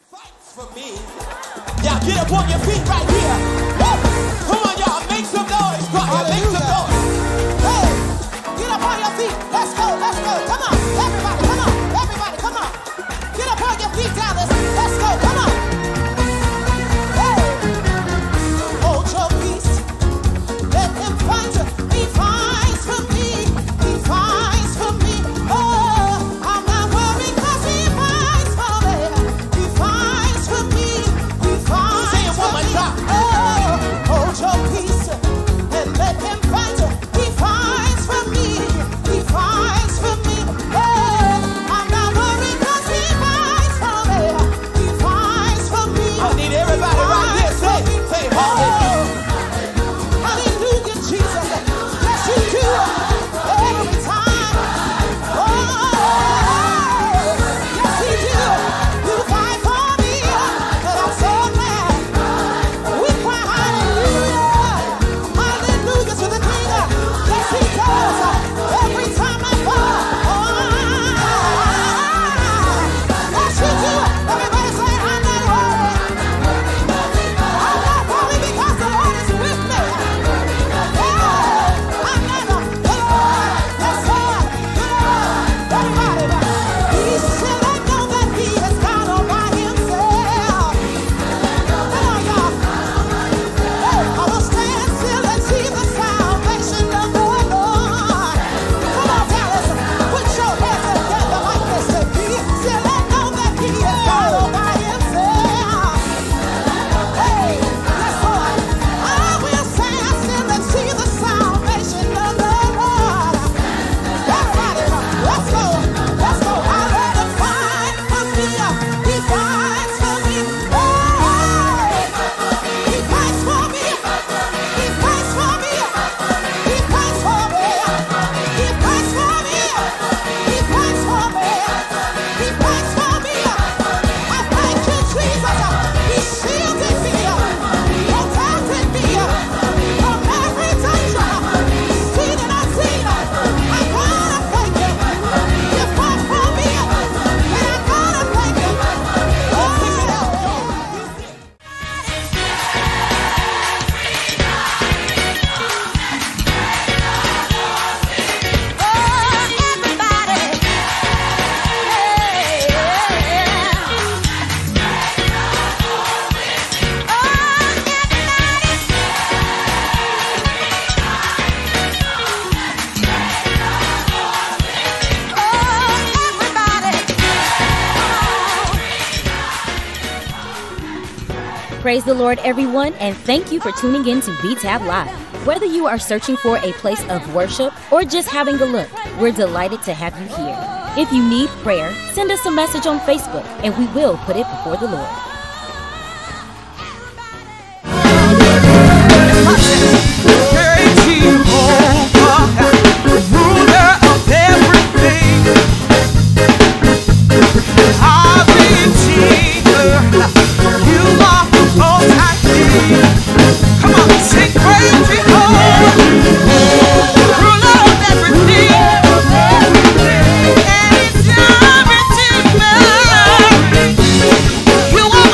Fights for me. Now get up on your feet right here. Woo! Come on, y'all, make some noise. Come on, make some noise. Hey, get up on your feet. Let's go, let's go. Come on, everybody, come on, everybody, come on. Get up on your feet, Dallas. Let's go, come on. Hey, hold your peace. Let him fight you. He fights for me. He fights for me. Oh, I'm not worried 'cause he fights for me. He fights for me. He fights for me. Oh, hold your peace and let him fight you. He fights for me. He fights for me. Oh, I'm not worried 'cause he fights for me. He fights for me. I need everybody right here. Say, hallelujah. Hallelujah, Jesus. Yes, you do. Every time. Oh, yes, he do. You fight for me. And I'm so glad. We cry hallelujah. Hallelujah to the King. Yes, he does. Every time I fall. Yes, you do. Everybody say, I'm not worried. I'm not worried because the Lord is with me. Praise the Lord, everyone, and thank you for tuning in to VTAB Live. Whether you are searching for a place of worship or just having a look, we're delighted to have you here. If you need prayer, send us a message on Facebook, and we will put it before the Lord. You are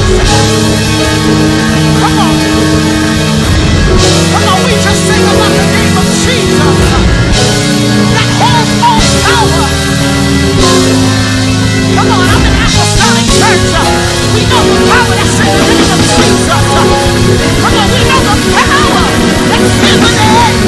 Come on. Come on, we just sing about the name of Jesus. That holds all power. Come on, I'm an apostolic church. We know the power that's in the name of Jesus. Come on, we know the power that's in the name.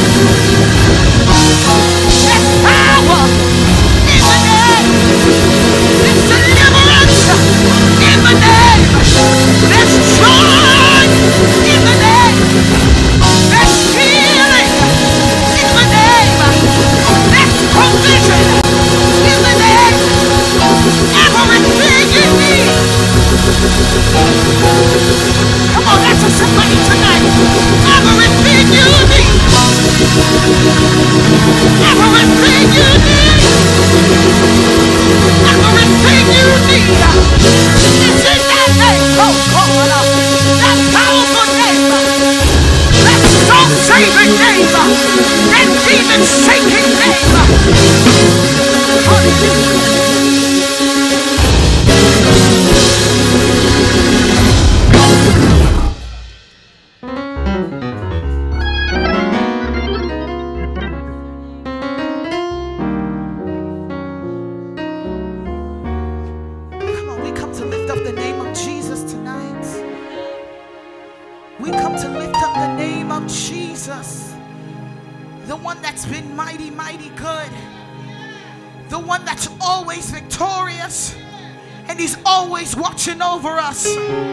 There's power in the name. There's deliverance in the name. There's joy in the name. There's healing in the name. There's provision in the name. Everything you need. Come on, that's for somebody tonight. Everything you need. Everything you need. Everything you need. It's in that name. Oh God, that powerful name. That soul-saving name. That demon-shaking name. Hallelujah. The one that's been mighty, mighty good. The one that's always victorious. And he's always watching over us.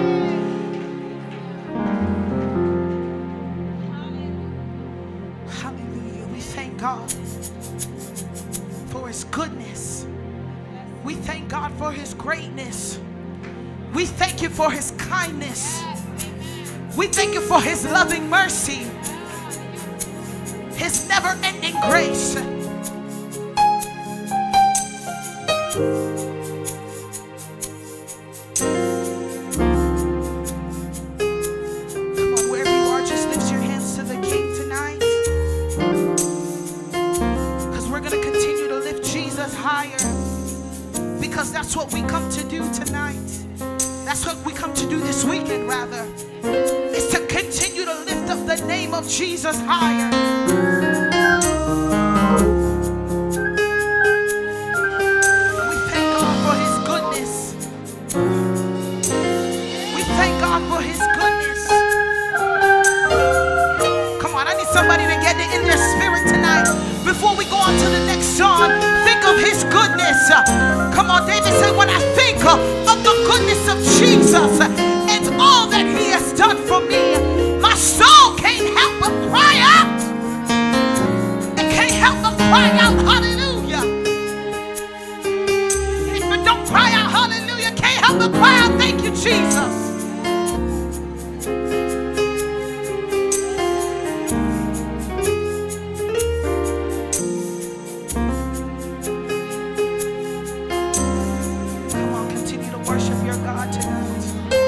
Hallelujah. We thank God for his goodness. We thank God for his greatness. We thank you for his kindness. We thank you for his loving mercy. His never-ending grace. Come on, wherever you are, just lift your hands to the King tonight. Because we're going to continue to lift Jesus higher. Because that's what we come to do tonight. That's what we come to do this weekend, rather. Is to continue to lift up the name of Jesus higher. We thank God for his goodness. We thank God for his goodness. Come on, I need somebody to get it in their spirit tonight. Before we go on to the next song, think of his goodness. Come on, David said, when I think of the goodness of Jesus and all that he has done for me, my soul can't help but cry out. It can't help but cry out, hallelujah. If it don't cry out, hallelujah, can't help but cry out, thank you, Jesus. Come on, continue to worship your God tonight.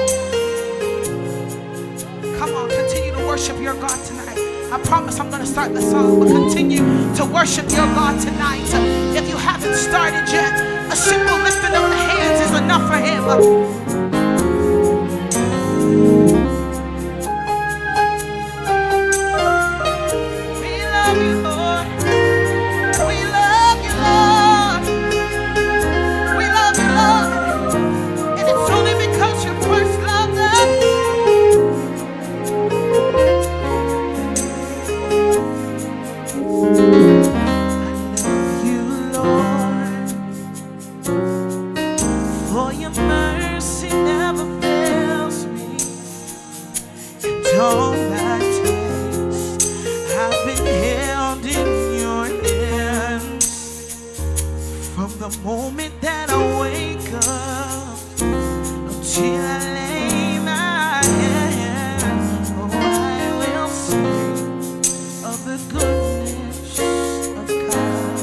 Come on, continue to worship your God tonight. I promise I'm going to start the song, but continue to worship your God tonight. If you haven't started yet, a simple lifting of the hands is enough for him. We love you, Lord. We love you, Lord. We love you, Lord. And it's only because you first loved us. For your mercy never fails me, and all my days I've been held in your hands. From the moment that I wake up until I lay my head, oh, I will sing of the goodness of God.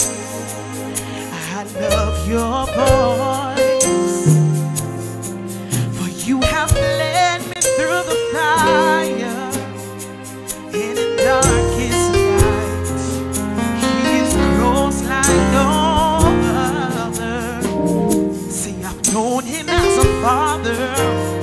I love your voice, for you have led me through the fire and in darkest night. He is close like no other. See, I've known him as a father.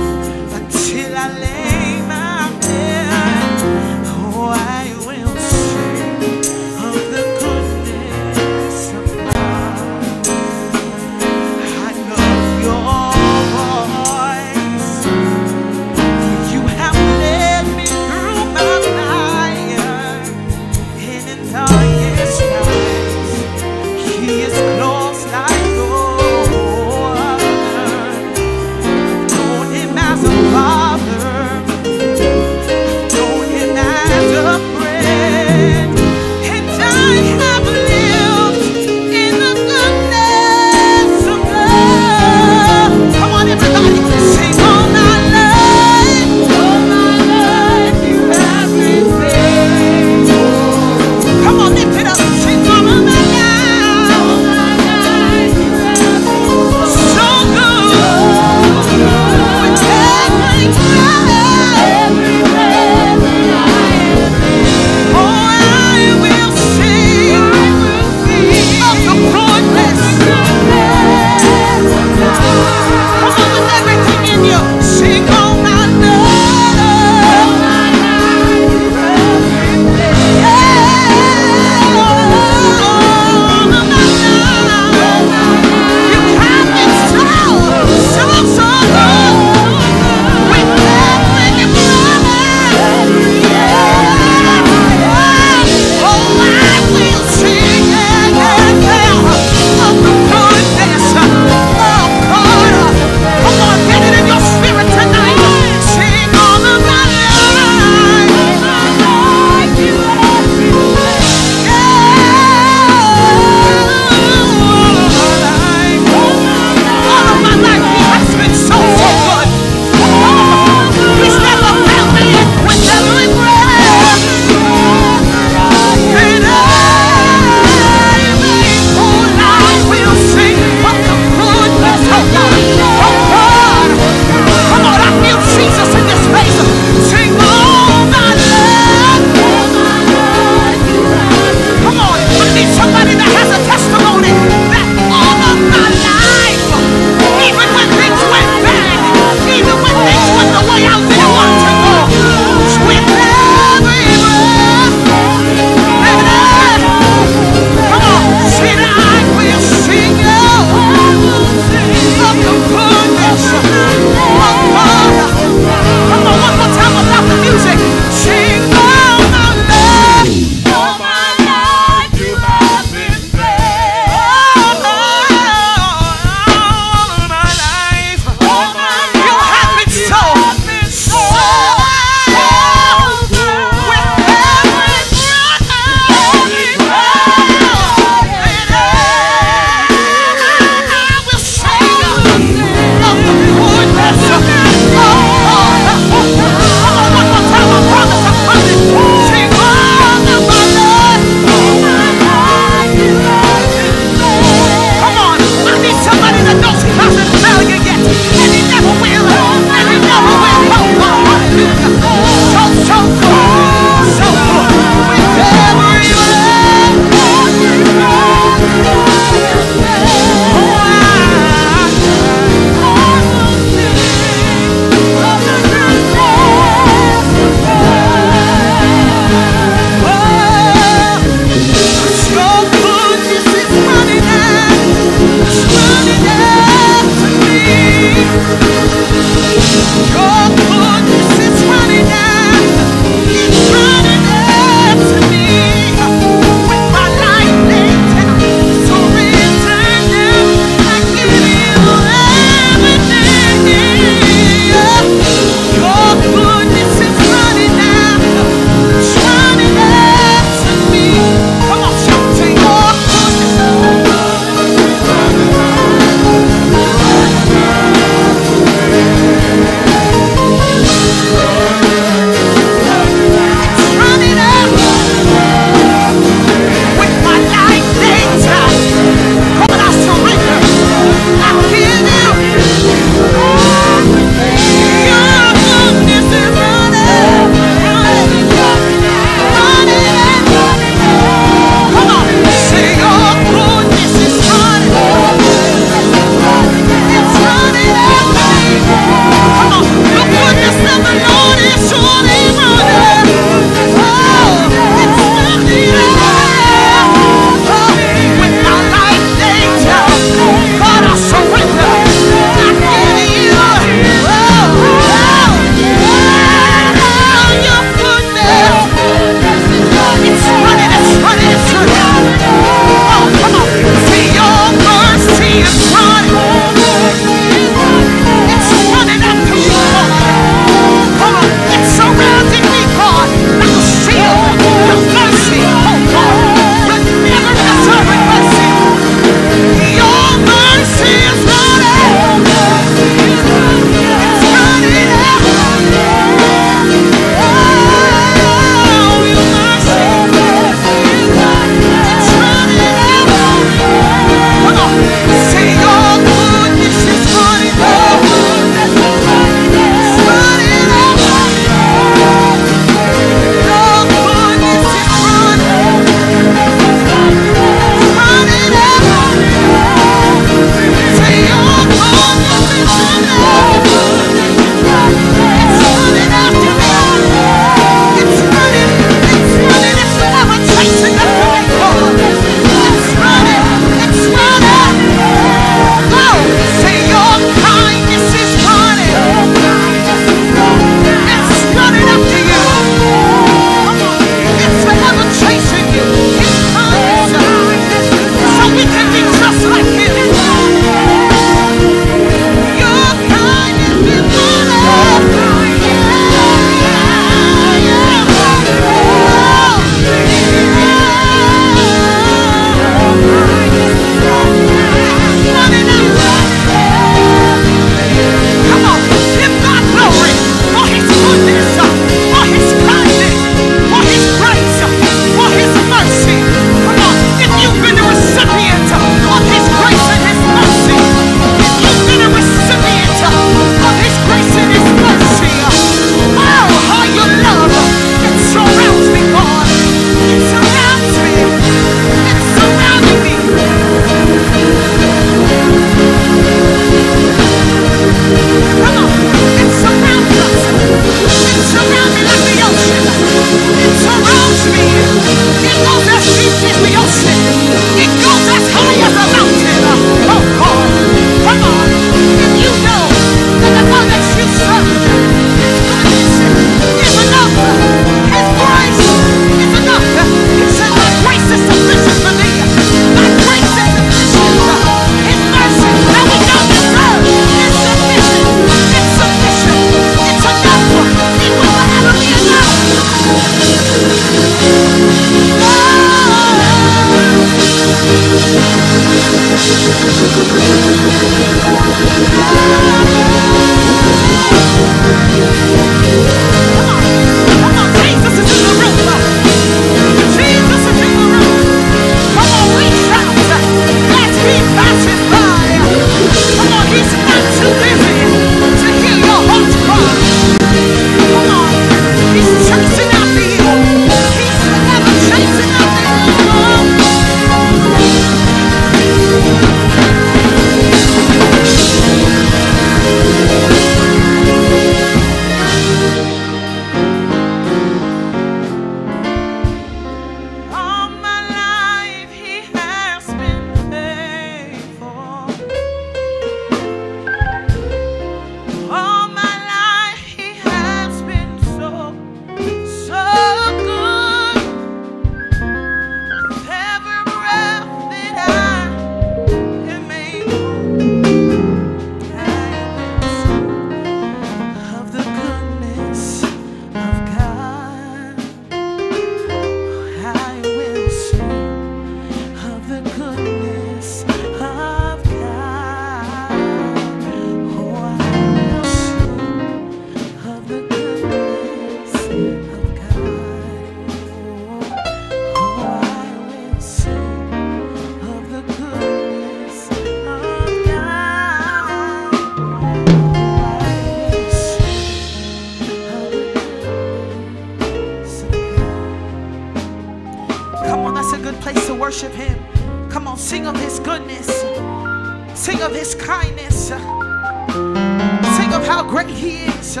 his kindness. Sing of how great he is.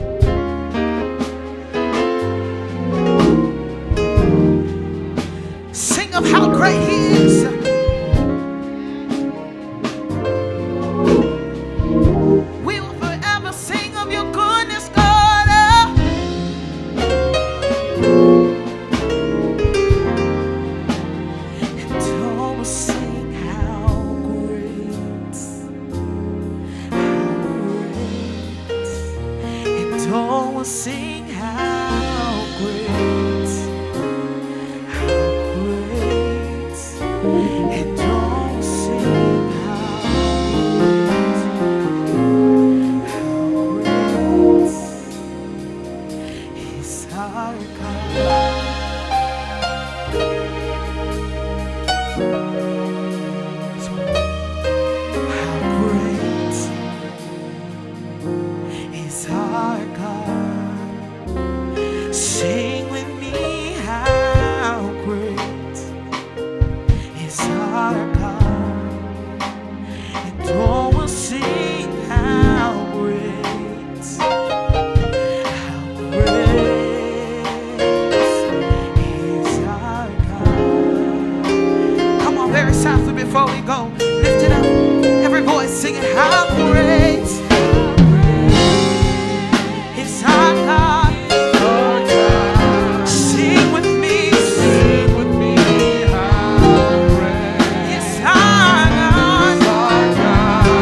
Sing of how great he is. We will forever sing of your goodness, God. And all will sing how great, and all will sing how great, and all sing how great is our God. How great is our God. Sing with me, how great is our God, and all will sing how great is our God. Come on, very softly before we go, lift it up, every voice singing how great is our God. Sing with me, how great is our God.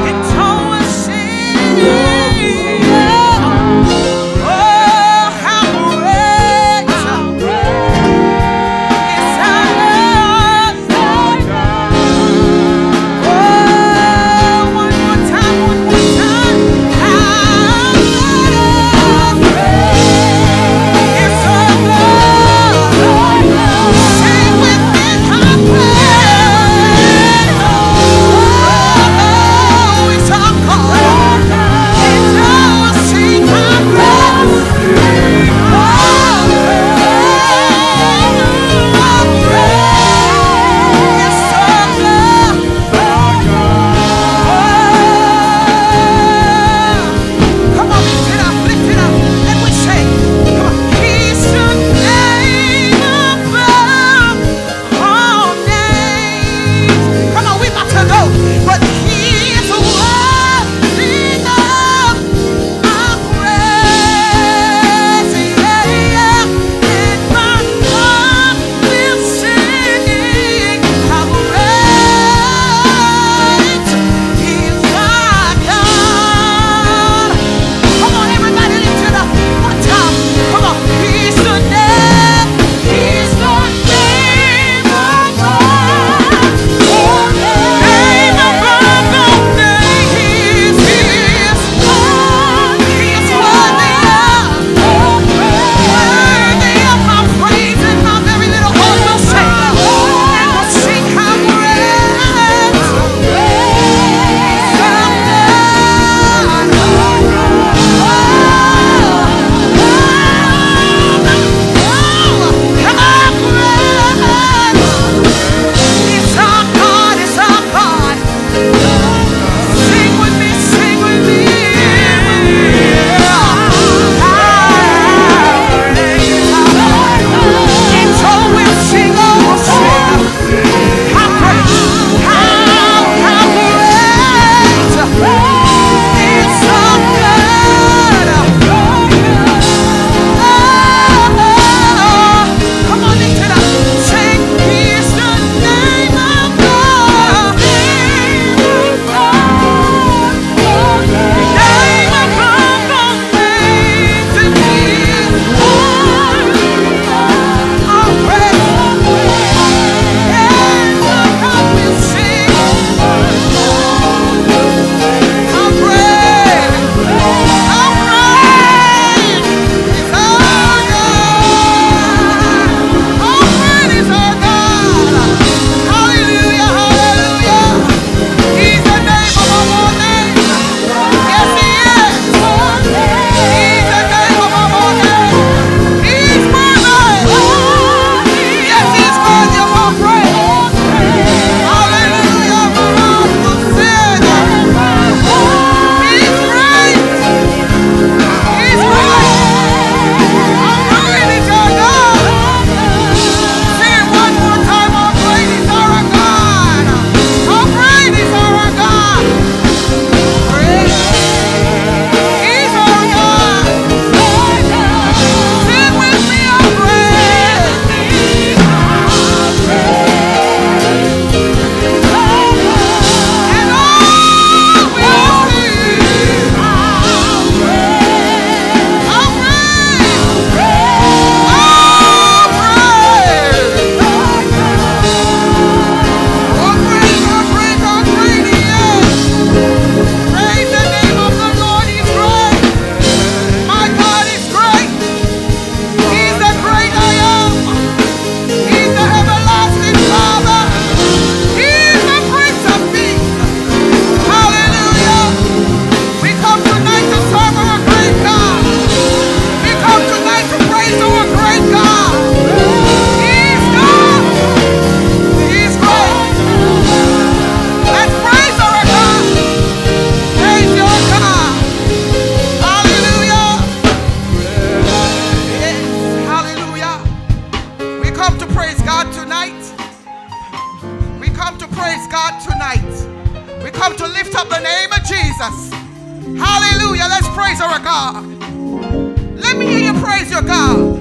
name of Jesus. Hallelujah. Let's praise our God. Let me hear you praise your God.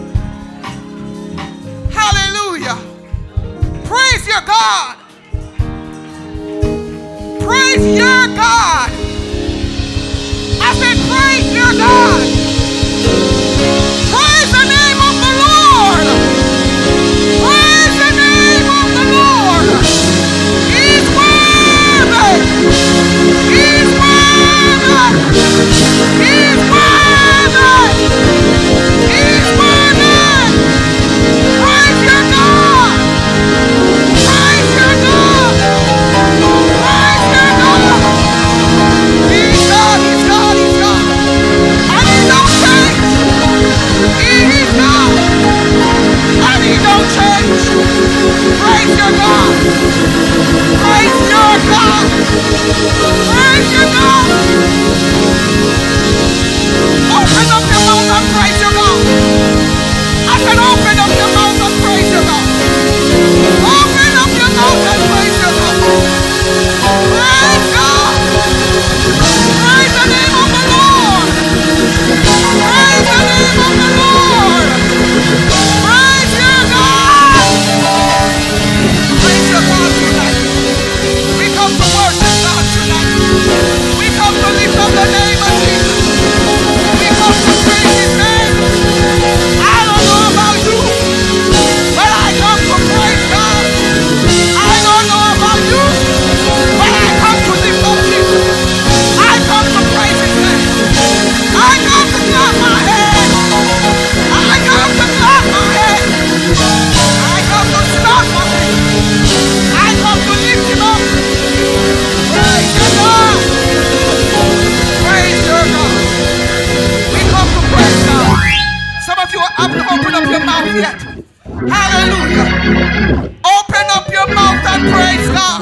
Hallelujah. Praise your God. Praise your God. I said praise your God. Praise the name of the Lord. Praise the name of the Lord. He's worthy. He's worthy. He's worthy. He's worthy. Praise your God. Praise your God. Praise your God. He's God. He's God. He's God. And he don't change. He's God. And he don't change. Praise your God. Praise your God. Praise your God. Open up your mouth and praise your God. I said open up your mouth and praise your God. Open up your mouth and praise your God. Praise God. Praise the name of the Lord. Praise the name of the Lord. Praise your God. Praise your God tonight. We come to worship God tonight. We come to lift up the name of Jesus. We come to praise his name. I don't know about you, but I come to praise God. I don't know about you, but I come to lift up Jesus. I come to praise his name. I come to clap my head. I come to clap my head. I come to stop my feet. I come to lift him up. Praise your God. Praise your God. We come to praise God. Some of you haven't opened up your mouth yet. Hallelujah. Open up your mouth and praise God.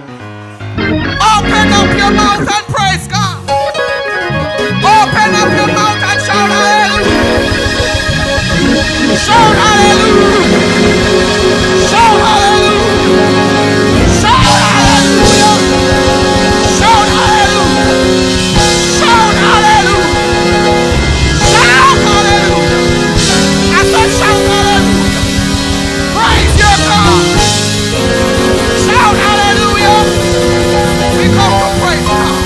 Open up your mouth and praise God. Open up your mouth and shout hallelujah. Shout hallelujah. Shout hallelujah. Shout hallelujah. Shout hallelujah. Shout hallelujah. Shout hallelujah. I said shout hallelujah. Praise your God. Shout hallelujah. We come to praise God.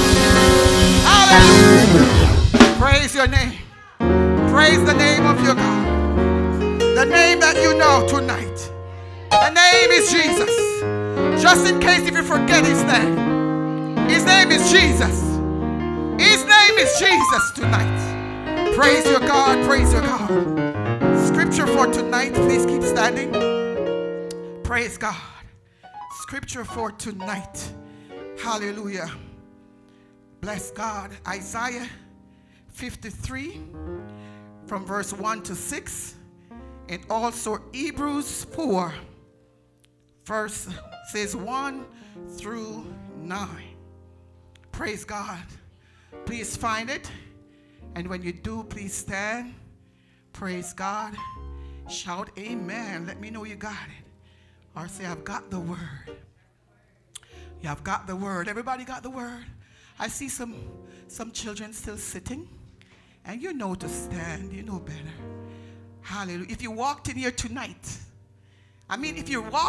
Hallelujah. Praise your name. Praise the name of your God. The name that you know tonight. The name is Jesus. Just in case if you forget his name is Jesus. His name is Jesus tonight. Praise your God. Praise your God. Scripture for tonight. Please keep standing. Praise God. Scripture for tonight. Hallelujah. Bless God. Isaiah 53 from verse 1 to 6. And also Hebrews 4 verse says 1 through 9. Praise God. Please find it. And when you do, please stand. Praise God. Shout amen. Let me know you got it. Or say, I've got the word. You have got the word. Everybody got the word? I see some children still sitting. And you know to stand. You know better. Hallelujah. If you walked in here tonight, I'm going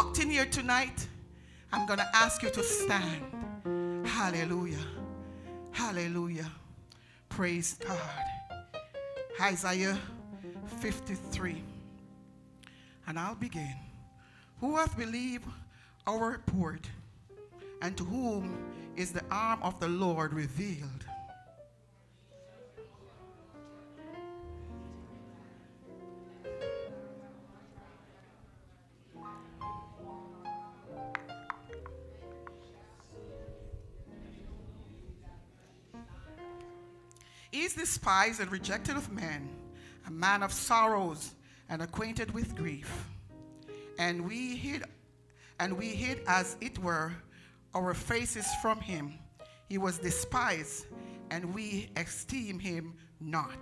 to ask you to stand. Hallelujah. Hallelujah. Praise God. Isaiah 53. And I'll begin. Who hath believed our report, and to whom is the arm of the Lord revealed? He is despised and rejected of men, a man of sorrows and acquainted with grief. And we hid as it were our faces from him. He was despised, and we esteem him not.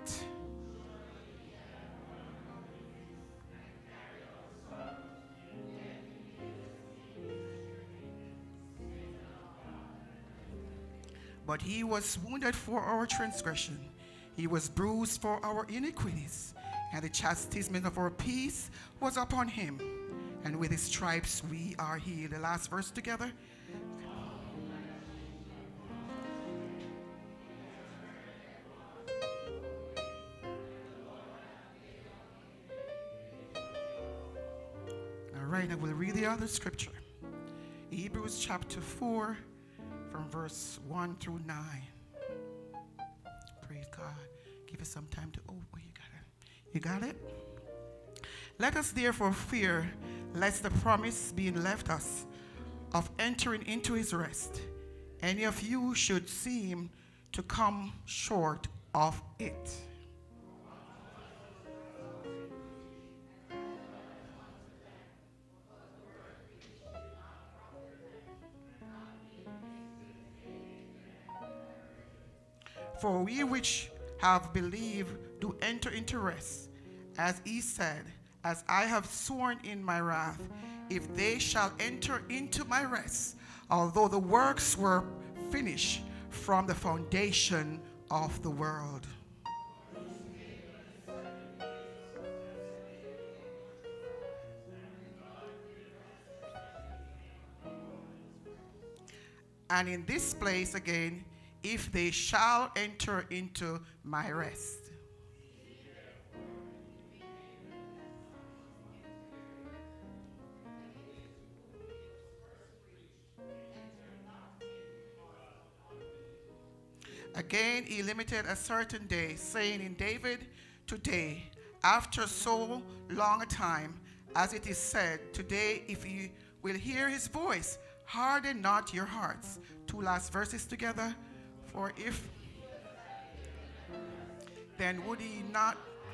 But he was wounded for our transgression. He was bruised for our iniquities. And the chastisement of our peace was upon him. And with his stripes we are healed. The last verse together. All right, I will read the other scripture. Hebrews chapter 4 from verse 1 through 9. Praise God. Give us some time to, oh, you got it. You got it? Let us therefore fear, lest the promise being left us of entering into his rest, any of you should seem to come short of it. For we which have believed do enter into rest, as he said, as I have sworn in my wrath, if they shall enter into my rest, although the works were finished from the foundation of the world. And in this place again, if they shall enter into my rest. Again, he limited a certain day, saying in David, today, after so long a time, as it is said, today, if you will hear his voice, harden not your hearts. Two last verses together. For if, then would he not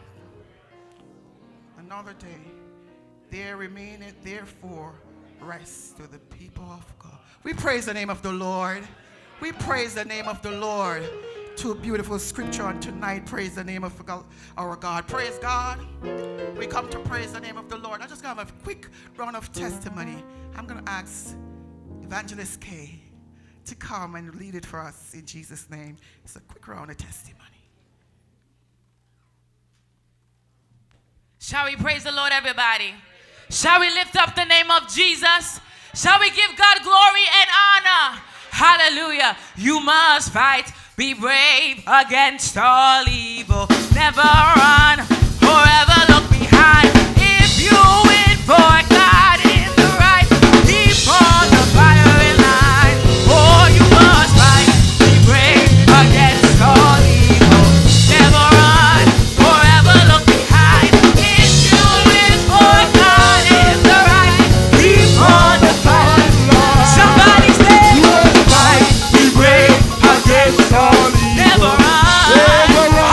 another day, there remaineth therefore rest to the people of God. We praise the name of the Lord. We praise the name of the Lord. Two beautiful scripture on tonight. Praise the name of God, our God. Praise God. We come to praise the name of the Lord. I'm just going to have a quick round of testimony. I'm going to ask Evangelist Kay to come and lead it for us in Jesus' name. It's a quick round of testimony. Shall we praise the Lord, everybody? Shall we lift up the name of Jesus? Shall we give God glory and honor? Hallelujah. You must fight, be brave against all evil. Never run or ever look behind. If you win for God in the right, keep on the firing line. Oh, you must fight, be brave against all evil. Never run or ever look behind. If you win for God in the right, keep on the firing line. Somebody say, fight, be brave against all evil. Never run.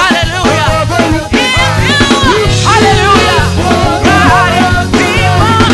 Hallelujah. If you, hallelujah. God, be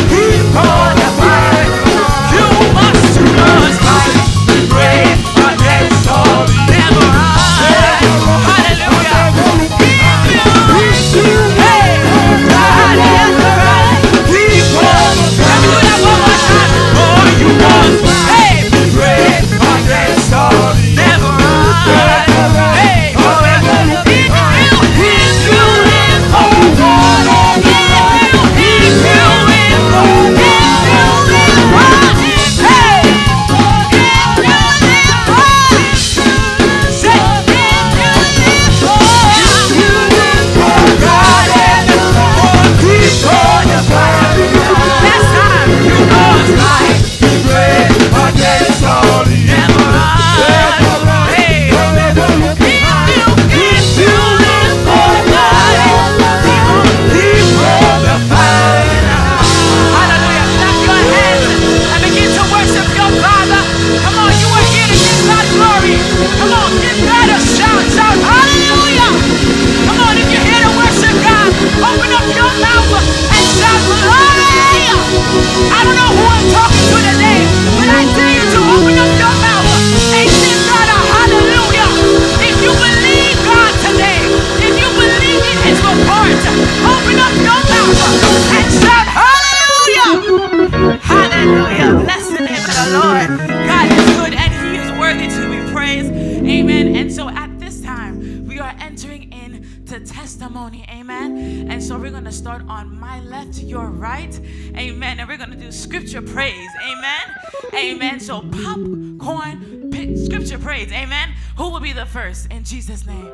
Amen. And so at this time, we are entering into testimony. Amen. And so we're going to start on my left, your right. Amen. And we're going to do scripture praise. Amen. Amen. So popcorn, scripture praise. Amen. Who will be the first in Jesus' name?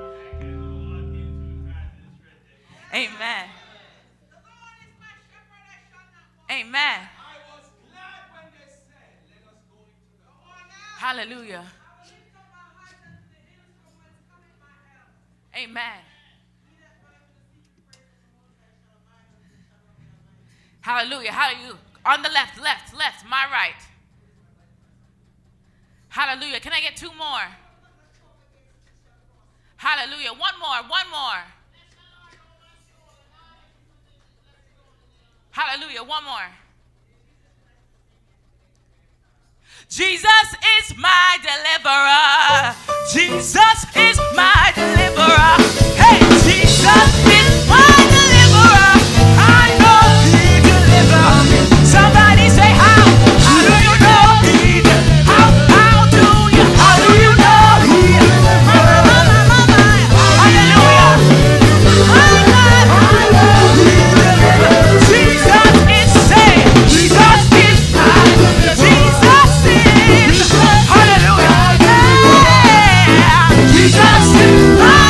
Amen. Amen. Hallelujah. Amen. Hallelujah. Hallelujah. On the left, my right. Hallelujah. Can I get two more? Hallelujah. One more. Hallelujah. One more. Jesus is my deliverer. Jesus is my deliverer. Hey, Jesus is my deliverer. I know he delivers me. Somebody say how? How do you know he delivers? How do you know he delivers? Hallelujah. Jesus is saved. Jesus is my deliverer. Jesus is. Hallelujah. Yeah. Jesus is my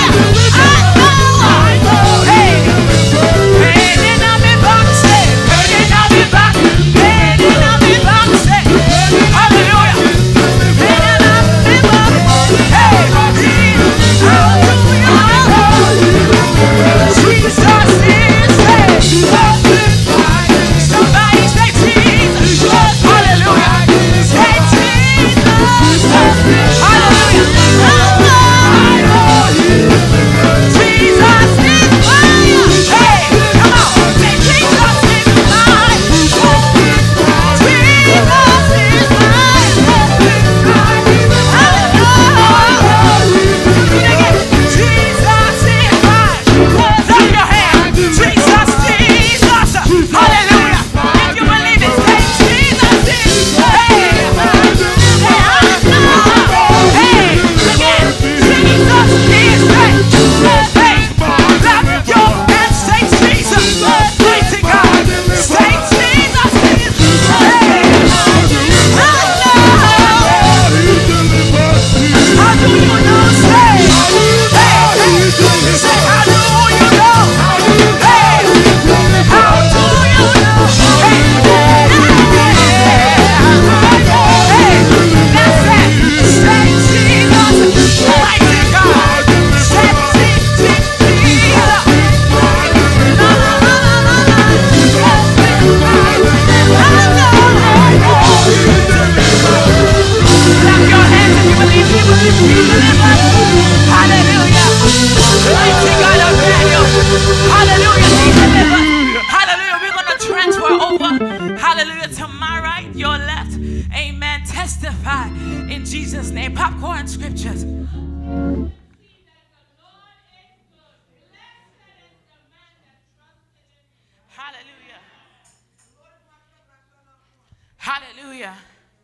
Hallelujah.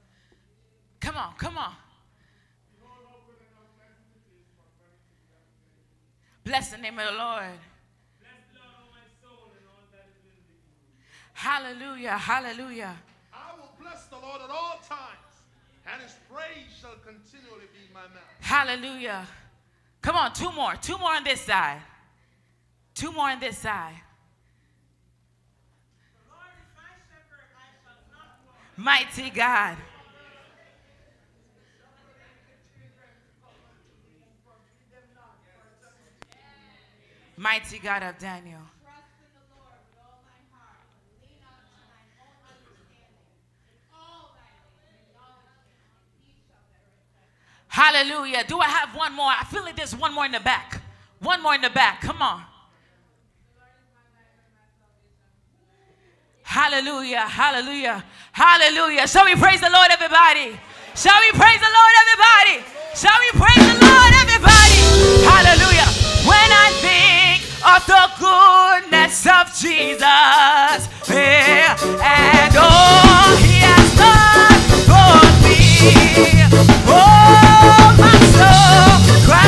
Come on. Bless the name of the Lord. Hallelujah. I will bless the Lord at all times, and his praise shall continually be in my mouth. Hallelujah. Come on, two more on this side. Two more on this side. Mighty God. Mighty God of Daniel. Hallelujah. Do I have one more? I feel like there's one more in the back. One more in the back. Come on. Hallelujah. Shall we praise the Lord, everybody? Shall we praise the Lord, everybody? Shall we praise the Lord, everybody? Hallelujah. When I think of the goodness of Jesus, yeah, and all he has done for me, oh, my soul cries.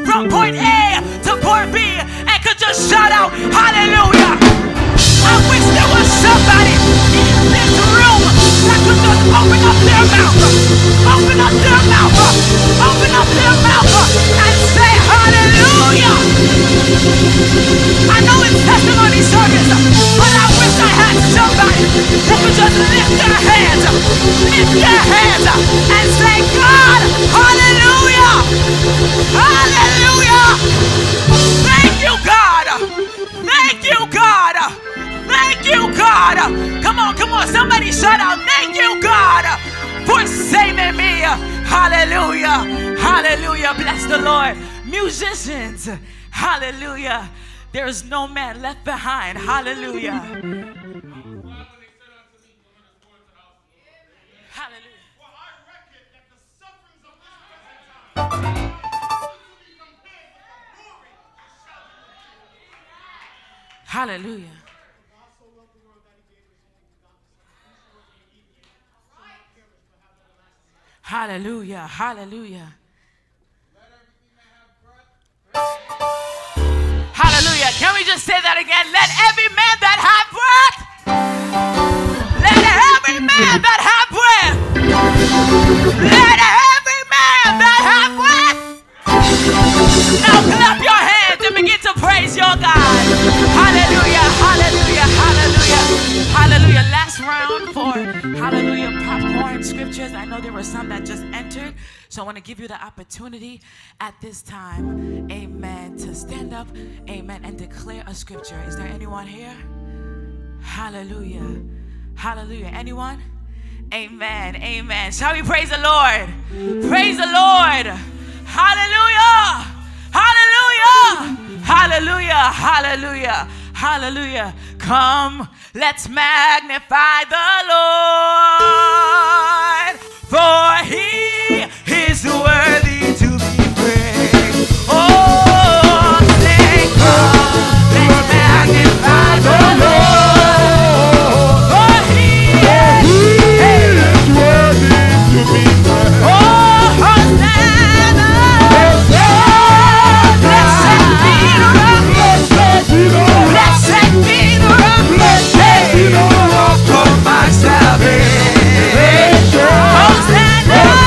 from point A to point B and could just shout out, hallelujah. I wish there was somebody in this room that could just open up their mouth, open up their mouth, open up their mouth and say hallelujah. I know it's testimony service, but I wish I had somebody that could just lift their hands and say, God, hallelujah, hallelujah. Thank you, God. Thank you, God. Thank you, God. Come on, somebody shout out, thank you, God, for saving me. Hallelujah, hallelujah. Bless the Lord. Musicians, hallelujah. There is no man left behind. Hallelujah. Hallelujah. Hallelujah. Hallelujah. Hallelujah. Can we just say that again? Let every man that have breath. Let every man that have breath. Let every man that have breath. Now clap your hands and begin to praise your God. Hallelujah. Hallelujah. Hallelujah. Hallelujah. Last round for hallelujah popcorn scriptures. I know there were some that just entered, so I want to give you the opportunity at this time, amen, to stand up, amen, and declare a scripture. Is there anyone here? Hallelujah. Hallelujah. Anyone? Amen. Amen. Shall we praise the Lord? Praise the Lord. Hallelujah. Hallelujah. Hallelujah. Hallelujah. Hallelujah. Come, let's magnify the Lord, for he is worthy to be praised. Oh, say, come, let's magnify the Lord, for he is worthy to be praised. Oh, Hosanna, blessed be the rock, blessed be the rock, blessed be the rock of my salvation. Hosanna.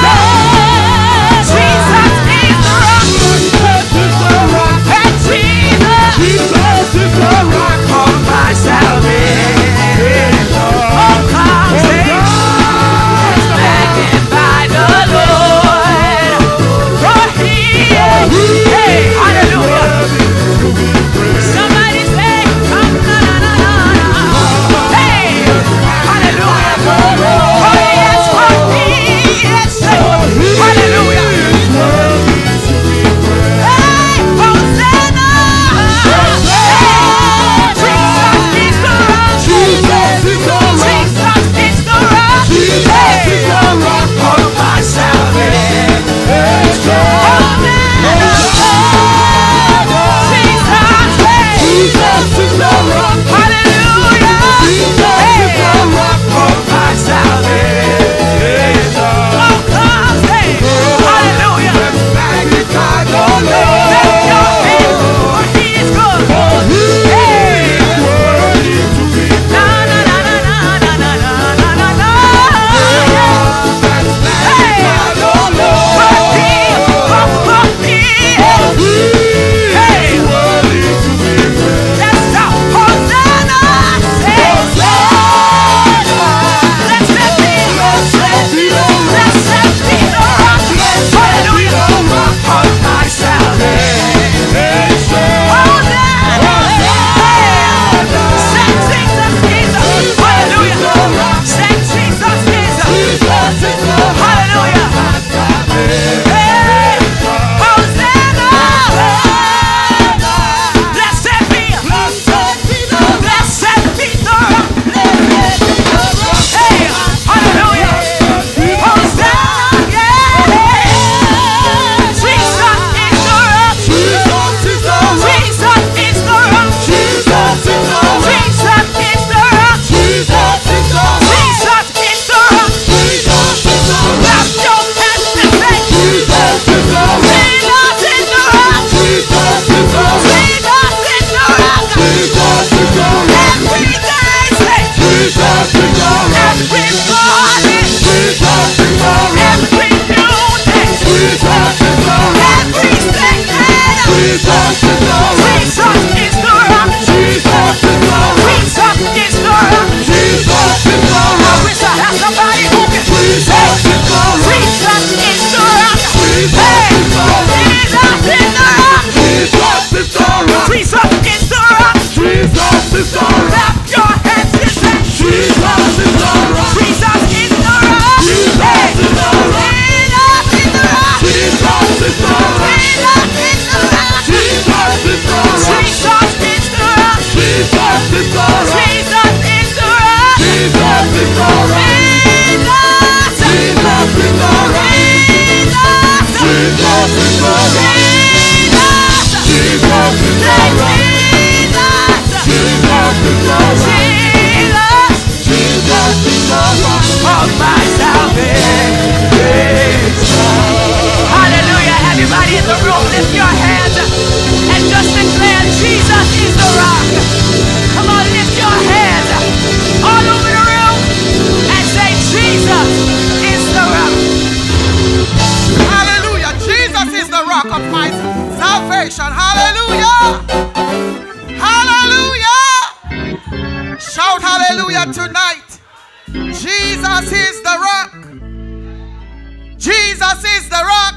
Jesus is the rock.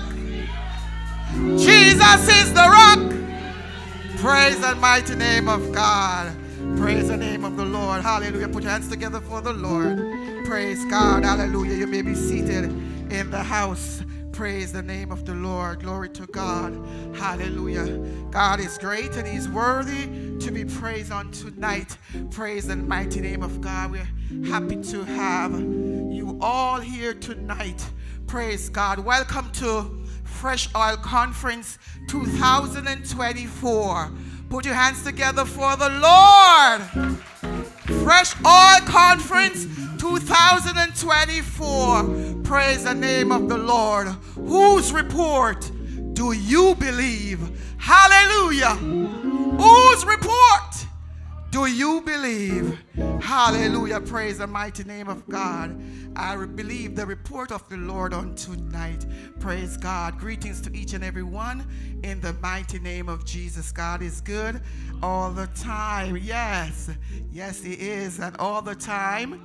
Jesus is the rock. Praise the mighty name of God. Praise the name of the Lord. Hallelujah. Put your hands together for the Lord. Praise God. Hallelujah. You may be seated in the house. Praise the name of the Lord. Glory to God. Hallelujah. God is great and he's worthy to be praised on tonight. Praise the mighty name of God. We're happy to have you all here tonight. Praise God. Welcome to Fresh Oil Conference 2024. Put your hands together for the Lord. Fresh Oil Conference 2024. Praise the name of the Lord. Whose report do you believe? Hallelujah. Whose report do you believe? Hallelujah. Praise the mighty name of God. I believe the report of the Lord on tonight. Praise God. Greetings to each and every one in the mighty name of Jesus. God is good all the time. Yes. Yes, he is. And all the time.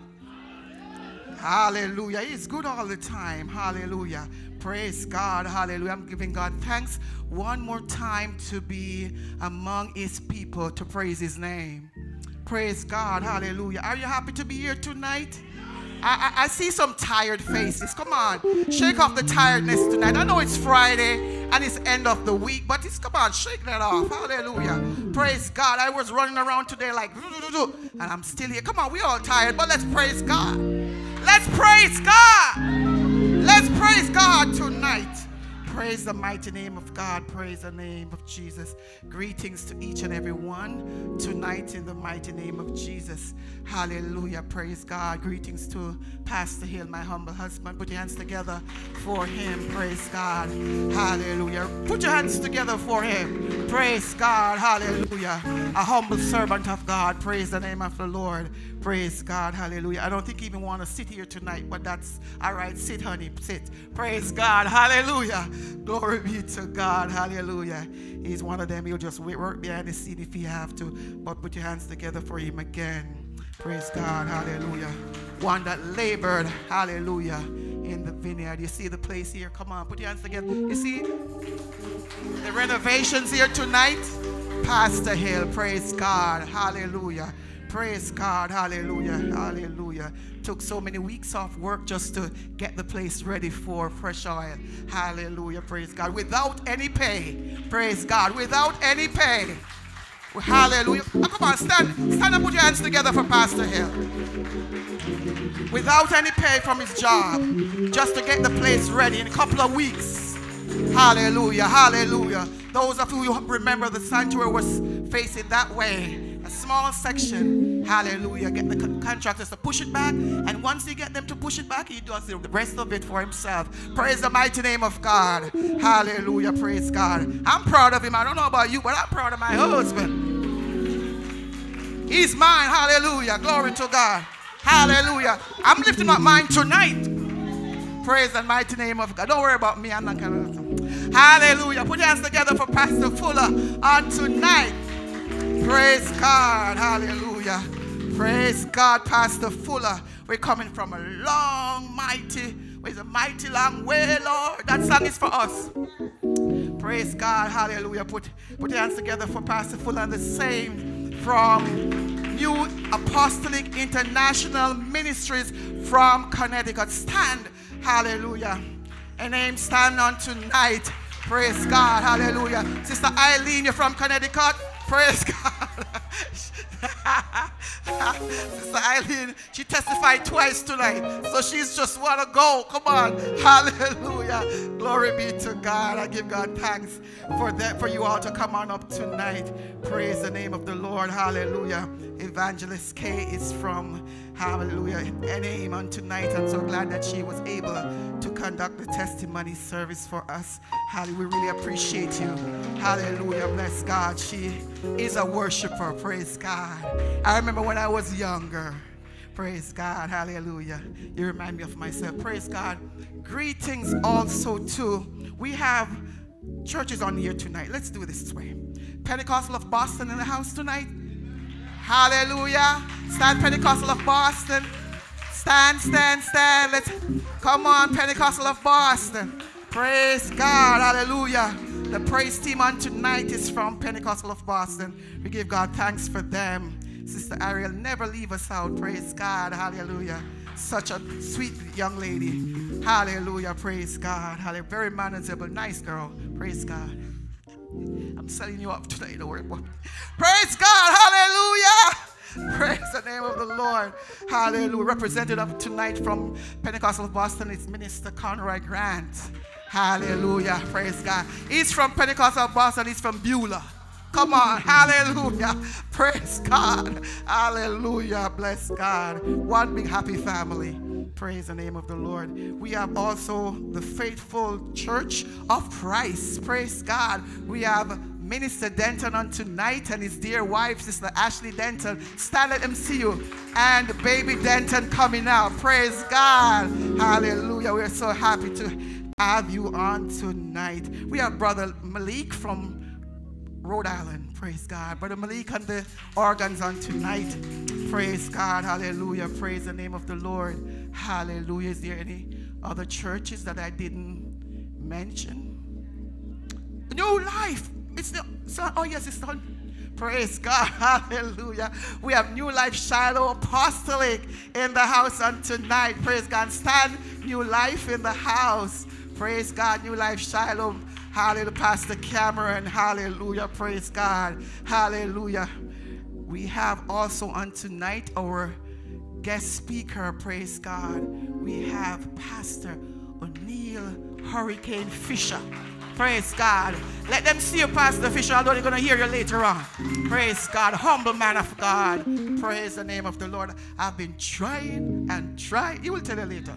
Hallelujah. He's good all the time. Hallelujah. Praise God. Hallelujah. I'm giving God thanks one more time to be among his people to praise his name. Praise God. Hallelujah. Are you happy to be here tonight? I see some tired faces. Come on. Shake off the tiredness tonight. I know it's Friday and it's end of the week, but come on, shake that off. Hallelujah. Praise God. I was running around today like, and I'm still here. Come on, we all tired, but let's praise God. Let's praise God. Let's praise God tonight. Praise the mighty name of God. Praise the name of Jesus. Greetings to each and every one tonight in the mighty name of Jesus. Hallelujah. Praise God. Greetings to Pastor Hill, my humble husband. Put your hands together for him. Praise God. Hallelujah. Put your hands together for him. Praise God. Hallelujah. A humble servant of God. Praise the name of the Lord. Praise God. Hallelujah. I don't think you even want to sit here tonight, but that's all right. Sit, honey. Sit. Praise God. Hallelujah. Glory be to God. Hallelujah. He's one of them. He'll just work behind the scene if you have to. But put your hands together for him again. Praise God. Hallelujah. One that labored. Hallelujah. In the vineyard. You see the place here? Come on. Put your hands together. You see the renovations here tonight? Pastor Hill. Praise God. Hallelujah. Praise God. Hallelujah. Hallelujah. Took so many weeks off work just to get the place ready for Fresh Oil. Hallelujah. Praise God. Without any pay. Praise God. Without any pay. Hallelujah. Oh, come on. Stand up. Put your hands together for Pastor Hill. Without any pay from his job. Just to get the place ready in a couple of weeks. Hallelujah. Hallelujah. Those of you who remember the sanctuary was facing that way. A small section. Hallelujah. Get the contractors to push it back. And once you get them to push it back, he does the rest of it for himself. Praise the mighty name of God. Hallelujah. Praise God. I'm proud of him. I don't know about you, but I'm proud of my husband. He's mine. Hallelujah. Glory to God. Hallelujah. I'm lifting up mine tonight. Praise the mighty name of God. Don't worry about me. I'm not going to. Hallelujah. Put your hands together for Pastor Fuller on tonight. Praise God. Hallelujah. Praise God, Pastor Fuller. We're coming from a mighty long way, Lord. That song is for us. Praise God. Hallelujah. Put your hands together for Pastor Fuller. And the same from New Apostolic International Ministries from Connecticut. Stand. Hallelujah. And name stand on tonight. Praise God. Hallelujah. Sister Eileen, you're from Connecticut. Praise God. Sister Eileen, she testified twice tonight. So she's just want to go. Come on. Hallelujah. Glory be to God. I give God thanks for that, for you all to come on up tonight. Praise the name of the Lord. Hallelujah. Evangelist Kay is from, hallelujah, NAM on tonight. I'm so glad that she was able to conduct the testimony service for us. Hallelujah. We really appreciate you. Hallelujah. Bless God. She is a worshiper. Praise God. I remember when I was younger. Praise God. Hallelujah. You remind me of myself. Praise God. Greetings also too. We have churches on here tonight. Let's do it this way. Pentecostal of Boston in the house tonight. Hallelujah. Stand Pentecostal of Boston. Stand. Let's come on, Pentecostal of Boston. Praise God. Hallelujah. The praise team on tonight is from Pentecostal of Boston. We give God thanks for them. Sister Ariel, never leave us out. Praise God. Hallelujah. Such a sweet young lady. Hallelujah. Praise God. Hallelujah. Very manageable. Nice girl. Praise God. I'm setting you up tonight. Don't worry about it. Praise God. Hallelujah. Praise the name of the Lord. Hallelujah. Represented up tonight from Pentecostal of Boston is Minister Conroy Grant. Hallelujah. Praise God. He's from Pentecostal of Boston. He's from Beulah. Come on. Hallelujah. Praise God. Hallelujah. Bless God. One big happy family. Praise the name of the Lord. We have also the Faithful Church of Christ. Praise God. We have Minister Denton on tonight and his dear wife, Sister Ashley Denton. Stand, let them see you. And baby Denton coming out. Praise God. Hallelujah. We're so happy to have you on tonight. We have Brother Malik from Rhode Island. Praise God. Brother Malik on the organs on tonight. Praise God. Hallelujah. Praise the name of the Lord. Hallelujah. Is there any other churches that I didn't mention? New Life. It's the son. Oh yes, it's done. Praise God. Hallelujah. We have New Life Shiloh Apostolic in the house on tonight. Praise God. Stand, New Life in the house. Praise God. New Life Shiloh. Hallelujah. Pastor Cameron. Hallelujah. Praise God. Hallelujah. We have also on tonight our guest speaker. Praise God. We have Pastor O'Neill Hurricane Fisher. Praise God. Let them see you, Pastor Fisher, although they're going to hear you later on. Praise God. Humble man of God. Praise the name of the Lord. I've been trying and trying. He will tell you later.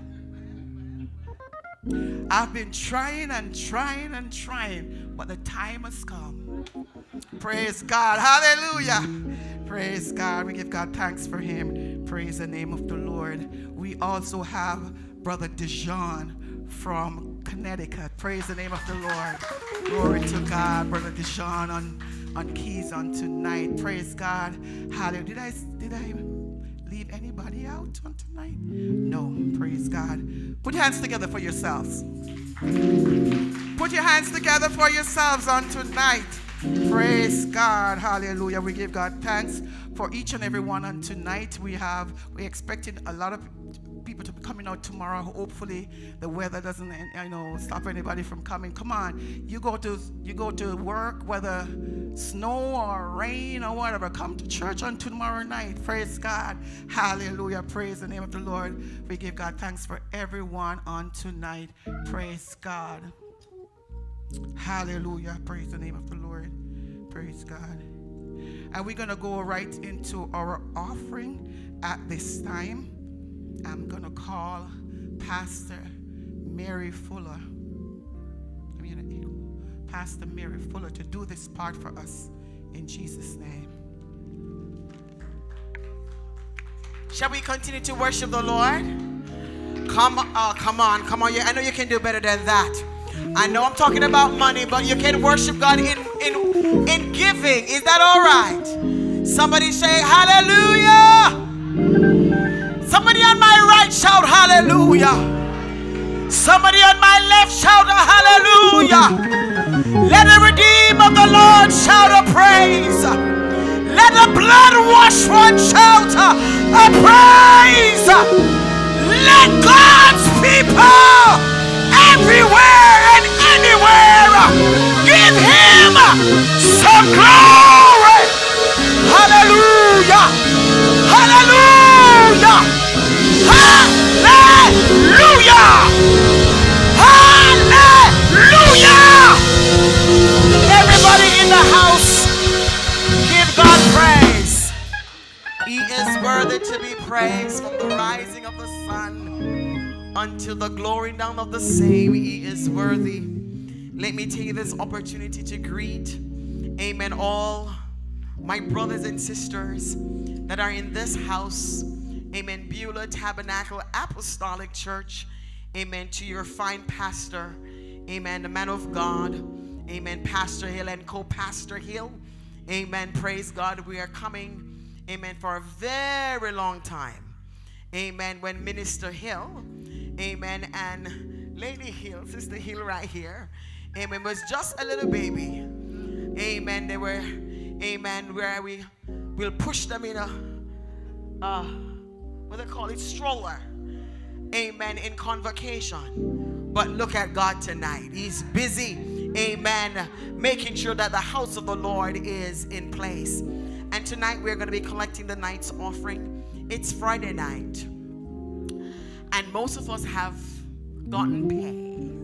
I've been trying and trying, but the time has come. Praise God. Hallelujah. Praise God. We give God thanks for him. Praise the name of the Lord. We also have Brother Dijon from Connecticut. Praise the name of the Lord. Glory to God. Brother Dijon on keys on tonight. Praise God. Hallelujah. Did I leave anybody out on tonight? No. Praise God. Put your hands together for yourselves. Put your hands together for yourselves on tonight. Praise God. Hallelujah. We give God thanks for each and every one on tonight. We're expecting a lot of people to be coming out tomorrow. Hopefully the weather doesn't stop anybody from coming. Come on, you go to work, whether snow or rain or whatever, come to church on tomorrow night. Praise God. Hallelujah. Praise the name of the Lord. We give God thanks for everyone on tonight. Praise God. Hallelujah. Praise the name of the Lord. Praise God. And we're going to go right into our offering at this time. I'm going to call Pastor Mary Fuller. Pastor Mary Fuller to do this part for us in Jesus' name. Shall we continue to worship the Lord? Come on. I know you can do better than that. I know I'm talking about money, but you can worship God in giving. Is that all right? Somebody say hallelujah. Somebody on my right shout hallelujah. Somebody on my left shout a hallelujah. Let the redeemed of the Lord shout a praise. Let the blood washed one shout a praise. Let God's people everywhere and anywhere give him some glory. Hallelujah. Hallelujah. Hallelujah. Hallelujah. Everybody in the house, give God praise. He is worthy to be praised from the rising of the sun until the going down of the same. He is worthy. Let me take this opportunity to greet, amen, all my brothers and sisters that are in this house. Amen. Beulah Tabernacle Apostolic Church. Amen. To your fine pastor. Amen. The man of God. Amen. Pastor Hill and co-pastor Hill. Amen. Praise God. We are coming. Amen. For a very long time. Amen. When Minister Hill, amen, and Lady Hill, Sister Hill right here, amen, was just a little baby. Amen. They were, amen, where we will push them in a, what they call it, stroller. Amen. In convocation. But look at God tonight. He's busy, amen, making sure that the house of the Lord is in place. And tonight we're going to be collecting the night's offering. It's Friday night. And most of us have gotten paid.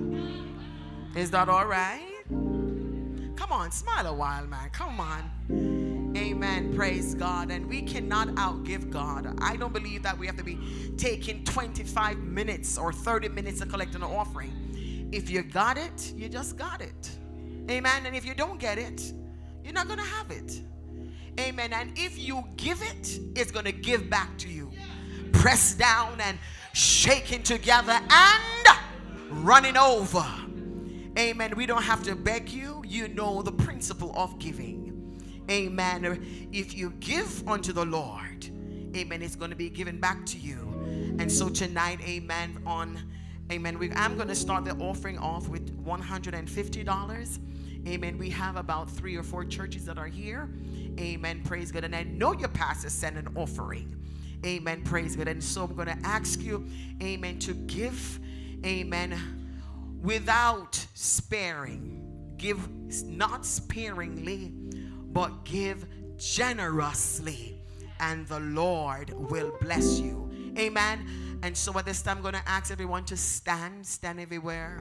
Is that all right? Come on, smile a while, man. Come on. Amen. Praise God. And we cannot outgive God. I don't believe that we have to be taking 25 minutes or 30 minutes to collect an offering. If you got it, you just got it. Amen. And if you don't get it, you're not going to have it. Amen. And if you give it, it's going to give back to you. Pressed down and shaken together and running over. Amen. We don't have to beg you. You know the principle of giving. Amen. If you give unto the Lord, amen, it's going to be given back to you. And so tonight, amen, I'm going to start the offering off with $150. Amen. We have about 3 or 4 churches that are here. Amen. Praise God. And I know your pastor sent an offering. Amen. Praise God. And so I'm going to ask you, amen, to give, amen, without sparing. Give not sparingly, but give generously, and the Lord will bless you. Amen. And so at this time, I'm going to ask everyone to stand everywhere.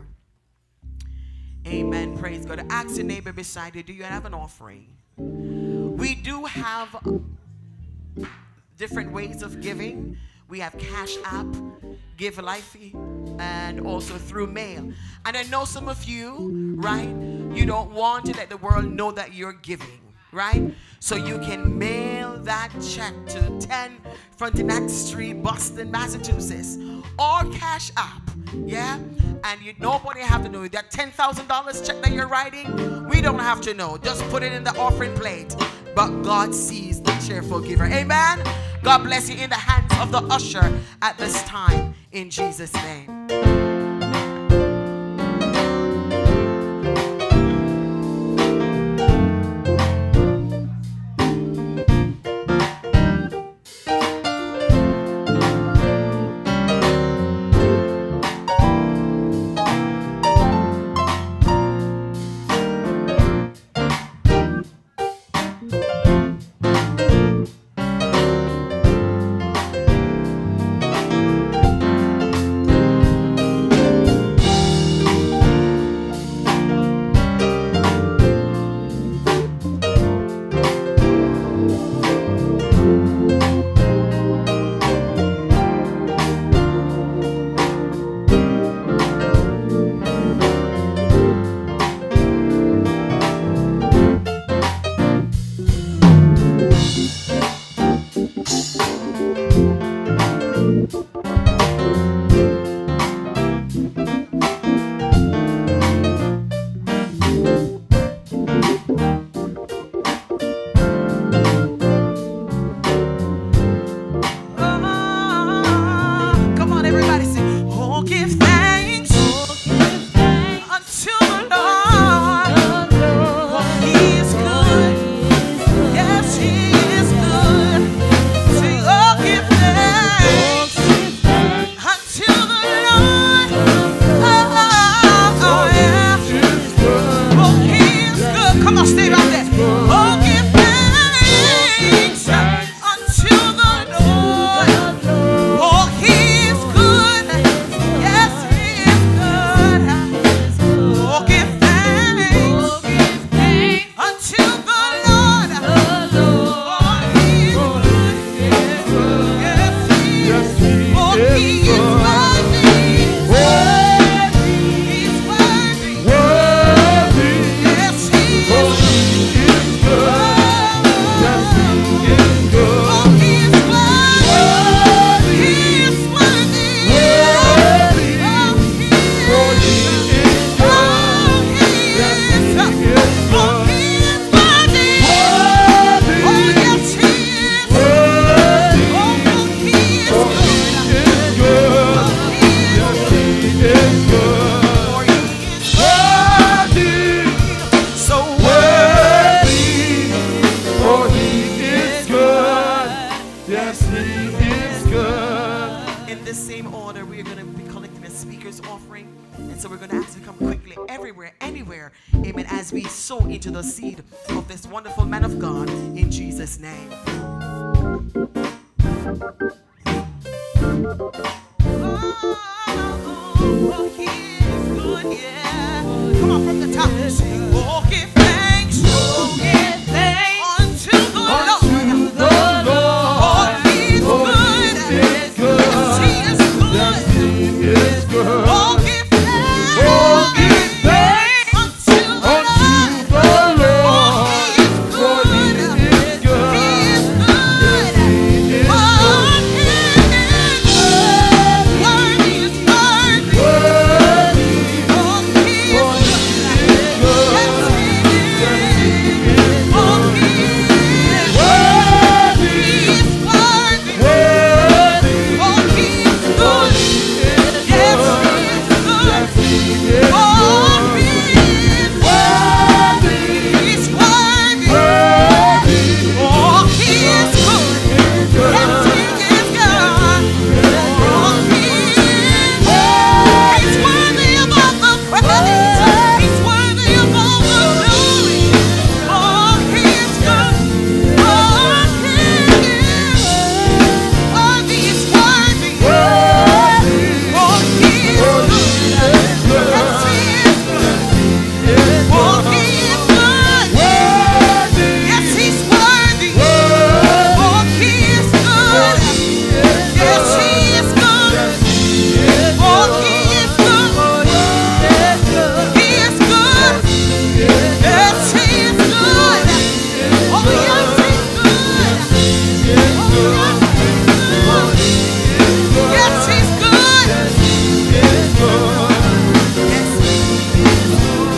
Amen. Praise God. Ask your neighbor beside you, do you have an offering? We do have different ways of giving. We have Cash App, Give Life, and also through mail. And I know some of you, right, you don't want to let the world know that you're giving, right? So you can mail that check to 10 Frontenac Street, Boston, Massachusetts, or Cash App, yeah? And nobody have to know that $10,000 check that you're writing. We don't have to know. Just put it in the offering plate. But God sees the cheerful giver. Amen. God bless you in the hands of the usher at this time in Jesus' name. going to ask you to come quickly, everywhere, anywhere. Amen. As we sow into the seed of this wonderful man of God in Jesus' name. Oh, he is good, yeah. Come on from the top. Sing, oh, give thanks. Oh, give thanks unto the Lord. Oh, he is good. Yes, he is good. Oh, give thanks. Oh, give thanks unto the Lord. Oh, he is good. He is good. Oh, he is worthy is worthy. Oh, he is good. Yes, he is. Oh, he is worthy. He is worthy. Oh, he is good. Yes, he is good. Oh, he is worthy. He's worthy. Oh, he is good. Yes, he is God. Oh, he is. He's worthy of all the praise. He's worthy of all the glory. Oh, he is good. Oh, he is. Oh, he is worthy. Oh, he is good. Yes, he is good. Oh, he is good. Yes, he's worthy. Oh, he is good. Yes, he is good. Oh, he is good. He is good. Yes, he is good. Oh, yes, he's good. Oh, yes, he's good. Yes, he's good. Yes, he is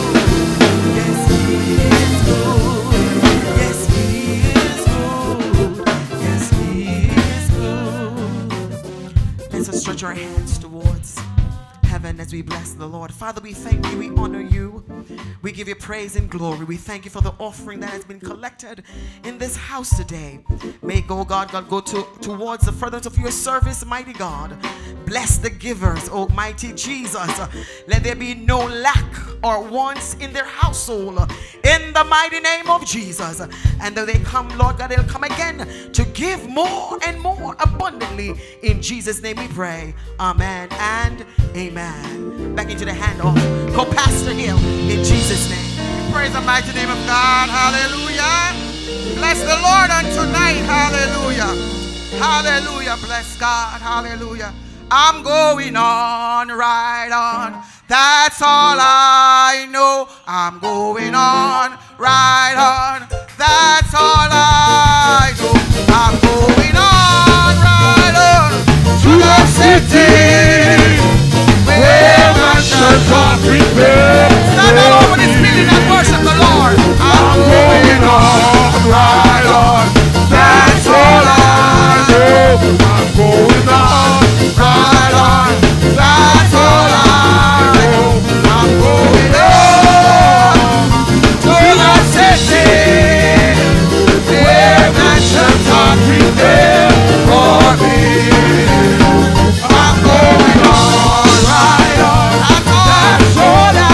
good. Yes, he is good. Yes, he is good. Let's just stretch our hands towards heaven as we bless the Lord. Father, we thank you. We honor you. We give you praise and glory. We thank you for the offering that has been collected in this house today. May God go towards the furtherance of your service, mighty God. Bless the givers, almighty Jesus. Let there be no lack or wants in their household. In the mighty name of Jesus. And though they come, Lord God, they'll come again to give more and more abundantly. In Jesus' name we pray. Amen and amen. Back into the hand of Co-Pastor Hill in Jesus' name. Praise the mighty name of God. Hallelujah. Bless the Lord on tonight. Hallelujah. Hallelujah. Bless God. Hallelujah. I'm going on, right on. That's all I know. I'm going on, right on. That's all I know. I'm going on, right on. To the city where my church are prepared. Stand up over this building and worship the Lord. I'm going on, right on. That's all I know. I'm going on, right on. That's all I know. I'm going on to the city where mansions are prepared for me. I'm going on, right on. That's all I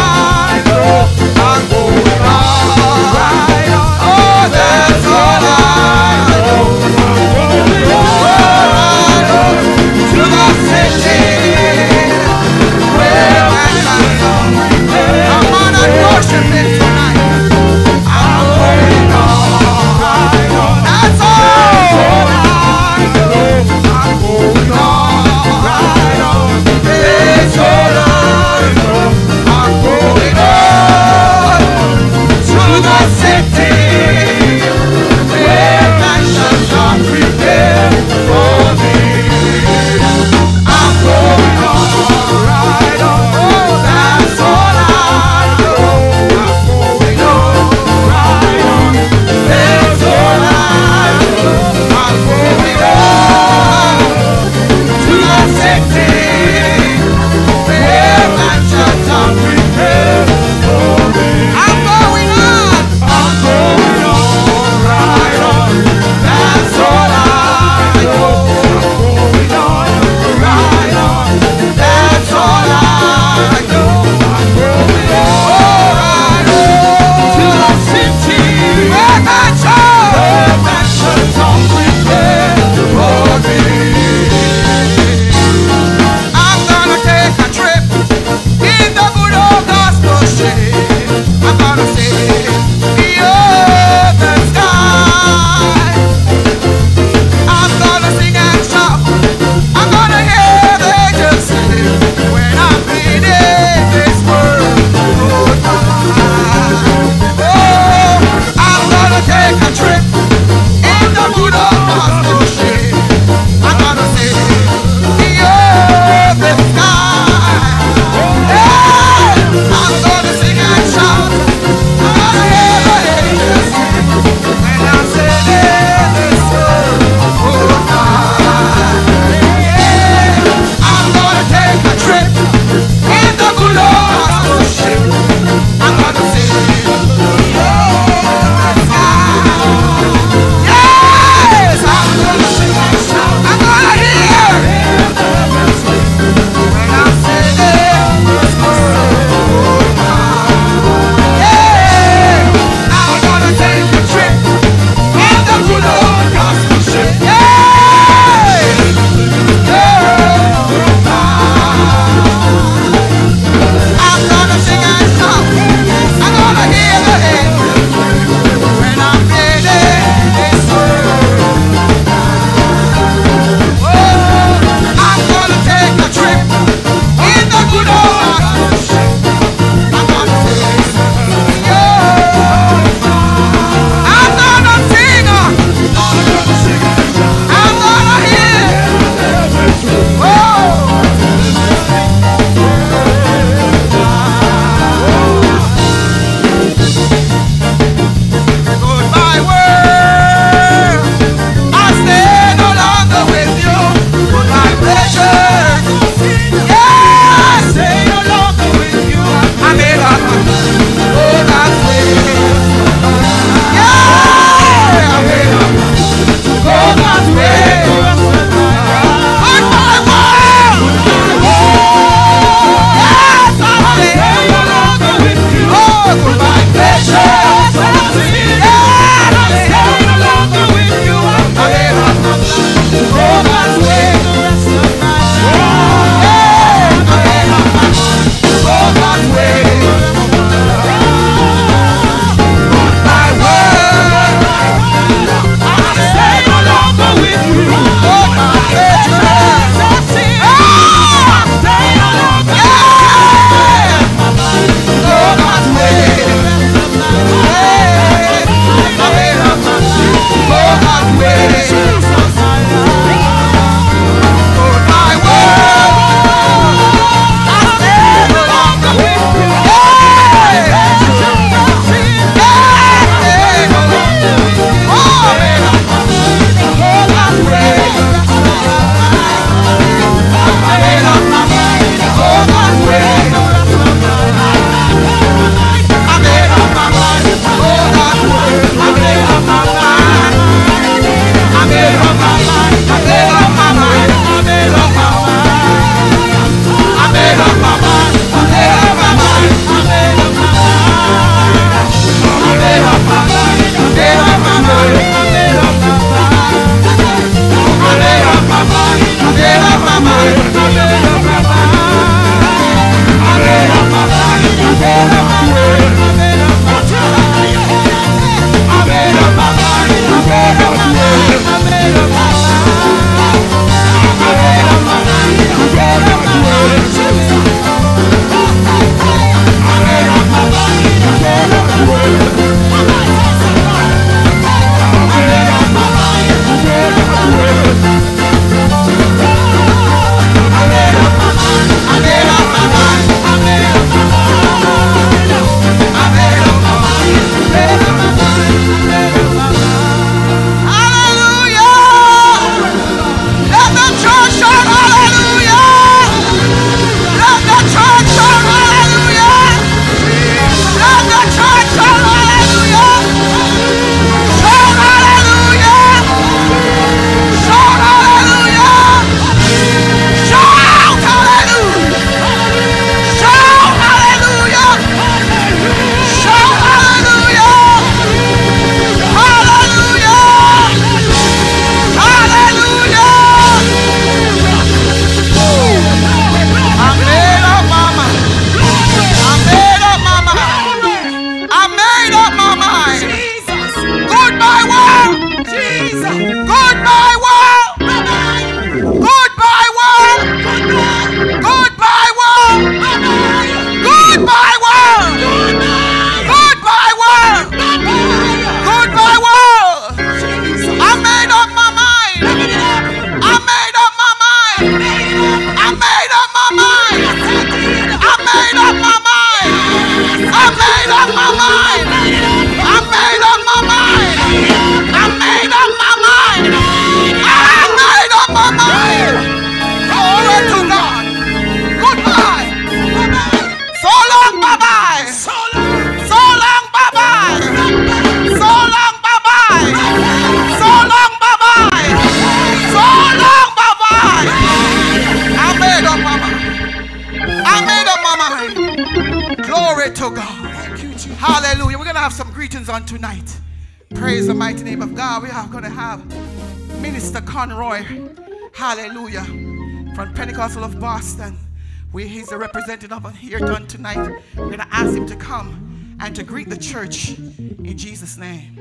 Glory to God. Hallelujah. We're going to have some greetings on tonight. Praise the mighty name of God. We are going to have Minister Conroy. Hallelujah. From Pentecostal of Boston. He's a representative here done tonight. We're going to ask him to come and to greet the church in Jesus' name.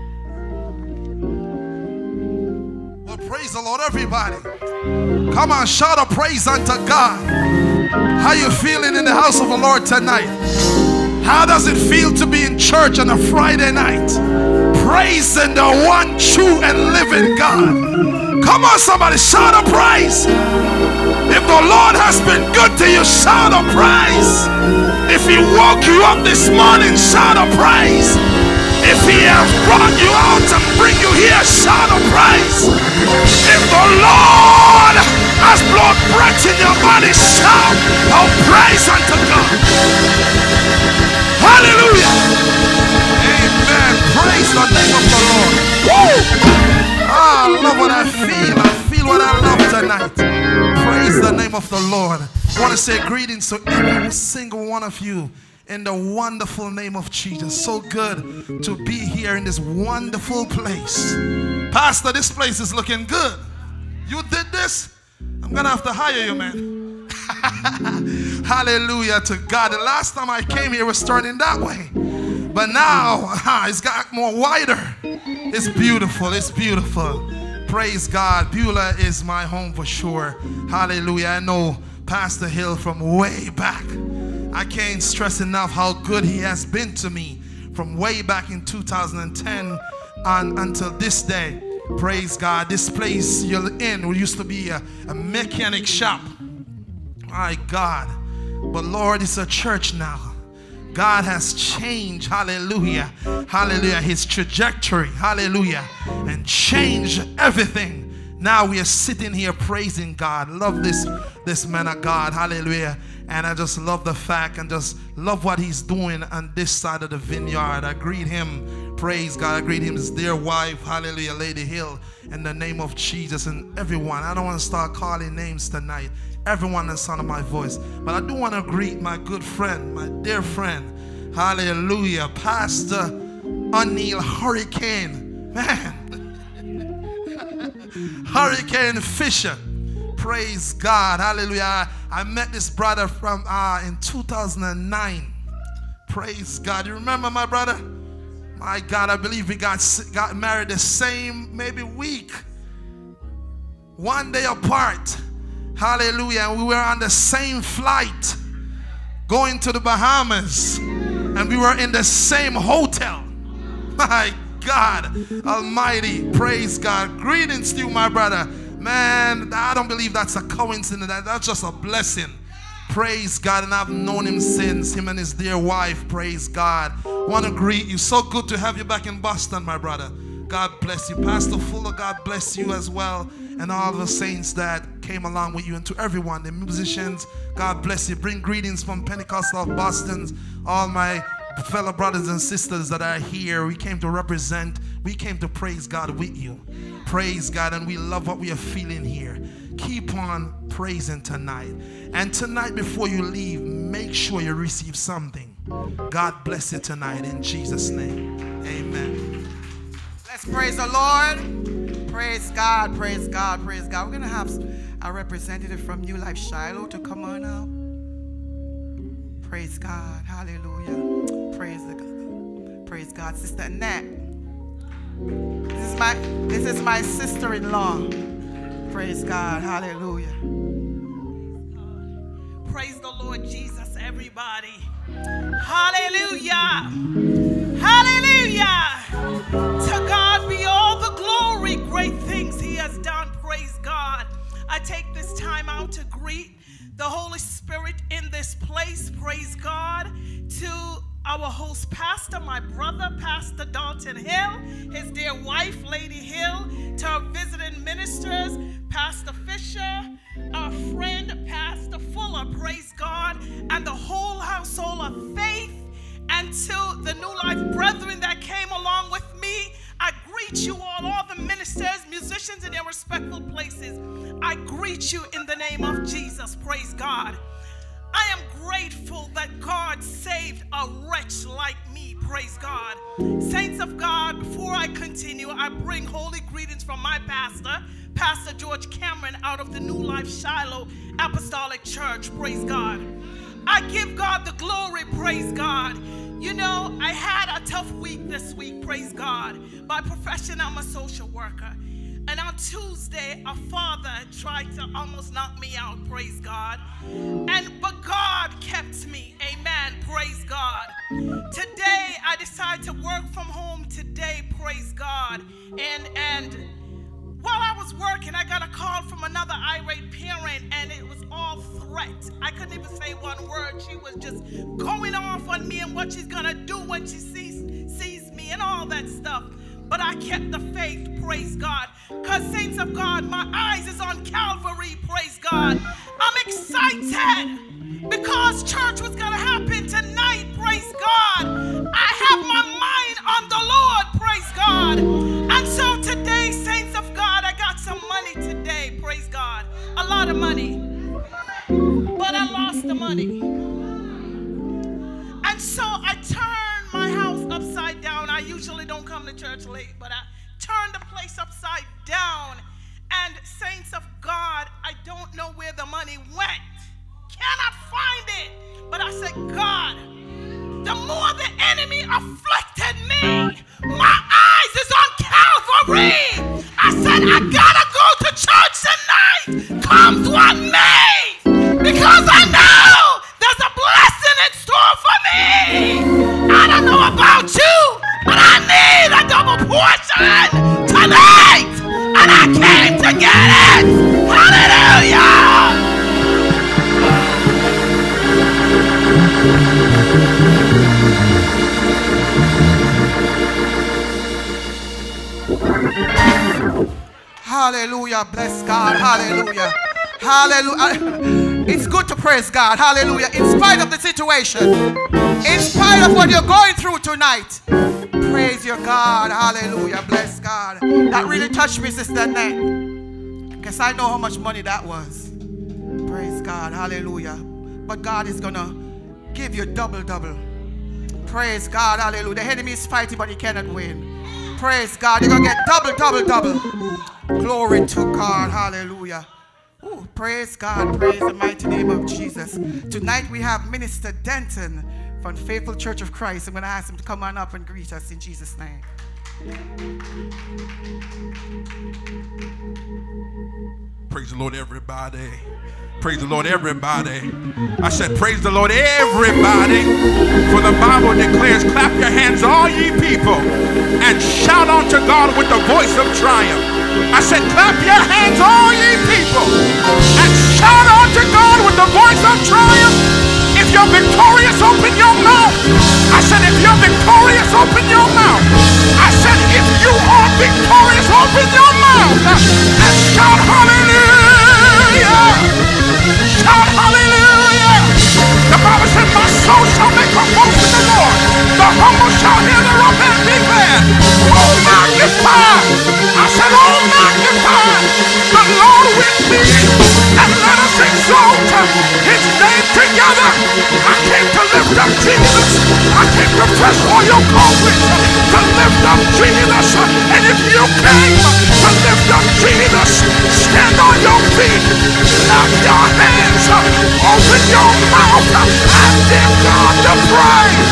Well, praise the Lord, everybody. Come on, shout a praise unto God. How you feeling in the house of the Lord tonight? How does it feel to be in church on a Friday night? Praising the one true and living God. Come on, somebody, shout a praise. If the Lord has been good to you, shout a praise. If He woke you up this morning, shout a praise. If He has brought you out and bring you here, shout a praise. If the Lord has blown breath in your body, shout a praise unto God. Hallelujah. Amen. Praise the name of the Lord. Woo! Ah, I love what I feel. I feel what I love tonight. Praise the name of the Lord. I want to say greetings to every single one of you in the wonderful name of Jesus. So good to be here in this wonderful place. Pastor, this place is looking good. You did this? I'm going to have to hire you, man. Hallelujah to God. The last time I came here was turning that way. But now, it's got more wider. It's beautiful. It's beautiful. Praise God. Beulah is my home for sure. Hallelujah. I know Pastor Hill from way back. I can't stress enough how good he has been to me from way back in 2010 on until this day. Praise God. This place you're in used to be a mechanic shop. My God. But Lord, it's a church now. God has changed, hallelujah, hallelujah, his trajectory, hallelujah, and changed everything. Now we are sitting here praising God. Love this man of God, hallelujah. And I just love the fact and just love what he's doing on this side of the vineyard. I greet him, praise God, I greet him, his dear wife, hallelujah, Lady Hill, in the name of Jesus, and everyone. I don't want to start calling names tonight. Everyone in the sound of my voice. But I do want to greet my good friend, my dear friend, hallelujah, Pastor O'Neill Hurricane, man, Hurricane Fisher, praise God, hallelujah. I met this brother from in 2009, praise God. You remember my brother? My God, I believe we got married the same maybe week, one day apart. Hallelujah. And we were on the same flight going to the Bahamas. And we were in the same hotel. My God Almighty. Praise God. Greetings to you, my brother. Man, I don't believe that's a coincidence. That's just a blessing. Praise God. And I've known him since. Him and his dear wife. Praise God. I want to greet you. So good to have you back in Boston, my brother. God bless you. Pastor Fuller, God bless you as well. And all the saints that came along with you, and to everyone, the musicians, God bless you. Bring greetings from Pentecostal of Boston, all my fellow brothers and sisters that are here. We came to represent, we came to praise God with you. Praise God, and we love what we are feeling here. Keep on praising tonight. And tonight, before you leave, make sure you receive something. God bless you tonight in Jesus' name. Amen. Let's praise the Lord. Praise God, praise God, praise God. We're going to have a representative from New Life Shiloh to come on now. Praise God, hallelujah. Praise God. Sister Annette. This is my sister-in-law. Praise God, hallelujah. Praise the Lord Jesus, everybody. Hallelujah. Hallelujah. To God be all the glory, great things he has done. Praise God. I take this time out to greet the Holy Spirit in this place. Praise God. To our host pastor, my brother, Pastor Dalton Hill, his dear wife, Lady Hill, to our visiting ministers, Pastor Fisher, our friend, Pastor Fuller, praise God, and the whole household of faith, and to the New Life brethren that came along with me. I greet you all the ministers, musicians in their respectful places. I greet you in the name of Jesus, praise God. I am grateful that God saved Saints of God, before I continue, I bring holy greetings from my pastor, Pastor George Cameron, out of the New Life Shiloh Apostolic Church. Praise God. I give God the glory. Praise God. You know, I had a tough week this week. Praise God. By profession, I'm a social worker. And on Tuesday, a father tried to almost knock me out. Praise God. But God kept me. Amen. Praise God. Today, I decided to work from home today. Praise God. And while I was working, I got a call from another irate parent, and it was all threat. I couldn't even say one word. She was just going off on me and what she's going to do when she sees me and all that stuff. But I kept the faith, praise God. Because, saints of God, my eyes is on Calvary, praise God. I'm excited because church was going to happen tonight, praise God. I have my mind on the Lord, praise God. And so today, saints of God, I got some money today, praise God. A lot of money. But I lost the money. And so I turned my house upside down. I usually don't come to church late, but I turned the place upside down. And saints of God, I don't know where the money went. Cannot find it. But I said, God, the more the enemy afflicted me, my eyes is on Calvary. I said, I gotta go to church tonight. Comes what may. Because I know there's a blessing in store for me. I don't know about you, but I need a double portion tonight. And I came to get it. Hallelujah. Hallelujah. Bless God. Hallelujah. Hallelujah. It's good to praise God. Hallelujah. In spite of the situation, in spite of what you're going through tonight, praise your God. Hallelujah. Bless God. That really touched me, Sister Annette, because I know how much money that was. Praise God. Hallelujah. But God is going to give you double. Praise God. Hallelujah. The enemy is fighting, but he cannot win. Praise God. You're going to get double. Glory to God. Hallelujah. Ooh, praise God. Praise the mighty name of Jesus. Tonight we have Minister Denton from Faithful Church of Christ. I'm going to ask him to come on up and greet us in Jesus' name. Praise the Lord, everybody. Praise the Lord, everybody. I said, praise the Lord, everybody. For the Bible declares, clap your hands, all ye people, and shout unto God with the voice of triumph. I said, clap your hands, all ye people, and shout unto God with the voice of triumph. If you're victorious, open your mouth. I said, if you're victorious, open your mouth. I said, if you are victorious, open your mouth and shout hallelujah. Shout hallelujah. The Bible said, my soul shall make a boast in the Lord. The humble shall hear thereof and be glad. Oh, magnify. I said, oh, magnify the Lord with me, and let us exalt his name together. I came to lift up Jesus. I came to fresh oil coffee to lift up Jesus. And if you came to lift up Jesus, stand on your feet, clap your hands, open your mouth, and give God the praise.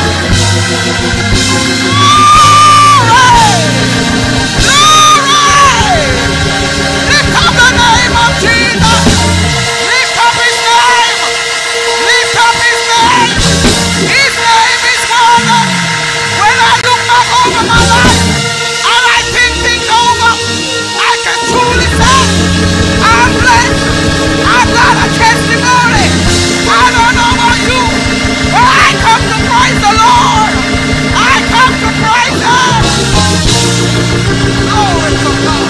Lift up the name of Jesus. Lift up his name. Lift up his name. His name is Father. When I look back over my life and I think things over, I can truly say I'm blessed. I've got a testimony. I don't know about you, but I come to praise the Lord. I come to praise him. Glory to God.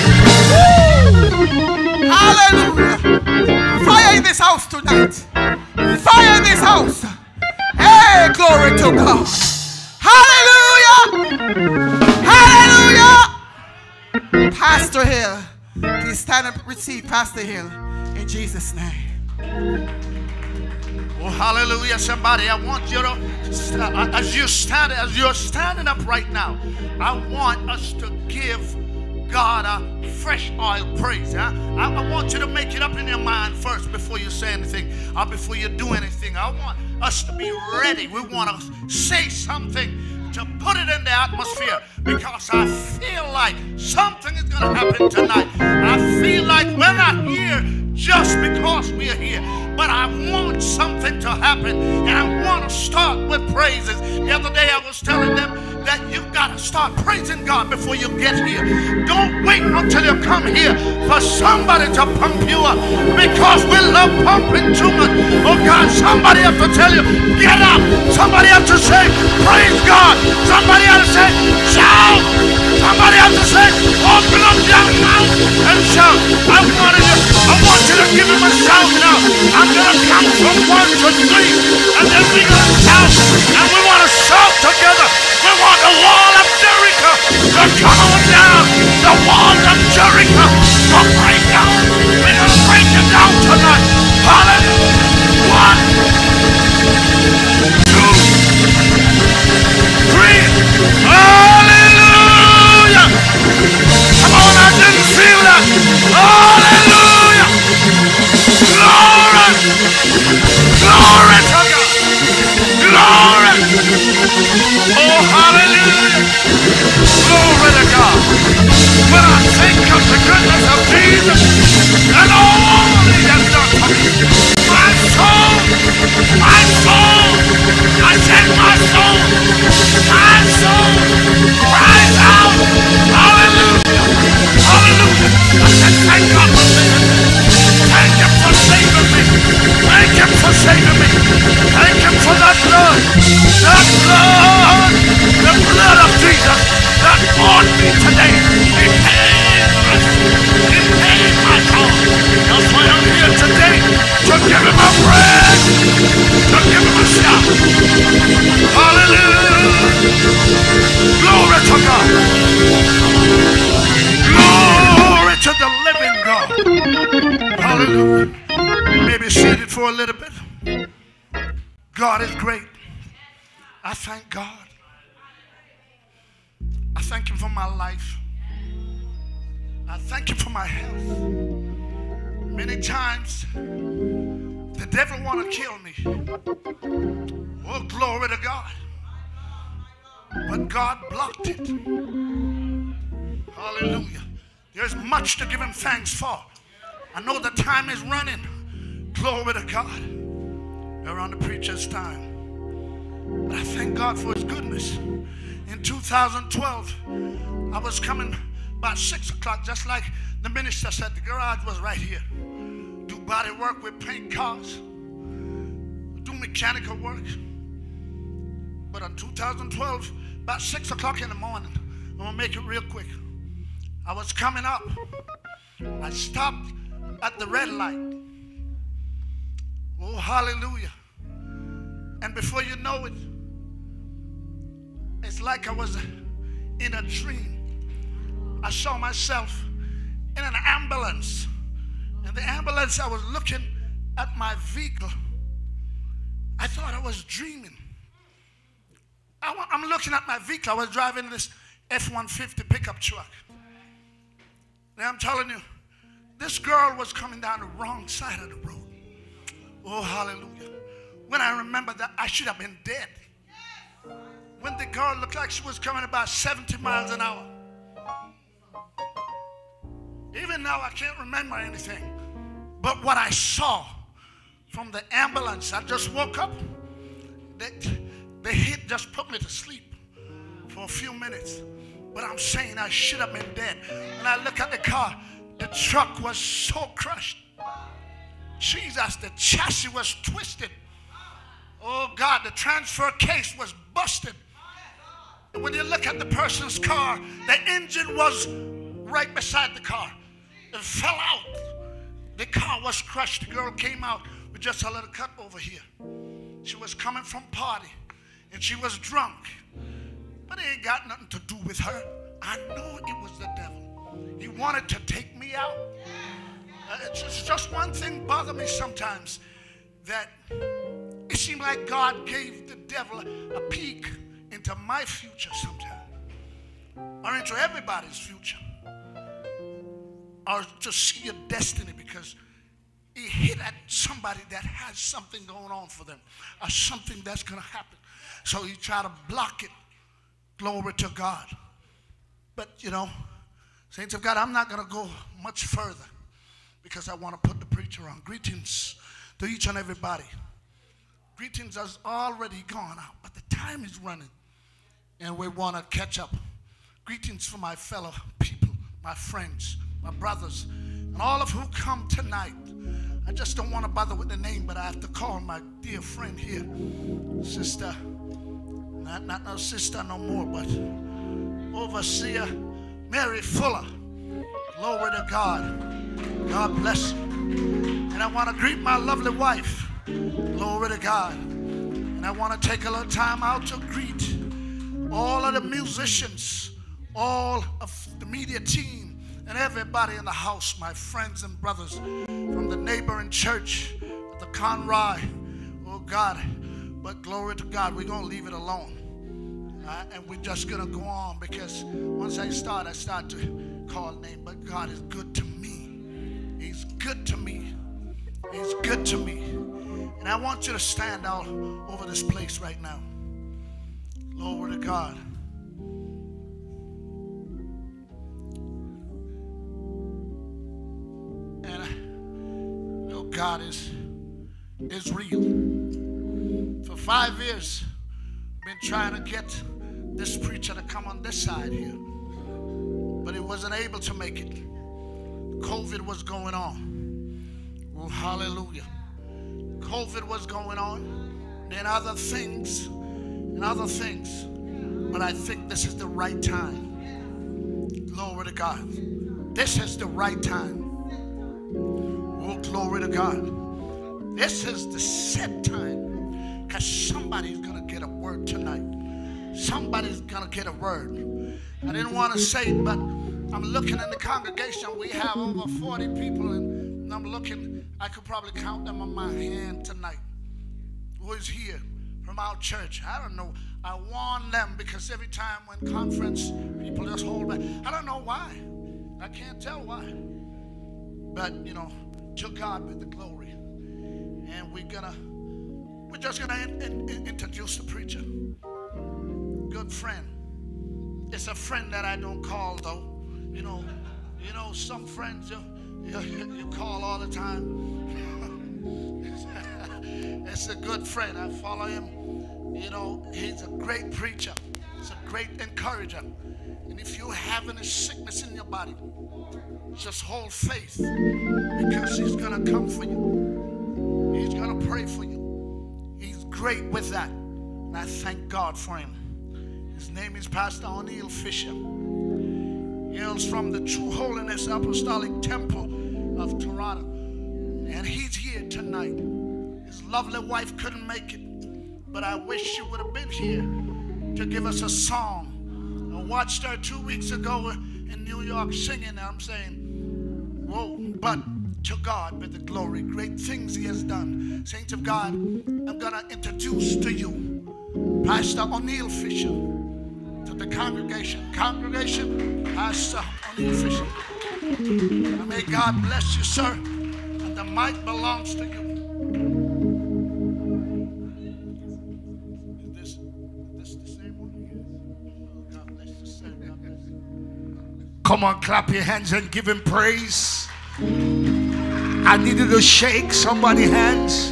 Hallelujah. Fire in this house tonight. Fire in this house. Hey, glory to God. Hallelujah. Hallelujah. Pastor Hill. Please stand and receive Pastor Hill in Jesus' name. Oh, hallelujah. Somebody, I want you to, as you're standing up right now, I want us to give God a fresh oil praise. Huh? I want you to make it up in your mind first before you say anything or before you do anything. I want us to be ready. We want to say something to put it in the atmosphere, because I feel like something is going to happen tonight. I feel like we're not here just because we're here, but I want something to happen, and I want to start with praises. The other day I was telling them that you got to start praising God before you get here. Don't wait until you come here for somebody to pump you up, because we love pumping too much. Oh God, somebody have to tell you, get up. Somebody have to say, praise God. Somebody have to say, shout. Somebody have to say, open up your mouth and shout. I want you to give him a shout now. I'm going to count from 1 to 3, and then we're going to shout, and we want to shout together. We want the wall of Jericho to come on down. The walls of Jericho to break down. We're going to break it down tonight. Hallelujah. 1, 2, 3. Hallelujah. Come on, I didn't feel that. Hallelujah. Glory. Glory to God. Glory. Oh, hallelujah. Glory to God. When I think of the goodness of Jesus and all he has done for me, my soul, I said my soul cries out. Hallelujah. Hallelujah. I said, thank God for saving me. Thank him for saving me. Thank him for saving me. Thank him for that blood. That blood. The blood of Jesus that bought me today. He paid my cause. That's why I'm here today, to give him a praise, to give him a shout. Hallelujah. Glory to God. Glory to the living God. Hallelujah. Maybe seated for a little bit. God is great. I thank God. I thank him for my life. I thank him for my health. Many times the devil want to kill me. Oh, glory to God. But God blocked it. Hallelujah. There's much to give him thanks for. I know the time is running. Glory to God. We're on the preacher's time. But I thank God for his goodness. In 2012, I was coming about 6 o'clock, just like the minister said. The garage was right here. Do body work with paint cars. Do mechanical work. But in 2012, about 6 o'clock in the morning, I'm going to make it real quick. I was coming up. I stopped at the red light. Oh, hallelujah. And before you know it, it's like I was in a dream. I saw myself in an ambulance. In the ambulance, I was looking at my vehicle. I thought I was dreaming. I'm looking at my vehicle. I was driving this F-150 pickup truck. Now I'm telling you, this girl was coming down the wrong side of the road. Oh, hallelujah. When I remember that, I should have been dead. When the girl looked like she was coming about 70 miles an hour. Even now, I can't remember anything. But what I saw from the ambulance, I just woke up. The hit just put me to sleep for a few minutes. But I'm saying I should have been dead. When I look at the car, the truck was so crushed. Jesus, the chassis was twisted. Oh God, the transfer case was busted. And when you look at the person's car, the engine was right beside the car. It fell out. The car was crushed. The girl came out with just a little cut over here. She was coming from party and she was drunk. But it ain't got nothing to do with her. I know it was the devil. He wanted to take me out. It's just one thing bothers me sometimes, that seems like God gave the devil a peek into my future sometimes, or into everybody's future, or to see your destiny, because he hit at somebody that has something going on for them, or something that's going to happen. So he tried to block it. Glory to God. But, you know, saints of God, I'm not going to go much further because I want to put the preacher on. Greetings to each and everybody. Greetings has already gone out, but the time is running, and we want to catch up. Greetings for my fellow people, my friends, my brothers, and all of who come tonight. I just don't want to bother with the name, but I have to call my dear friend here, sister, not no sister no more, but Overseer Mary Fuller. Glory to God. God bless you. And I want to greet my lovely wife. Glory to God. And I want to take a little time out to greet all of the musicians, all of the media team, and everybody in the house, my friends and brothers from the neighboring church, the Conroy. Oh God. But glory to God, we're going to leave it alone. And we're just going to go on, because once I start to call name. But God is good to me. He's good to me. He's good to me. And I want you to stand out over this place right now. Glory to God. And I know God is real. For 5 years, been trying to get this preacher to come on this side here, but he wasn't able to make it. COVID was going on. Oh, hallelujah. COVID was going on, then other things. But I think this is the right time. Glory to God. This is the right time. Oh, glory to God. This is the set time, because somebody's going to get a word tonight. Somebody's going to get a word. I didn't want to say it, but I'm looking in the congregation. We have over 40 people, and I'm looking. I could probably count them on my hand tonight. Who is here from our church? I don't know. I warn them, because every time when conference, people just hold back. I don't know why. I can't tell why. But, you know, to God be the glory. And we're just gonna introduce the preacher. Good friend. It's a friend that I don't call, though. You know, some friends you call all the time. It's a good friend. I follow him. You know, he's a great preacher. He's a great encourager. And if you have any sickness in your body, just hold faith, because he's gonna come for you. He's gonna pray for you. He's great with that. And I thank God for him. His name is Pastor O'Neill Fisher. He hails from the True Holiness Apostolic Temple of Toronto. And he's here tonight. His lovely wife couldn't make it, but I wish she would have been here to give us a song. I watched her 2 weeks ago in New York singing, and I'm saying, whoa, but to God be the glory. Great things he has done. Saints of God, I'm going to introduce to you Pastor O'Neill Fisher, to the congregation. Congregation, Pastor O'Neill Fisher. And may God bless you, sir. And the mic belongs to you. Is this the same one? God bless you, sir. God bless you. Come on, clap your hands and give him praise. I need you to shake somebody's hands.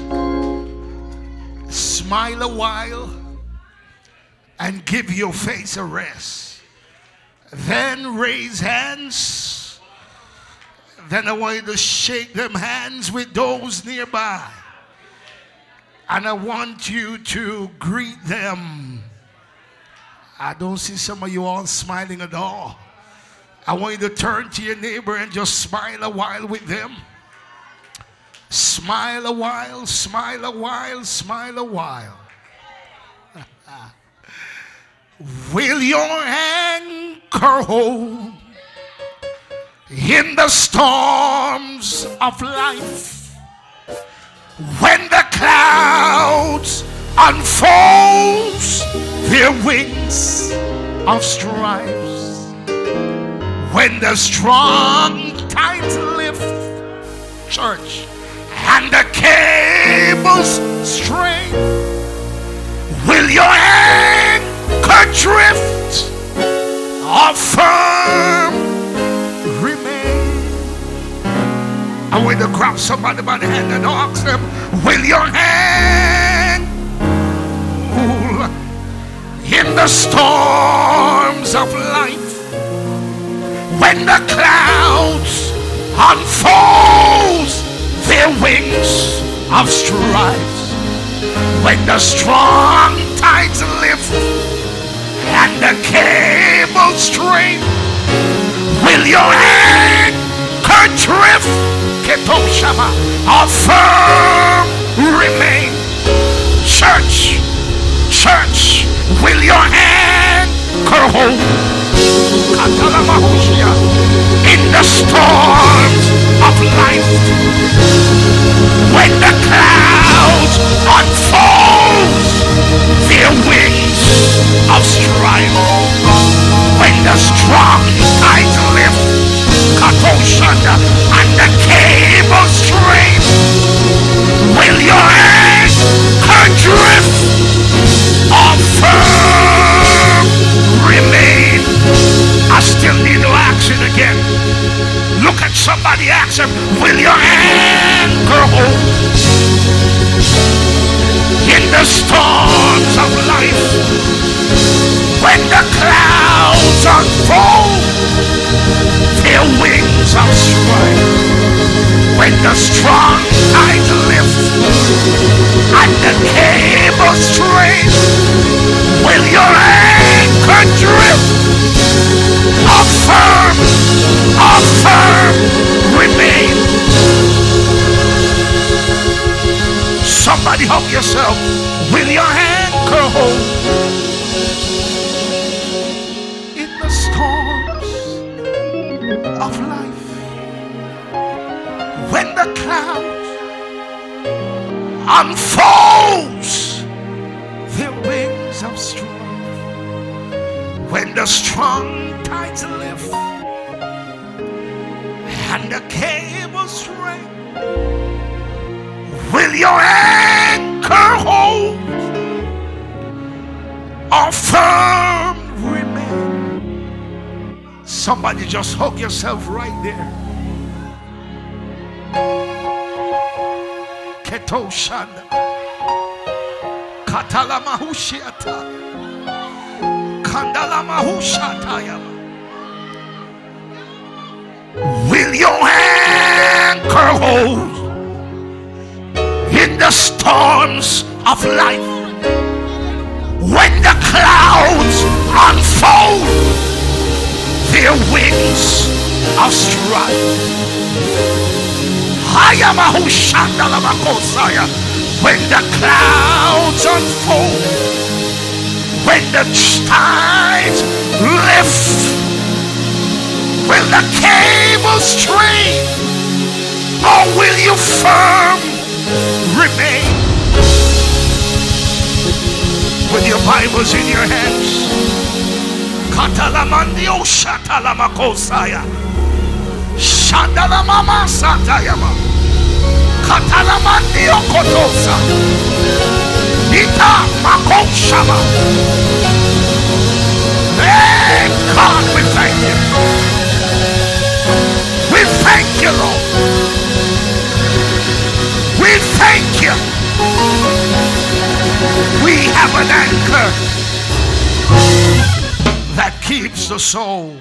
Smile a while and give your face a rest. Then raise hands. Then I want you to shake them hands with those nearby. And I want you to greet them. I don't see some of you all smiling at all. I want you to turn to your neighbor and just smile a while with them. Smile a while, smile a while, smile a while. Will your anchor hold in the storms of life? When the clouds unfolds their wings of stripes, when the strong tides lift, church, and the cables strain, will your anchor drift or firm remain? I want to grab somebody by the hand and ask them, will your hand rule in the storms of life, when the clouds unfold their wings of strife, when the strong tides lift and the cables strain, will your anchor drift, Ketoshama, or firm remain? Church, church, will your anchor hold in the storms of life, when the clouds unfold their wings of strife, when the strong tides lift, Katoshanda, and the cable strain, will your anchor drift or firm remain? I still need to ask it again. Look at somebody, ask him, will your anchor hold in the storms of life, when the clouds unfold their wings of strife, when the strong tides lift and the cable strain, will your anchor drift or firm remain? Somebody help yourself. Will your anchor hold in the storms of life, when the clouds unfolds their wings of strife, when the strong tides lift and the cables strain, will your anchor hold or firm remain? Somebody just hug yourself right there. Ketoshanda Katalamahushata Kandalamahushatayama. Will your anchor hold in the storms of life, when the clouds unfold their wings of strife? When the clouds unfold, when the tides lift, will the cable strain, or will you firm remain? With your Bibles in your hands, Katalamandio Shatalamakosaya, Shandalamama Satayama, Katalamandio Kotosa, Ita Makoshama. Hey God, we thank you. We thank you, Lord. We thank you. We have an anchor that keeps the soul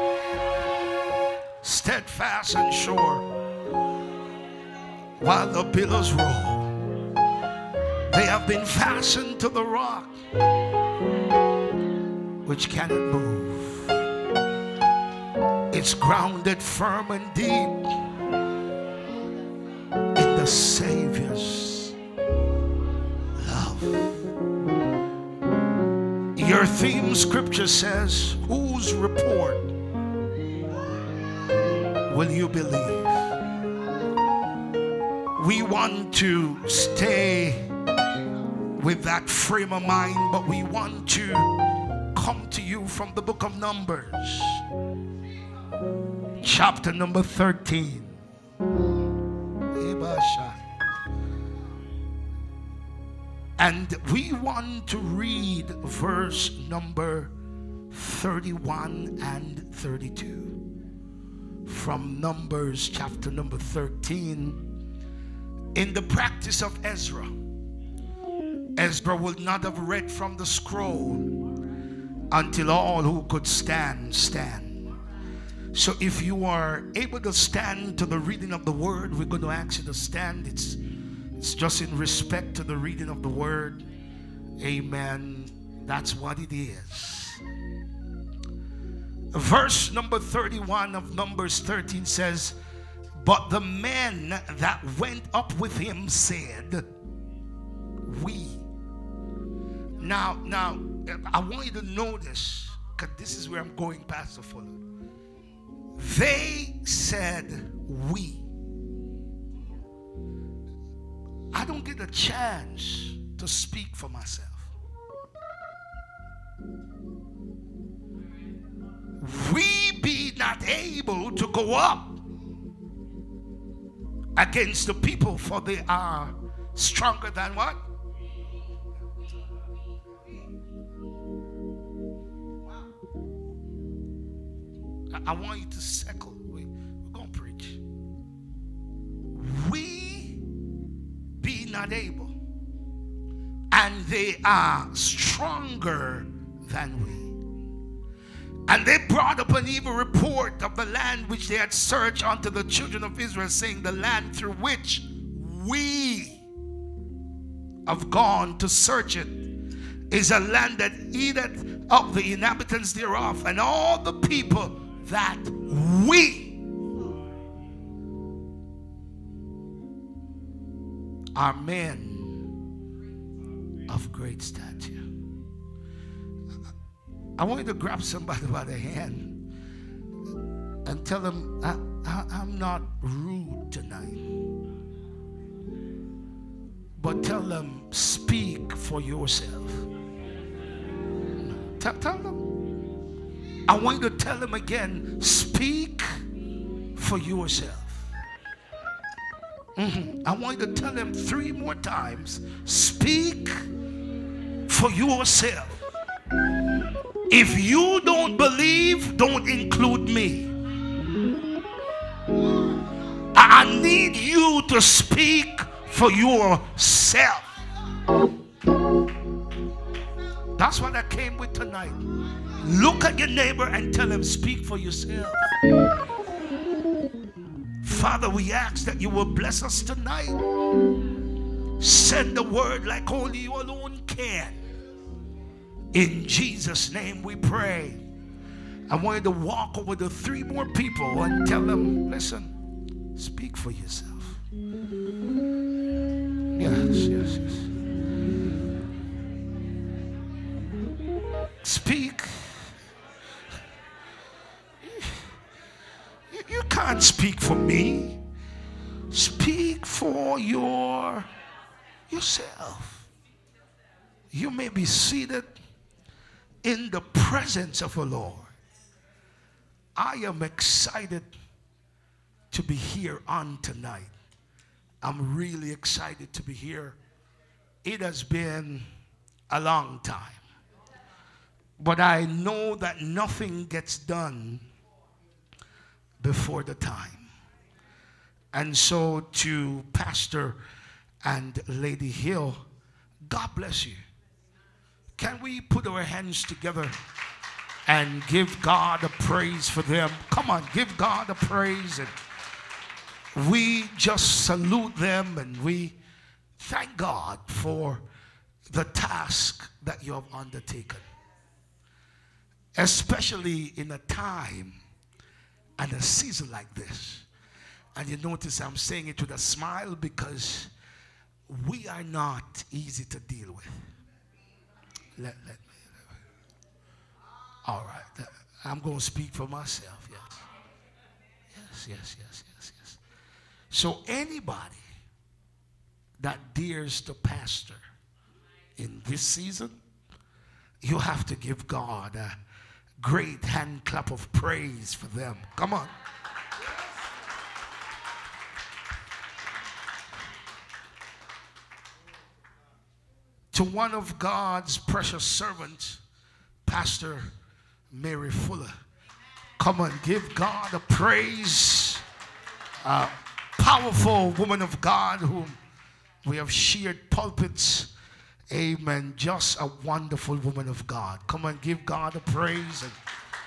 steadfast and sure while the billows roll. They have been fastened to the rock which cannot move. It's grounded firm and deep in the Savior's love. Your theme scripture says, whose report will you believe? We want to stay with that frame of mind, but we want to come to you from the book of Numbers, chapter number 13. And we want to read verse number 31 and 32 from Numbers chapter number 13. In the practice of Ezra, Ezra would not have read from the scroll until all who could stand. So if you are able to stand to the reading of the word, we're going to ask you to stand. It's just in respect to the reading of the word. Amen. That's what it is. Verse number 31 of Numbers 13 says, but the men that went up with him said, we. Now, I want you to know this, because this is where I'm going, Pastor Fuller. They said, we. I don't get a chance to speak for myself. We be not able to go up against the people, for they are stronger than what? I want you to settle. We're going to preach. We be not able, and they are stronger than we. And they brought up an evil report of the land which they had searched unto the children of Israel, saying, the land through which we have gone to search it is a land that eateth up the inhabitants thereof, and all the people that we are men of great stature. I want you to grab somebody by the hand and tell them, I'm not rude tonight, but tell them, speak for yourself. Tell them. I want you to tell them again, speak for yourself. I want you to tell them 3 more times, speak for yourself. If you don't believe, don't include me. I need you to speak for yourself. That's what I came with tonight. Look at your neighbor and tell him, speak for yourself. Father, we ask that you will bless us tonight. Send the word like only you alone can. In Jesus' name we pray. I want you to walk over to 3 more people and tell them, listen, speak for yourself. Yes. Speak. You can't speak for me. Speak for yourself. You may be seated in the presence of the Lord. I am excited to be here on tonight. I'm really excited to be here. It has been a long time, but I know that nothing gets done before the time. And so to Pastor and Lady Hill, God bless you. Can we put our hands together and give God a praise for them? Come on, give God a praise. And we just salute them and we thank God for the task that you have undertaken. Especially in a time and a season like this. And you notice I'm saying it with a smile because we are not easy to deal with. Let me. All right. I'm going to speak for myself. Yes. So anybody that dares to pastor in this season, you have to give God a great hand clap of praise for them. Come on. To one of God's precious servants, Pastor Mary Fuller, come on, give God a praise. A powerful woman of God whom we have shared pulpits. Amen. Just a wonderful woman of God. Come on, give God a praise. And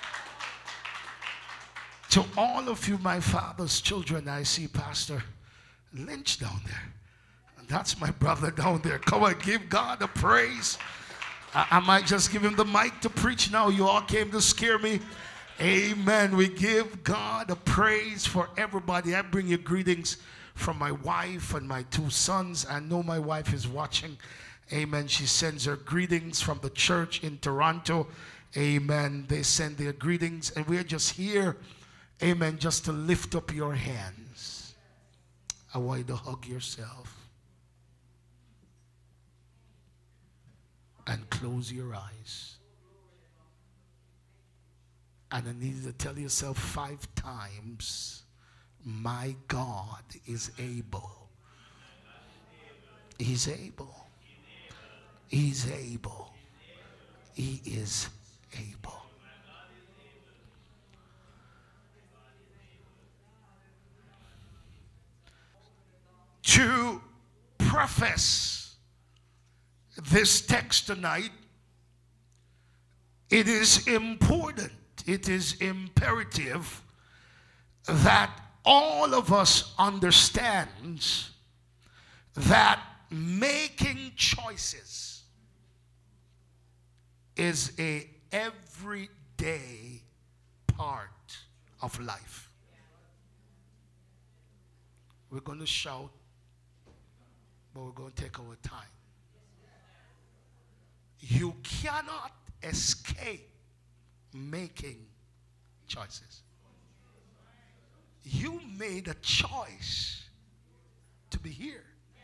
to all of you, my father's children, I see Pastor Lynch down there. That's my brother down there. Come on, give God a praise. I might just give him the mic to preach now. You all came to scare me. Amen. We give God a praise for everybody. I bring you greetings from my wife and my two sons. I know my wife is watching. Amen. She sends her greetings from the church in Toronto. Amen. They send their greetings. And we're just here, amen, just to lift up your hands. I want you to hug yourself. And close your eyes. And I need you to tell yourself 5 times, my God is able. He's able. He's able. He is able. To preface this text tonight, it is important, it is imperative that all of us understands that making choices is a everyday part of life. We're going to shout, but we're going to take our time. You cannot escape making choices. You made a choice to be here.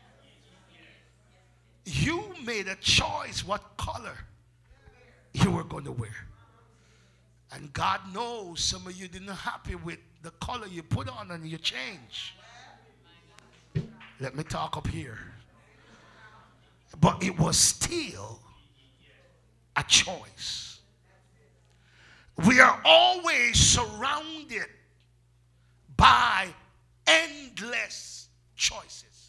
You made a choice what color you were going to wear. And God knows some of you didn't happy with the color you put on and you change. Let me talk up here. But it was still a choice. We are always surrounded by endless choices.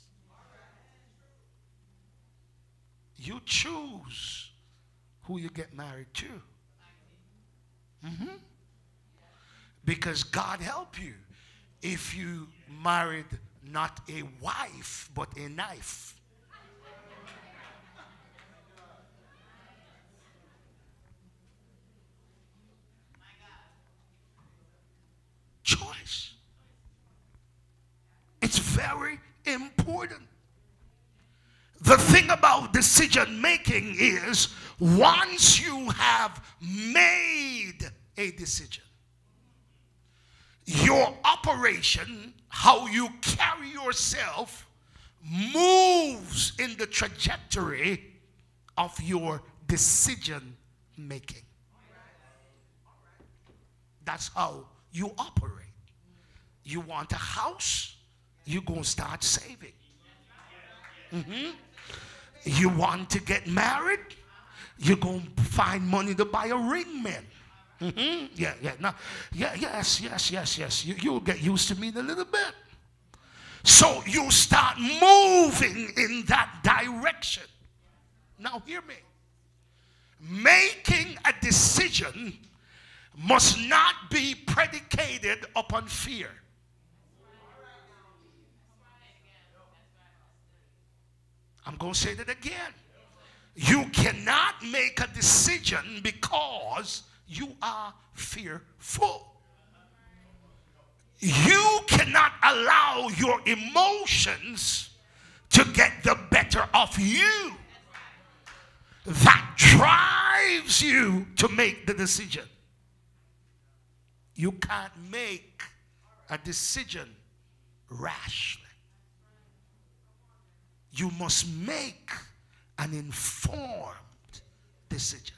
You choose who you get married to. Because God help you if you married not a wife but a knife. Choice. It's very important. The thing about decision making is once you have made a decision, your operation, how you carry yourself, moves in the trajectory of your decision making. That's how you operate. You want a house, you're going to start saving. You want to get married, you're going to find money to buy a ring, man. Yes. You'll get used to me in a little bit. So you start moving in that direction. Now hear me. Making a decision must not be predicated upon fear. I'm going to say that again. You cannot make a decision because you are fearful. You cannot allow your emotions to get the better of you. That drives you to make the decision. You can't make a decision rashly. you must make an informed decision.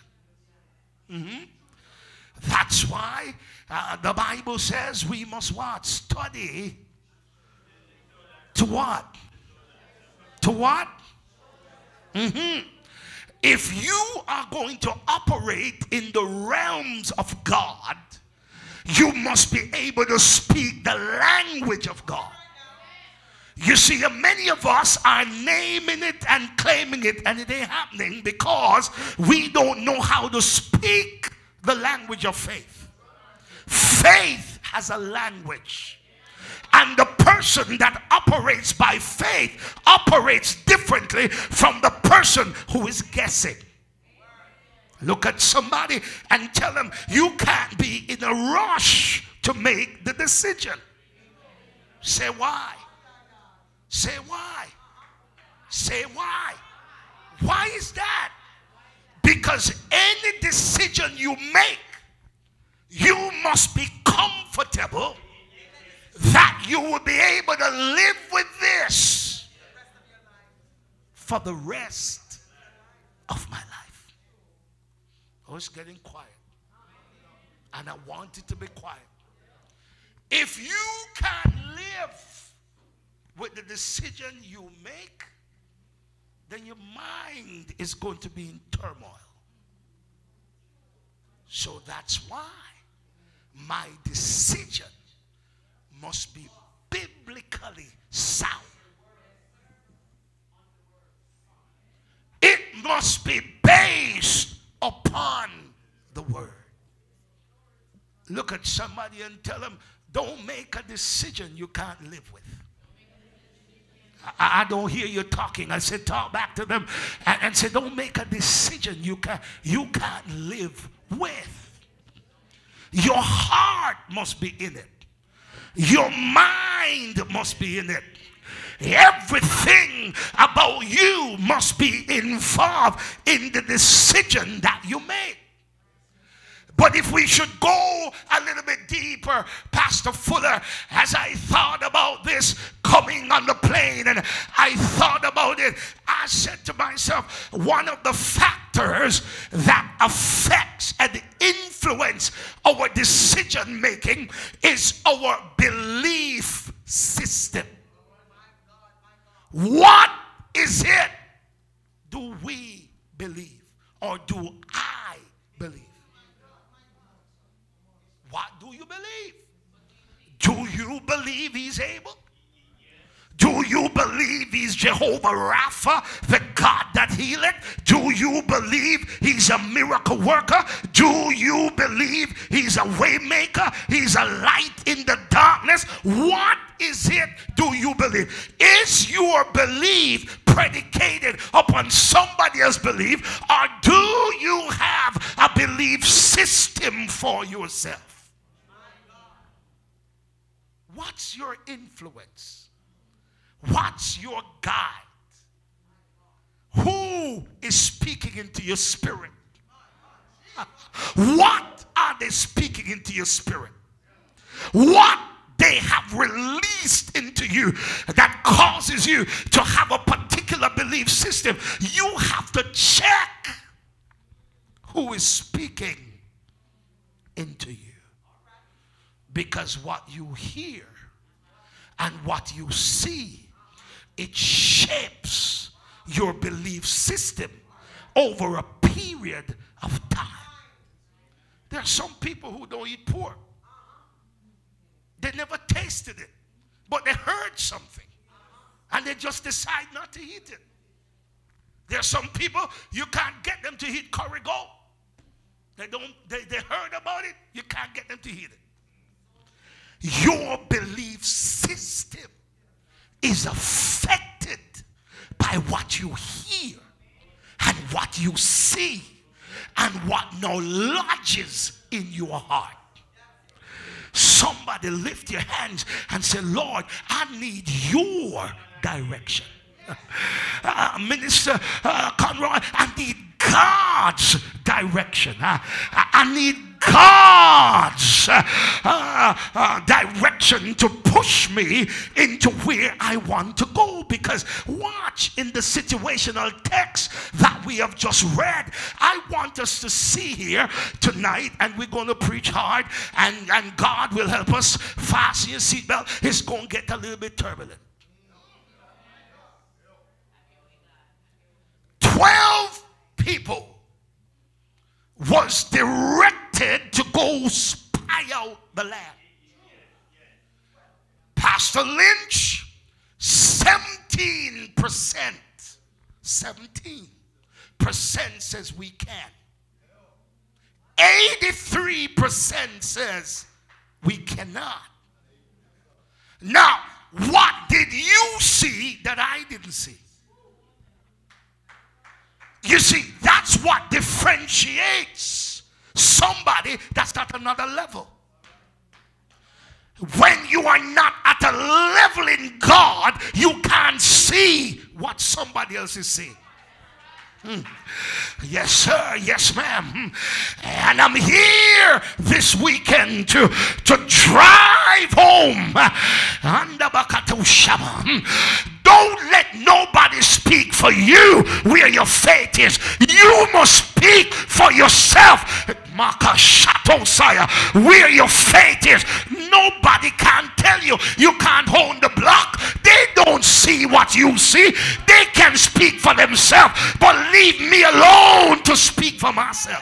That's why the Bible says we must what? Study to what? To what? If you are going to operate in the realms of God, you must be able to speak the language of God. You see, many of us are naming it and claiming it, and it ain't happening because we don't know how to speak the language of faith. Faith has a language. And the person that operates by faith operates differently from the person who is guessing. Look at somebody and tell them, you can't be in a rush to make the decision. Say why? Say why? Say why? Why is that? Because any decision you make, you must be comfortable that you will be able to live with this for the rest of my life. Oh, it's getting quiet. And I want it to be quiet. If you can't live with the decision you make, then your mind is going to be in turmoil. So that's why my decision must be biblically sound. It must be based upon the word. Look at somebody and tell them, don't make a decision you can't live with. I don't hear you talking. I said, talk back to them and say, don't make a decision you can't live with. Your heart must be in it. Your mind must be in it. Everything about you must be involved in the decision that you make. But if we should go a little bit deeper, Pastor Fuller, as I thought about this coming on the plane and I thought about it, I said to myself, one of the factors that affects and influence our decision making is our belief system. What is it do we believe, or do I believe? What do you believe? Do you believe he's able? Do you believe he's Jehovah Rapha, the God that healeth? Do you believe he's a miracle worker? Do you believe he's a way maker? He's a light in the darkness? What is it do you believe? Is your belief predicated upon somebody else's belief, or do you have a belief system for yourself? What's your influence? What's your guide? Who is speaking into your spirit? What are they speaking into your spirit? What they have released into you that causes you to have a particular belief system? You have to check who is speaking into you. Because what you hear and what you see, it shapes your belief system over a period of time. There are some people who don't eat pork. They never tasted it, but they heard something and they just decide not to eat it. There are some people you can't get them to eat curry goat. They heard about it, you can't get them to eat it. Your belief system is affected by what you hear and what you see and what now lodges in your heart. Somebody lift your hands and say, Lord, I need your direction. Minister Conroy, I need God's direction. I need God's direction to push me into where I want to go. Because watch, in the situational text that we have just read, I want us to see here tonight, and we're going to preach hard, and God will help us. Fasten your seatbelt. It's going to get a little bit turbulent. 12 people was directed to go spy out the land. Pastor Lynch, 17%. 17% says we can. 83% says we cannot. Now, what did you see that I didn't see? You see, that's what differentiates somebody that's at another level. When you are not at a level in God, you can't see what somebody else is seeing. Yes, sir. Yes, ma'am. And I'm here this weekend to drive home. Don't let nobody speak for you where your faith is. You must speak for yourself. Where your faith is. Nobody can tell you. You can't hold the block. They don't see what you see. They can speak for themselves. But leave me alone to speak for myself.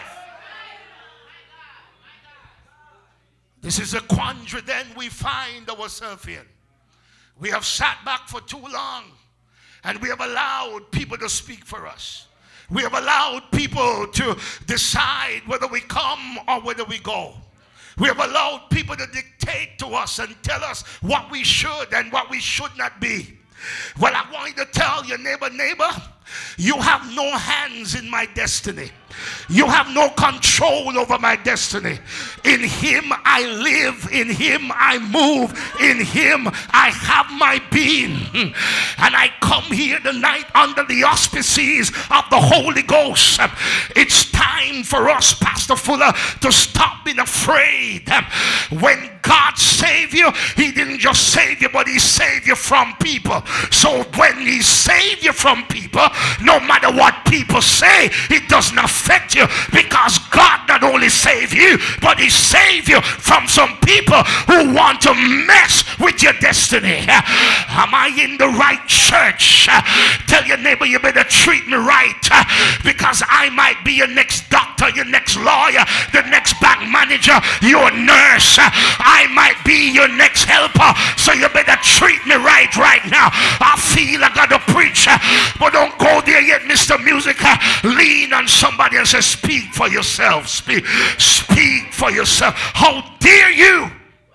This is a quandary then we find ourselves in. We have sat back for too long, and we have allowed people to speak for us. We have allowed people to decide whether we come or whether we go. We have allowed people to dictate to us and tell us what we should and what we should not be. Well, I want you to tell your neighbor, you have no hands in my destiny. You have no control over my destiny. In him I live, in him I move, in him I have my being. And I come here tonight under the auspices of the Holy Ghost. It's time for us, Pastor Fuller, to stop being afraid. When God saved you, he didn't just save you, but he saved you from people. So when he saved you from people, no matter what people say, it doesn't affect you, because God not only saved you, but he saved you from some people who want to mess with your destiny. Am I in the right church? Tell your neighbor, you better treat me right, because I might be your next doctor, your next lawyer, the next bank manager, your nurse. I might be your next helper, so you better treat me right now. I feel I gotta preach, but don't go there yet, Mr. Music. Lean on somebody and say, speak for yourself. Speak for yourself. How dare you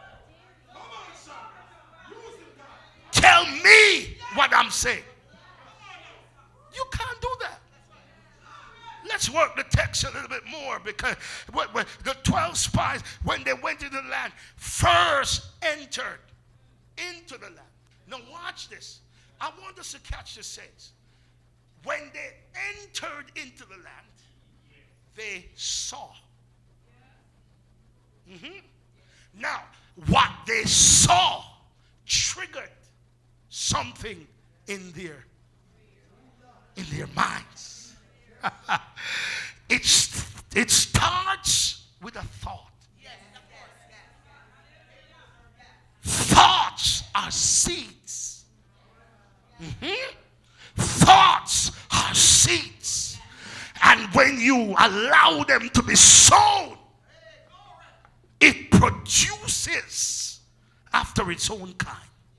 tell me what I'm saying? You can't do that. Let's work the text a little bit more, because when the 12 spies, when they went into the land, first entered into the land. Now watch this. I want us to catch the sense. When they entered into the land, they saw. Now, what they saw triggered something in their minds. It starts with a thought. Thoughts are seeds. Thoughts are seeds. And when you allow them to be sown, it produces after its own kind.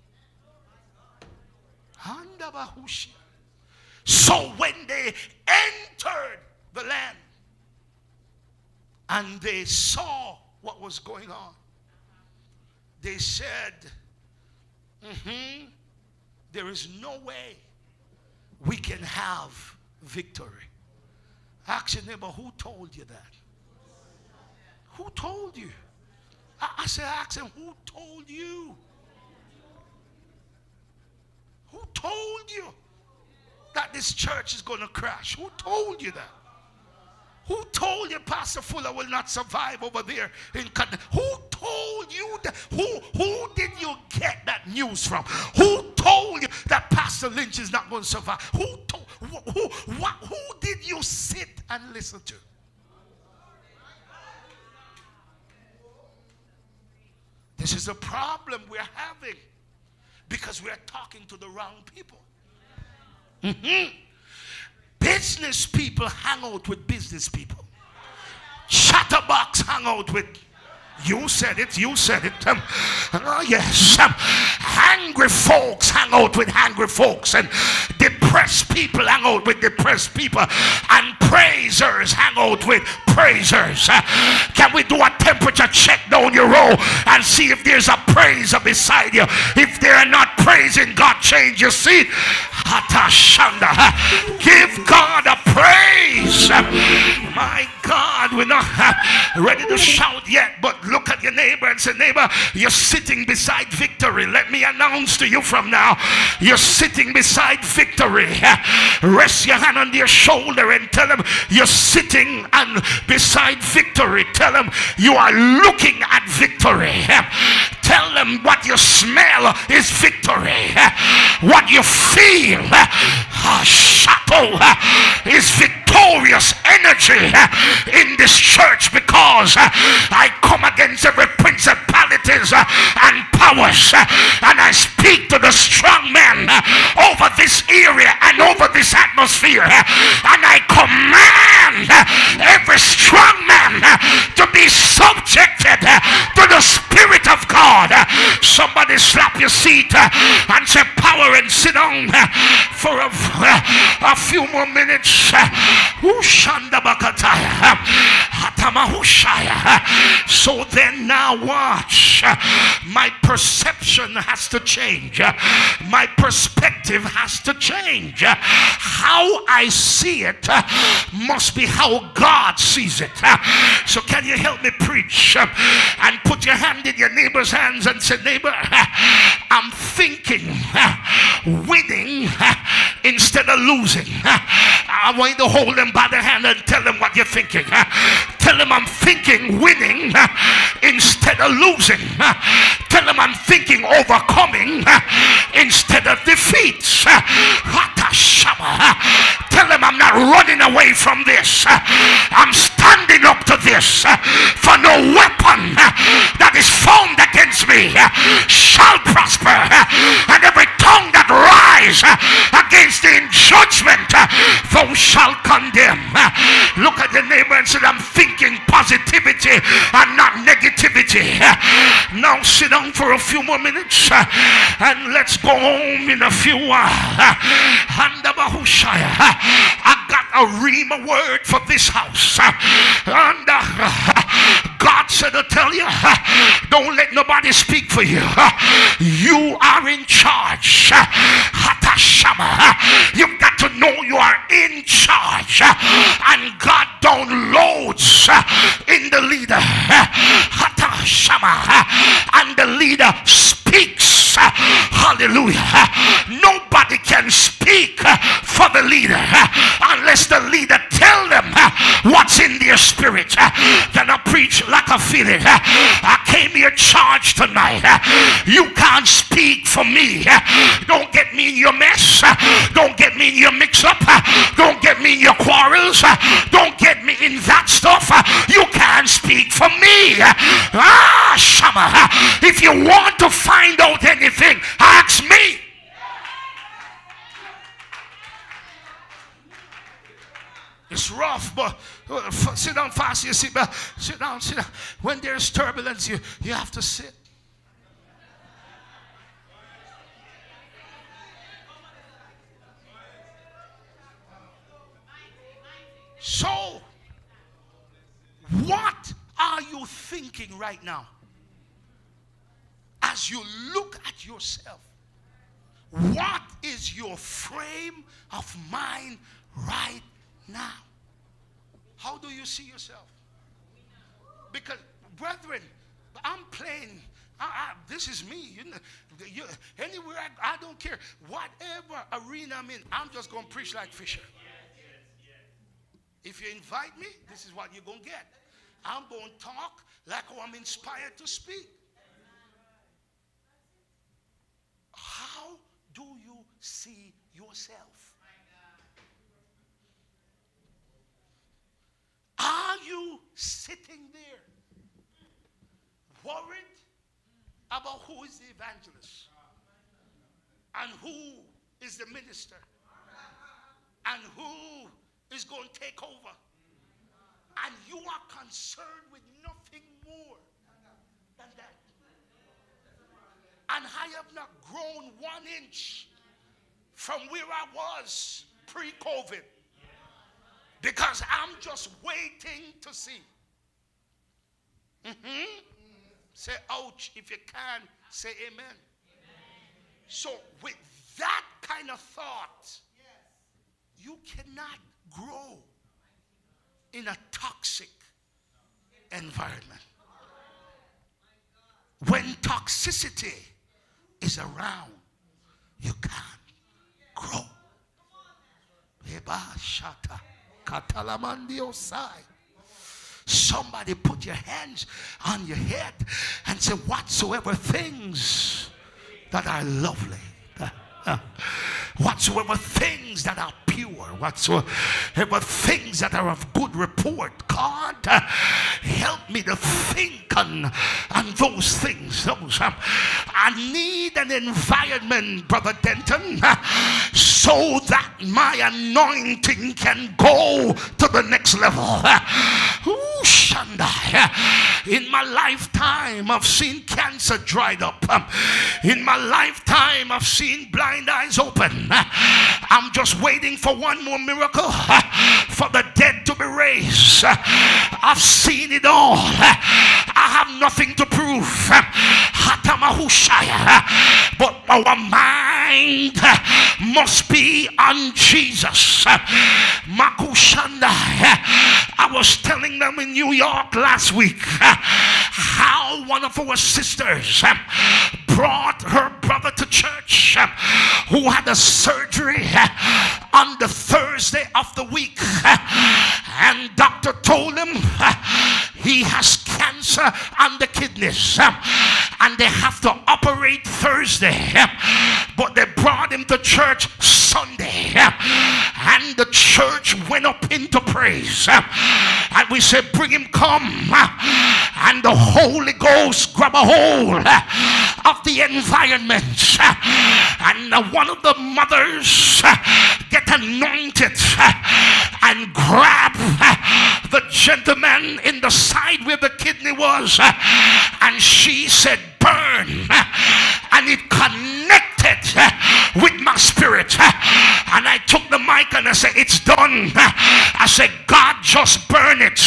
So when they entered the land and they saw what was going on, they said, there is no way we can have victory. Ask your neighbor, who told you that? Who told you? I said, ask him, who told you? Who told you that this church is going to crash? Who told you that? Who told you Pastor Fuller will not survive over there in Canada? Who told you that? Who did you get that news from? Who told you that Pastor Lynch is not going to survive? Who did you sit and listen to? This is a problem we're having because we're talking to the wrong people. Business people hang out with business people. Chatterbox hang out with, you said it. Yes. Hungry folks hang out with hungry folks, and depressed people hang out with depressed people, and praisers hang out with praisers. Can we do a temperature check down your row and see if there's a praiser beside you? If they're not praising God, change your seat. Give God a praise. My God, we're not ready to shout yet, but look at your neighbor and say, neighbor, you're sitting beside victory. Let me announce to you from now, you're sitting beside victory. Rest your hand on their shoulder and tell them you're sitting and beside victory. Tell them you are looking at victory. Tell them what you smell is victory. What you feel is victorious energy in this church, because I come against every principalities and powers, and I speak to the strong man over this area and over this atmosphere, and I command every strong man to be subjected to the Spirit of God. Somebody slap your seat and say power and sit down for a few more minutes. So then now watch. My perception has to change. My perspective has to change. How I see it must be how God sees it. So can you help me preach? And put your hand in your neighbor's hands and say, neighbor, I'm thinking winning instead of losing. I want you to hold them by the hand and tell them what you're thinking. Tell them I'm thinking winning instead of losing. Tell them I'm thinking overcoming instead of defeat. Tell them I'm not running away from this. I'm standing up to this. For no weapon that is formed against me shall prosper, and every tongue that rise against thee in judgment thou shalt condemn. Look at your neighbor and say, I'm thinking positivity and not negativity. Now sit down for a few more minutes and let's go home in a few while. I got a rhema word for this house, and God said to tell you, don't let nobody speak for you. You are in charge. You've got to know you are in charge, and God downloads in the leader, and the leader speaks. Hallelujah. Nobody can speak for the leader unless the leader tell them what's in their spirit. Can I preach like I feel it? I came here charged tonight. You can't speak for me. Don't get me in your mess. Don't get me in your mix-up. Don't get me in your quarrels. Don't get me in that stuff. You can't speak for me. Shama. If you want to find out anything, ask me. It's rough, but sit down fast. You sit back. Sit down. When there's turbulence, you have to sit. So, what are you thinking right now? As you look at yourself, what is your frame of mind right now? How do you see yourself? Because, brethren, I'm playing. This is me. Anywhere I don't care. Whatever arena I'm in, I'm just going to preach like Fisher. If you invite me, this is what you're going to get. I'm going to talk like how I'm inspired to speak. How do you see yourself? Are you sitting there worried about who is the evangelist and who is the minister and who is going to take over, and you are concerned with nothing more than that? And I have not grown 1 inch from where I was pre-COVID, because I'm just waiting to see. Say ouch if you can. Say amen. So with that kind of thought, you cannot grow in a toxic environment. When toxicity is around, you can't grow. Somebody put your hands on your head and say, whatsoever things that are lovely, whatsoever things that are pure, whatsoever things that are of good report, God, help me to think on those things. I need an environment, Brother Denton, so that my anointing can go to the next level. Ooh, Shandai. In my lifetime, I've seen cancer dried up. In my lifetime, I've seen blind eyes open. I'm just waiting for one more miracle, for the dead to be raised. I've seen it all. I have nothing to prove. But our mind must be on Jesus. I was telling them in New York last week how one of our sisters brought her brother to church who had a surgery on the Thursday of the week, and doctor told him he has cancer on the kidneys and they have to operate Thursday, but they brought him to church Sunday, and the church went up into praise, and we said, bring him, come, and the Holy Ghost grab a hold of the environment, and one of the mothers get anointed and grab the gentleman in the side where the kidney was, and she said, burn, and it connected with my spirit, and I took the mic and I said, it's done. I said, God, just burn it.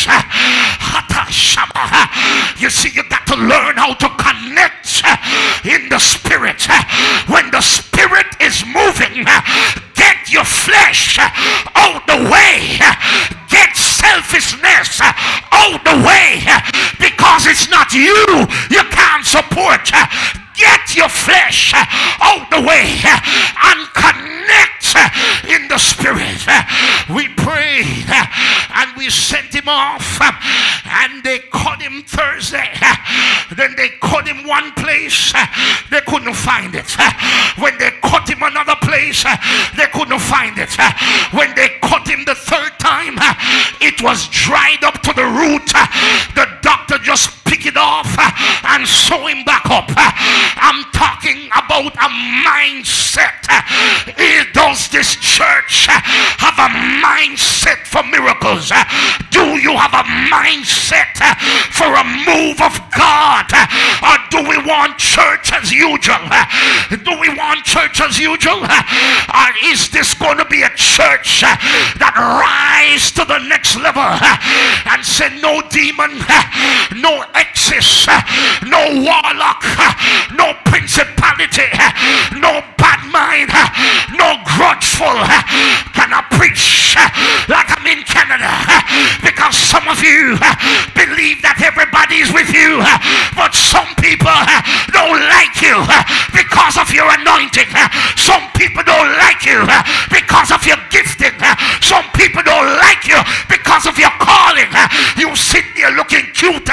You see, you got to learn how to connect in the spirit. When the spirit is moving, get your flesh out the way, get selfishness out the way, because it's not you can't support. Get your flesh out the way and connect in the spirit. We prayed and we sent him off, and they caught him Thursday. Then they caught him one place, they couldn't find it. When they caught him another place, they couldn't find it. When they caught him the third time, it was dried up to the root. The doctor just picked it off and sew him back up. I'm talking about a mindset. Does this church have a mindset for miracles? Do you have a mindset for a move of God? Or do we want church as usual? Do we want church as usual? Or is this going to be a church that rise to the next level and say, no demon, no excess, no warlock, no principality, no bad mind, no grudgeful? Can I preach like I'm in Canada? Because some of you believe that everybody's with you, but some people don't like you because of your anointing. Some people don't like you because of your gifting. Some people don't like you because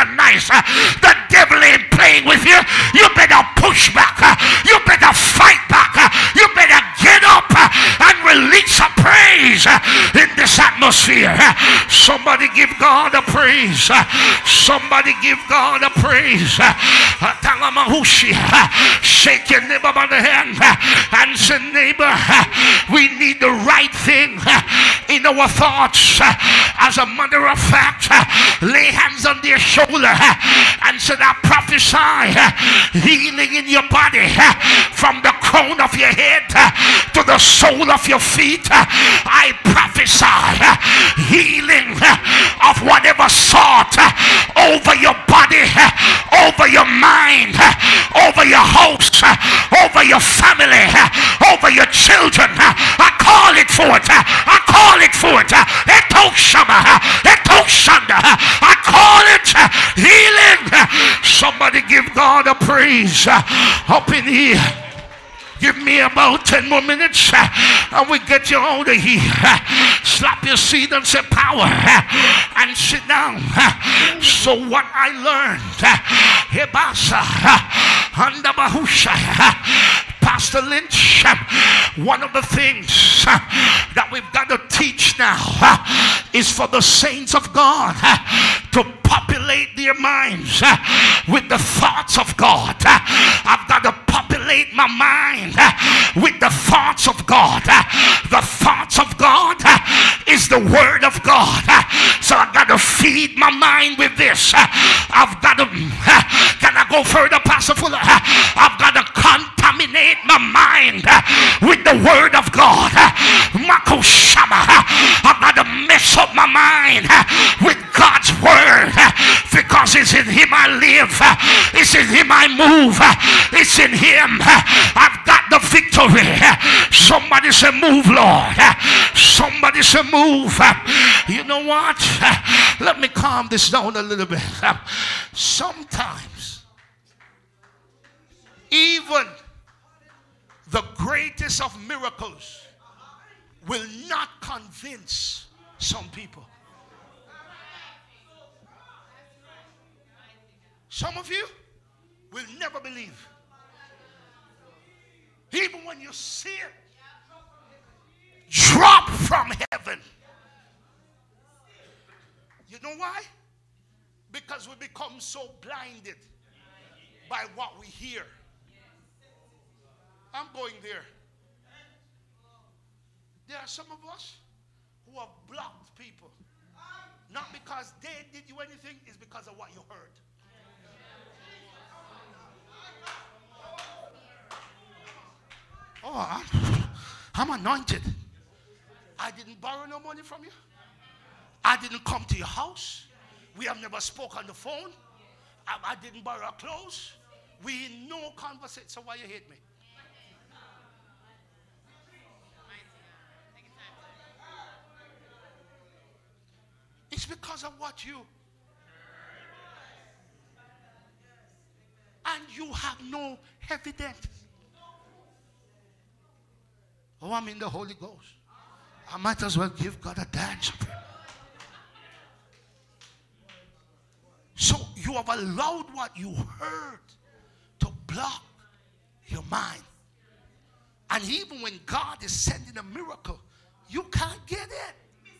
nice. The devil ain't playing with you. You better push back. You better fight back. You better get up and release a praise in this atmosphere. Somebody give God a praise. Somebody give God a praise. Shake your neighbor by the hand and say, neighbor, we need the right thing in our thoughts. As a matter of fact, lay hands on their shoulder and say, I prophesy healing in your body from the crown of your head to the sole of your feet. I prophesy healing of whatever thought over your body, over your mind, over your house, over your family, over your children. I call it forth. I call it forth. I call it healing. Somebody give God a praise up in here. Give me about 10 more minutes and we get you out of here. Slap your seat and say power and sit down. So what I learned, Pastor Lynch, one of the things that we've got to teach now is for the saints of God to populate their minds with the thoughts of God. I've got to populate my mind with the thoughts of God. The thoughts of God is the word of God. So I've got to feed my mind with this. I've got to, can I go further, Pastor Fuller? I've got to contaminate my mind with the word of God. Mako Shama. I've got to mess up my mind with God's word, because it's in him I live, it's in him I move, it's in him I've got the victory. Somebody say move, Lord. Somebody say move. You know what, let me calm this down a little bit. Sometimes even the greatest of miracles will not convince some people. Some of you will never believe. Even when you see it drop from heaven. You know why? Because we become so blinded by what we hear. I'm going there. There are some of us who have blocked people. Not because they did you anything, it's because of what you heard. Oh, I'm anointed. I didn't borrow no money from you. I didn't come to your house. We have never spoke on the phone. I didn't borrow clothes. We in no conversation. So why you hate me? It's because of what you. And you have no evidence. Oh, I'm in the Holy Ghost. I might as well give God a dance. So you have allowed what you heard to block your mind. And even when God is sending a miracle, you can't get it.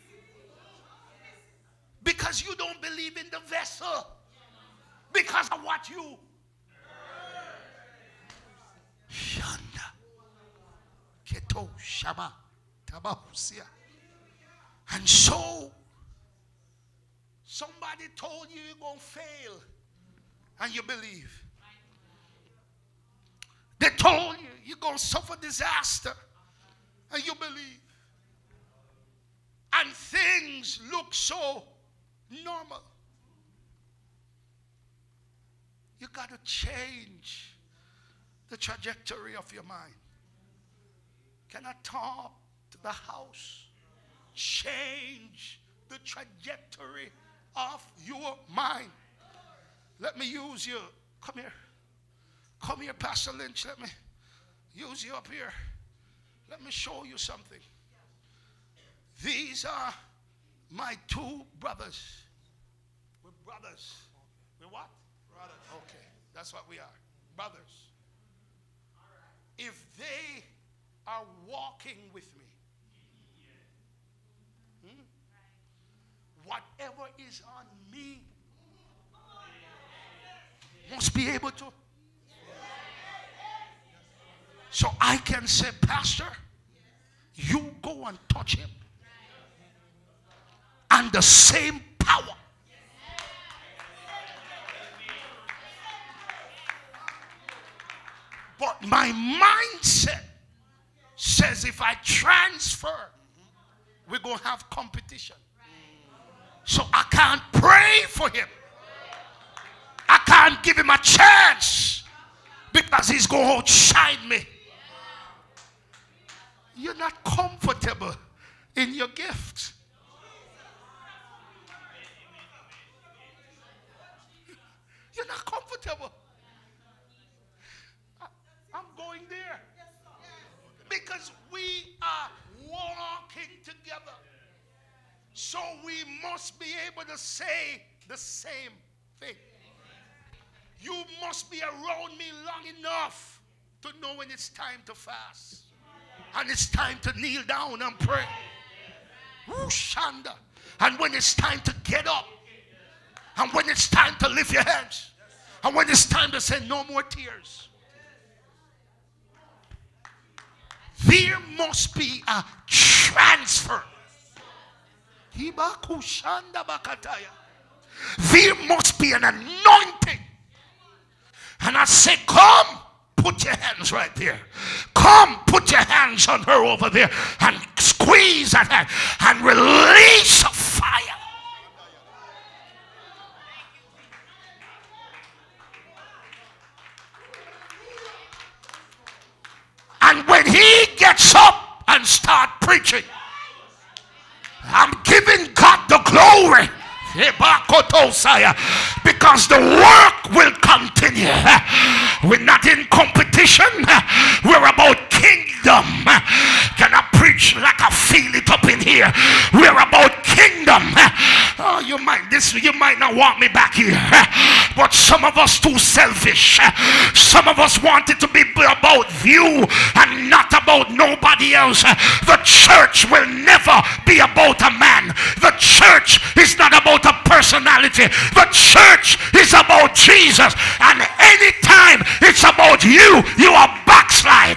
Because you don't believe in the vessel. Because of what you heard. Shanda. Keto Shaba. Tabahusia. And so, somebody told you you're going to fail. And you believe. They told you you're going to suffer disaster. And you believe. And things look so normal. You got to change the trajectory of your mind. Can I talk to the house? Change the trajectory of your mind. Let me use you. Come here. Come here, Pastor Lynch. Let me use you up here. Let me show you something. These are my two brothers. We're brothers. We're That's what we are. Brothers. If they are walking with me, whatever is on me must be able to. So I can say, Pastor, you go and touch him. And the same power but my mindset says if I transfer, we're going to have competition. So I can't pray for him. I can't give him a chance because he's going to outshine me. You're not comfortable in your gift. You're not comfortable. I'm going there. Because we are walking together. So we must be able to say the same thing. You must be around me long enough to know when it's time to fast. And it's time to kneel down and pray. Ooh, Shanda. And when it's time to get up. And when it's time to lift your hands. And when it's time to say no more tears. There must be a transfer. There must be an anointing. And I say, come, put your hands right there. Come, put your hands on her over there and squeeze that hand and release a fire. And when he gets up and start preaching, I'm giving God the glory. Because the work will continue. We're not in competition. We're about kingdom. Can I preach like I feel it up in here? We're about kingdom. Oh, you might not want me back here. But some of us too selfish. Some of us want it to be about you and not about nobody else. The church will never be about a man. The church is not about a personality. The church is about Jesus. And anytime it's about you, you are backslide.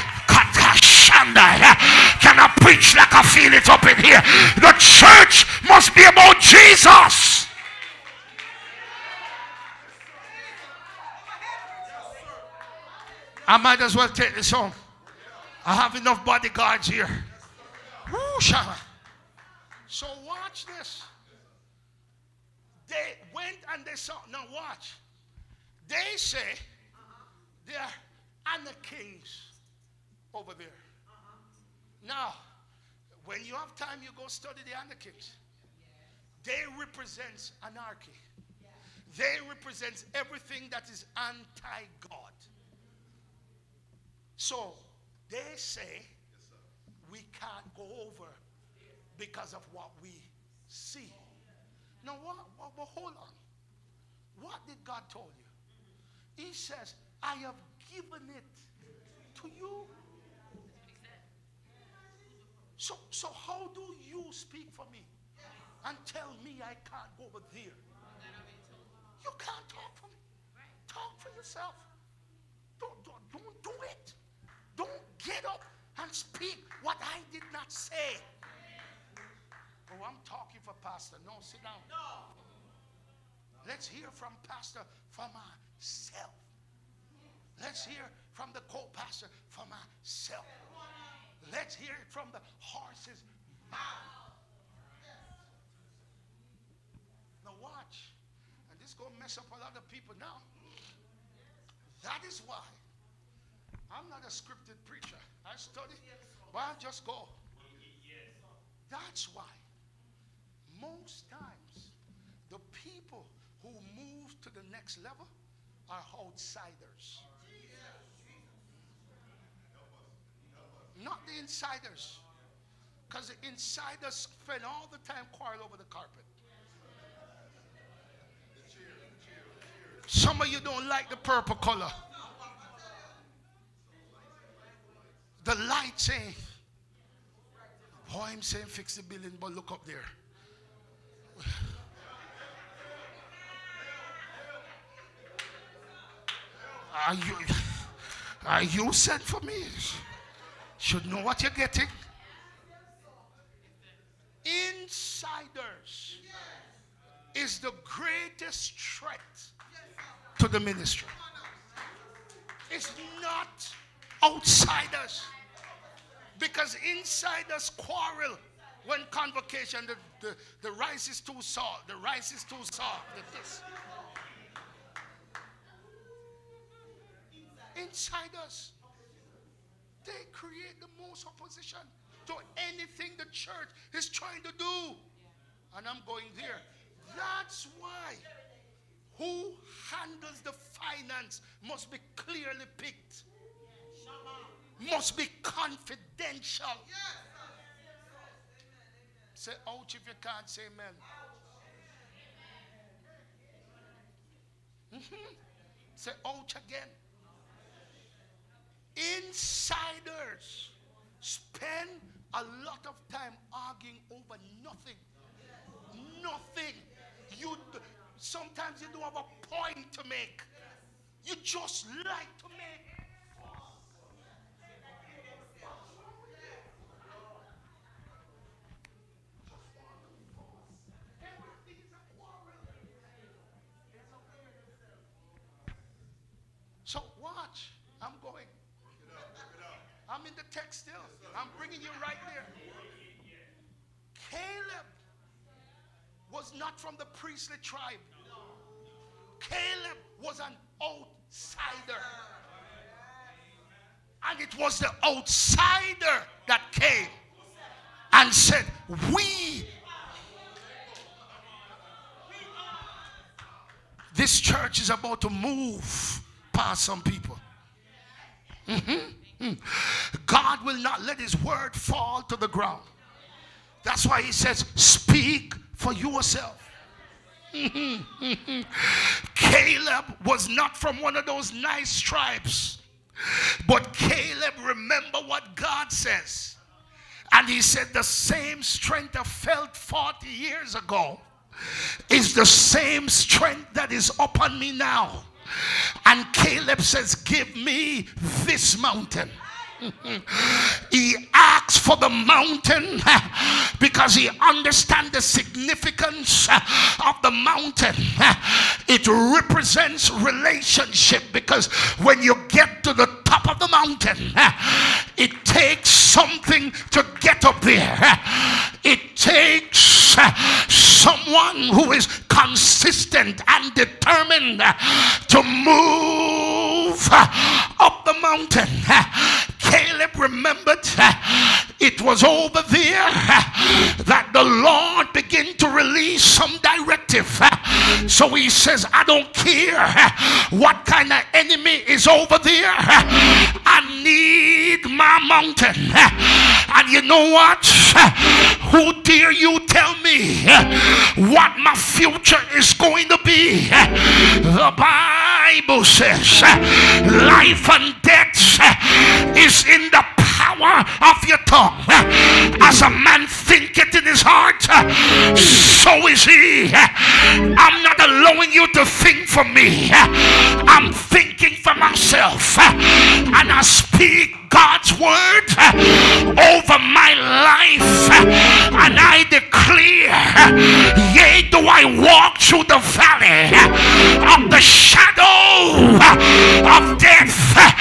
Can I preach like I feel it up in here? The church must be about Jesus. I might as well take this home. I have enough bodyguards here. Woo, so watch this. They went and they saw. Now watch. They say they're Anakings over there. Now, when you have time, you go study the Anakings. They represent anarchy. They represent everything that is anti-God. So they say we can't go over because of what we see. Now, well, hold on. What did God tell you? He says, I have given it to you. So how do you speak for me and tell me I can't go over there? You can't talk for me. Talk for yourself. Don't do it. Don't get up and speak what I did not say. Oh, I'm talking for Pastor. No, sit down. No. Let's hear from Pastor for myself. Let's hear from the co-pastor for myself. Let's hear it from the horse's mouth. Now watch. And this is going to mess up a lot of people now. That is why I'm not a scripted preacher. I study. Well, I just go. That's why most times the people who move to the next level are outsiders. Not the insiders. Because the insiders spend all the time quarrel over the carpet. Some of you don't like the purple color. The light saying, boy, I'm saying fix the building, but look up there. Are you sent for me? Should know what you're getting. Insiders is the greatest threat to the ministry. It's not outsiders. Because insiders quarrel when convocation, the rice is too salt, the rice is too soft, this. Insiders, they create the most opposition to anything the church is trying to do. And I'm going there. That's why who handles the finance must be clearly picked. Must be confidential. Say ouch if you can't say amen. Say ouch again. Insiders spend a lot of time arguing over nothing. Nothing. Sometimes you don't have a point to make. You just like to make. So watch. I'm going. I'm in the text still. I'm bringing you right there. Caleb was not from the priestly tribe. Caleb was an outsider. And it was the outsider that came and said, this church is about to move past some people. God will not let his word fall to the ground. That's why he says, speak for yourself. Caleb was not from one of those nice tribes. But Caleb remembered what God says. And he said, the same strength I felt 40 years ago is the same strength that is upon me now. And Caleb says, give me this mountain. He asks for the mountain because he understands the significance of the mountain. It represents relationship, because when you get to the top of the mountain, it takes something to get up there. It takes someone who is consistent and determined to move up the mountain. Caleb remembered it was over there that the Lord began to release some directive. So he says, I don't care what kind of enemy is over there. I need my mountain. And you know what? Who dare you tell me what my future is going to be? The Bible says life and death is in the power of your tongue. As a man thinketh in his heart, so is he. I'm not allowing you to think for me. I'm thinking for myself. And I speak God's word over my life. And I declare, yea, do I walk through the valley of the shadow of death,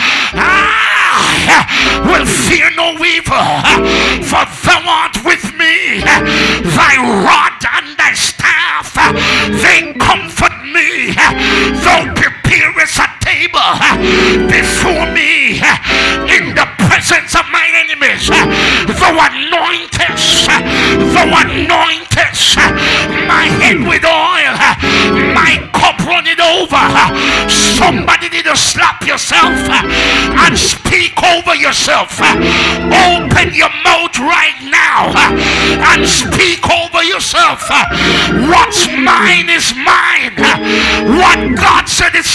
I will fear no evil, for thou art with me. Thy rod and thy staff, they comfort me. Thou preparest a table before me in the presence of my enemies. Thou anointest my head with oil, my cup runneth over. Somebody need to slap yourself and speak over yourself. Open your mouth right now and speak over yourself. What's mine is mine. What God said is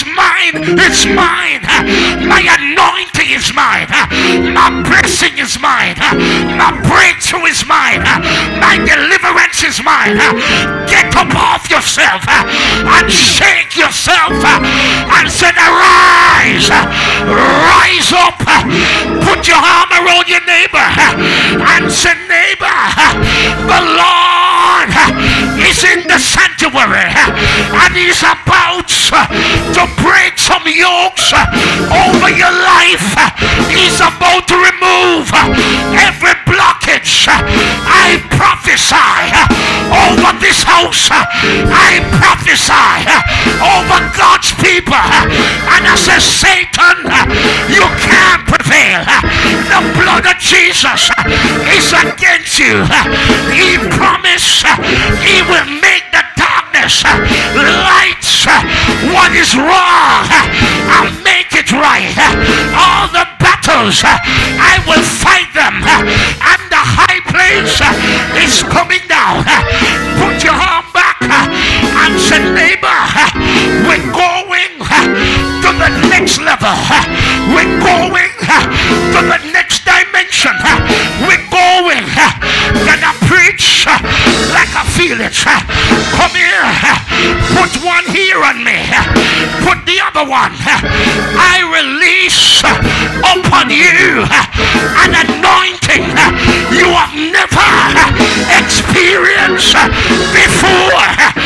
mine. It's mine. My anointing is mine. My blessing is mine. My breakthrough is mine. My deliverance is mine. Get up off yourself and shake yourself and say, arise. Rise up. Put your arm around your neighbor and say, neighbor, the Lord is in the sanctuary and he's about to break some yokes over your life. He's about to remove every blockage. I prophesy over this house. I prophesy over God's people. And I say, Satan, you can't prevail. The blood of Jesus is against you. He promised he will make the darkness light. What is wrong, I'll make it right. All the battles, I will fight them. And the high place is coming down. Put your arm back and say, neighbor, we're going to the next level. We're going to the next dimension. We're going. Can I preach like I feel it? Come here. Put one here on me. Put the other one. I release upon you an anointing you have never experienced before.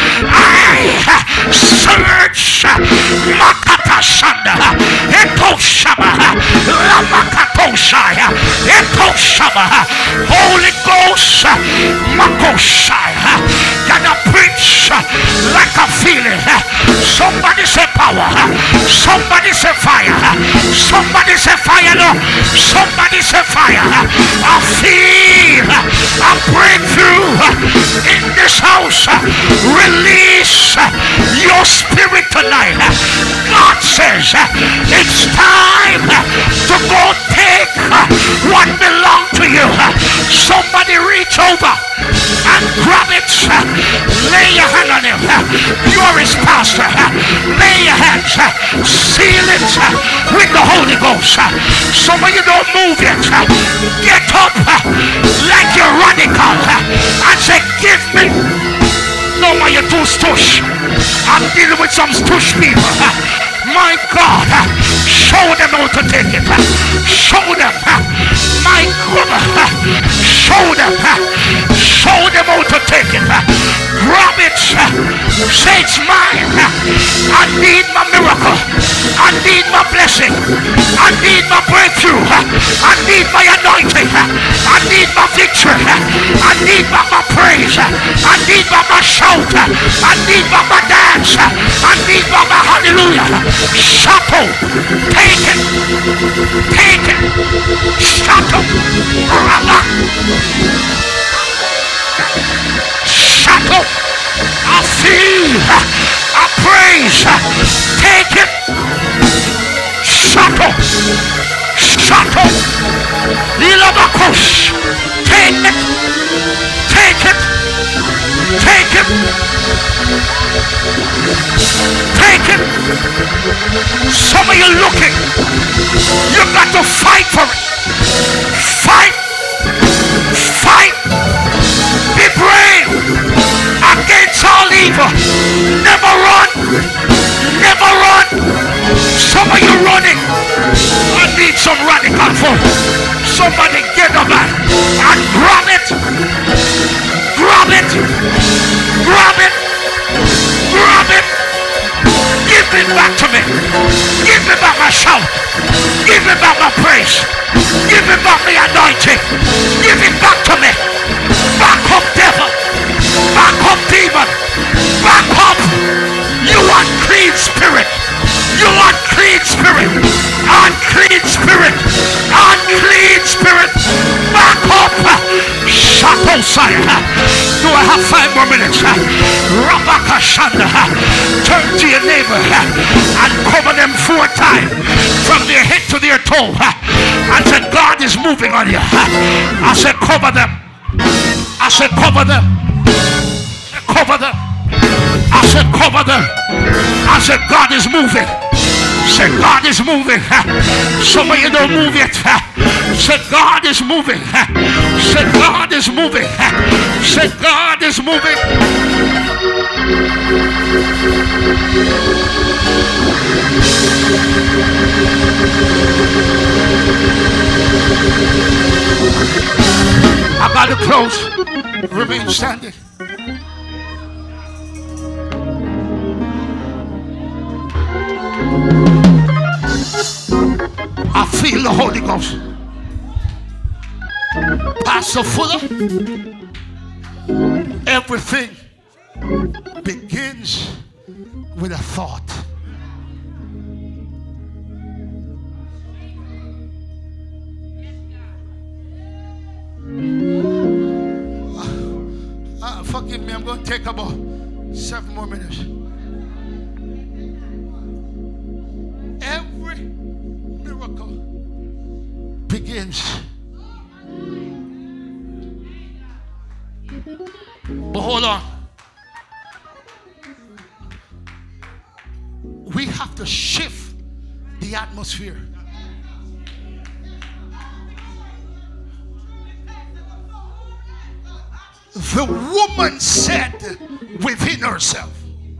I search Makata Shanda Eto Shaba Lamakato Shaya Eto Shaba Holy Ghost Mako Shaya. Can I preach like I feel it? Somebody say power. Somebody say fire. Somebody say fire. No. Somebody say fire. I feel a breakthrough in this house. Release your spirit tonight. God says it's time to go take what belongs to you. Somebody reach over and grab it. Lay your hand on him. You're his pastor. Lay your hands. Seal it with the Holy Ghost. Some of you don't move yet. Get up like you're radical and say, give me. No more you too stush. I'm dealing with some stush people. My God, show them how to take it. Show them. My God, show them. Show them how to take it. Grab it. Say it's mine. I need my miracle. I need my blessing. I need my breakthrough. I need my anointing. I need my victory. I need my praise. I need my shout. I need my dance. I need my hallelujah. Shato, take it, take it, shato, rama, shato, I feel, I praise, take it, shato, shato, lilabakosh, take it, take it, take it, take it. Some of you looking, you got to fight for it. Fight, fight, be brave against all evil. Never run, never run. Some of you running. I need some radical folk. Somebody get up and grab it, grab it, grab it, grab it. Give it back to me. Give me back my shout. Give me back my praise. Give me back my anointing. Give it back to me. Back up, devil. Back up, demon. Back up. You unclean spirit. You unclean spirit. Unclean spirit. Unclean spirit. Back up. Shatosaya. Do I have 5 more minutes? Rabakashanda. Turn to your neighbor and cover them 4 times from their head to their toe. I said, God is moving on you. I said, cover them. I said, cover them. Cover them. I said, cover them. I said, God is moving. Say, God is moving. Some of you don't move yet. Say, God is moving. Say, God is moving. Say, God is moving. I got to close. Remain standing. I feel the Holy Ghost. Pastor Fuller, everything begins with a thought. Forgive me, I'm going to take about 7 more minutes. Every miracle begins. But hold on. We have to shift the atmosphere. The woman said within herself,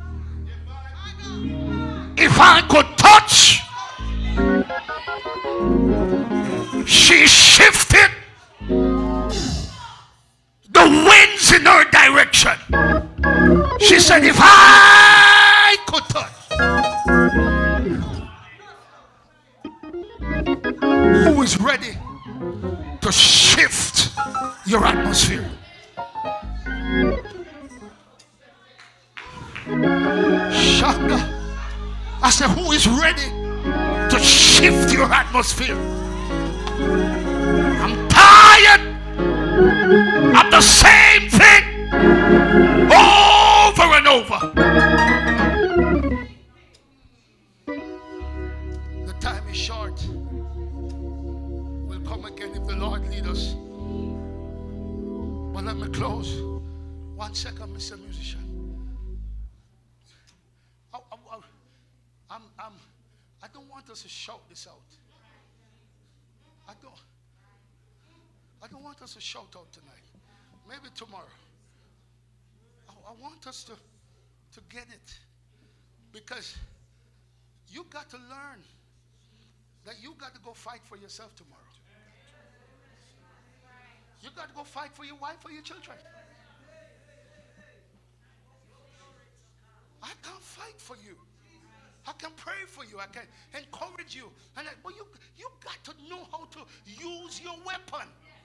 if I could touch, she shifted the winds in her direction. She said, if I could touch. Who is ready to shift your atmosphere? Shaka. I said, who is ready to shift your atmosphere? I'm tired of the same thing over and over. The time is short. We'll come again if the Lord lead us. But let me close. 1 second, Mr. Musician. I don't want us to shout this out. I don't want us to shout out tonight. Maybe tomorrow. I want us to get it. Because you got to learn that you got to go fight for yourself tomorrow. You got to go fight for your wife, for your children. I can't fight for you. I can pray for you. I can encourage you. But you got to know how to use your weapon.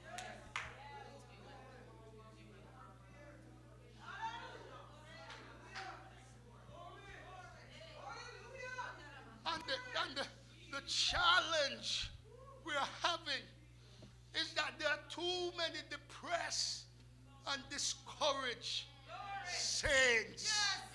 And the challenge we're having is that there are too many depressed and discouraged saints.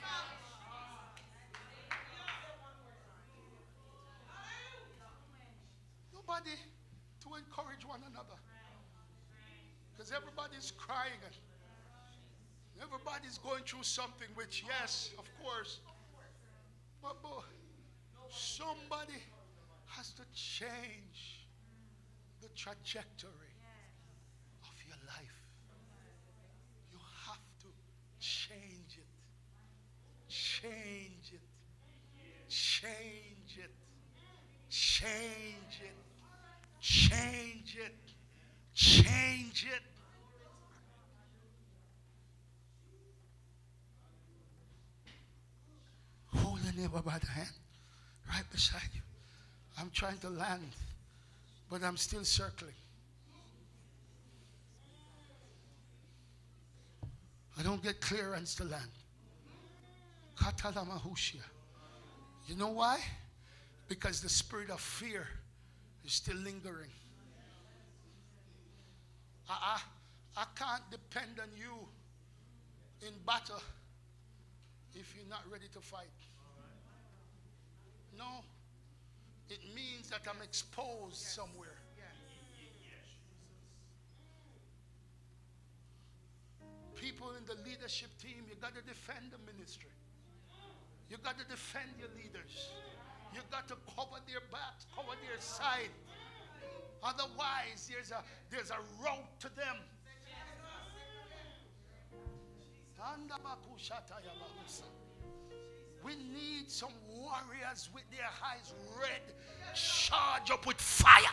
Nobody to encourage one another. Because everybody's crying and everybody's going through something, which, yes, of course. But somebody has to change the trajectory of your life. You have to change it. Change it. Change it. Change it. Change it. Change it. Hold your neighbor by the hand, right beside you. I'm trying to land, but I'm still circling. I don't get clearance to land. Katalamahushia. You know why? Because the spirit of fear is still lingering. I can't depend on you in battle if you're not ready to fight. No. It means that I'm exposed somewhere. People in the leadership team, you got to defend the ministry. You got to defend your leaders. You got to cover side. Otherwise, there's a road to them. We need some warriors with their eyes red, charge up with fire.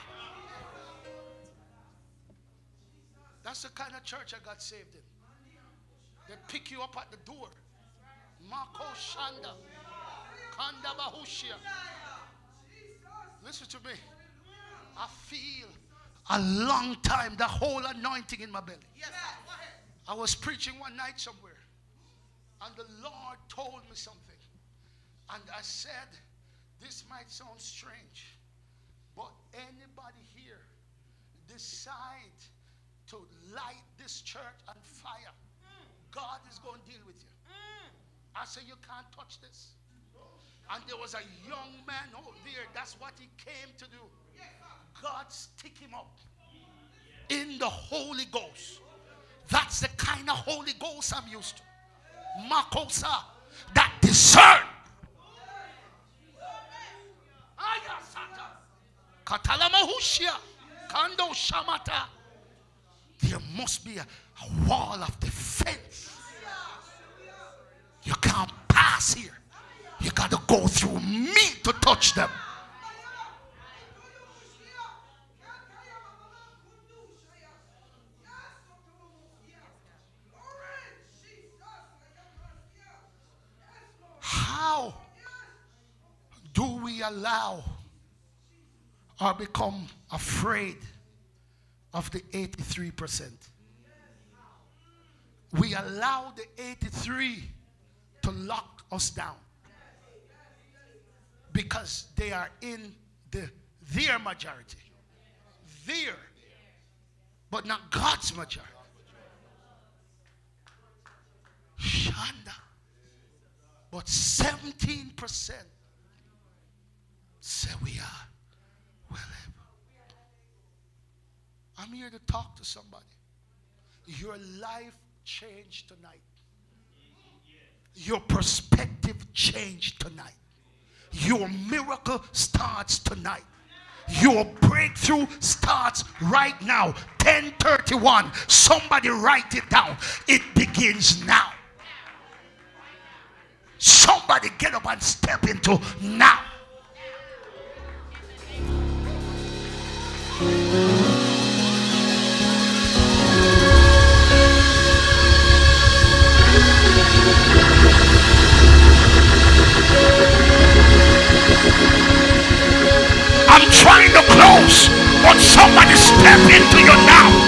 That's the kind of church I got saved in. They pick you up at the door. Mako Shanda. Kanda Bahushia. Listen to me. I feel a long time the whole anointing in my belly. I was preaching one night somewhere, and the Lord told me something. And I said, this might sound strange, but anybody here decide to light this church on fire, God is going to deal with you. I said, you can't touch this. And there was a young man over there, that's what he came to do. God stick him up in the Holy Ghost. That's the kind of Holy Ghost I'm used to. Makosa, that discern. Katalamahushia, Kando Shamata. There must be a wall of defense. You can't pass here. You got to go through me to touch them. How do we allow or become afraid of the 83%? We allow the 83 to lock us down because they are in their majority. Their, but not God's majority. Shanda. But 17% say we are well able. I'm here to talk to somebody. Your life changed tonight. Your perspective changed tonight. Your miracle starts tonight. Your breakthrough starts right now. 10:31. Somebody write it down. It begins now. Somebody get up and step into now. I'm trying to close, but somebody step into your now.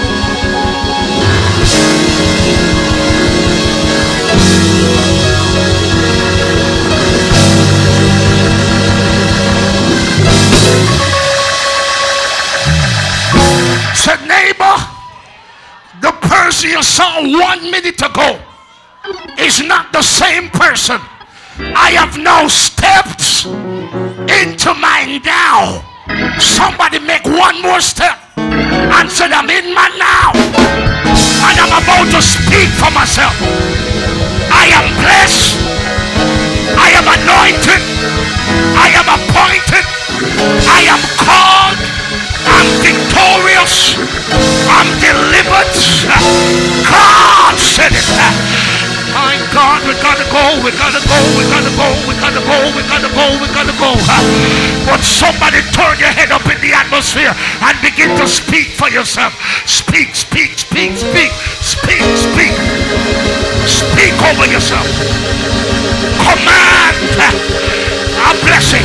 Said, neighbor, the person you saw 1 minute ago is not the same person. I have now stepped into my now. Somebody make one more step and said, I'm in my now, and I'm about to speak for myself. I am blessed, I am anointed, I am appointed, I am called, I'm victorious, I'm delivered. God said it. My God, we gotta go, we gotta go, we gotta go, we gotta go, we gotta go, we gotta go. But somebody turn your head up in the atmosphere and begin to speak for yourself. Speak, speak, speak, speak, speak, speak. Speak over yourself. Command a blessing.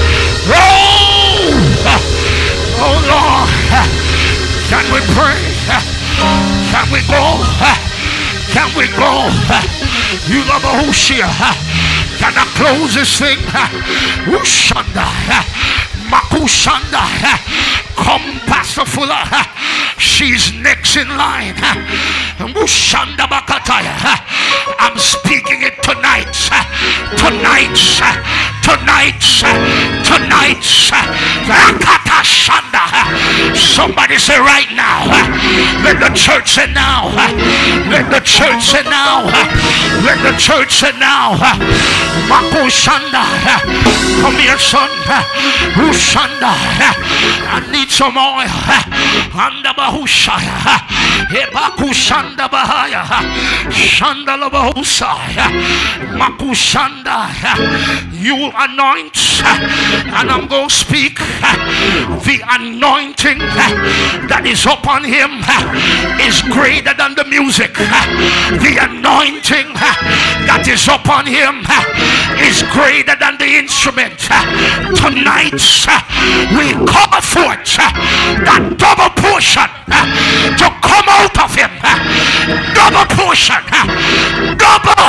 Oh Lord, can we pray? Can we go? Can we go? You love a Hoshia. Can I close this thing? Ushanda. Makushanda. Come, Pastor Fuller. She's next in line. Ushanda Bakataya. I'm speaking it tonight. Tonight. Tonight. Tonight. Rakata Shanda. Somebody say right now. Let the church say now. Let the church say now. Let the church say now. Makushanda. Come here, son. Ushanda. I need some oil. Anda bahushaya. Ebakushanda bahaya. Shanda labahusaya. Makushanda. You anoint, and I'm going to speak the anointing that is upon him is greater than the music. The anointing that is upon him is greater than the instrument. Tonight we call forth that double portion to come out of him. Double portion. Double.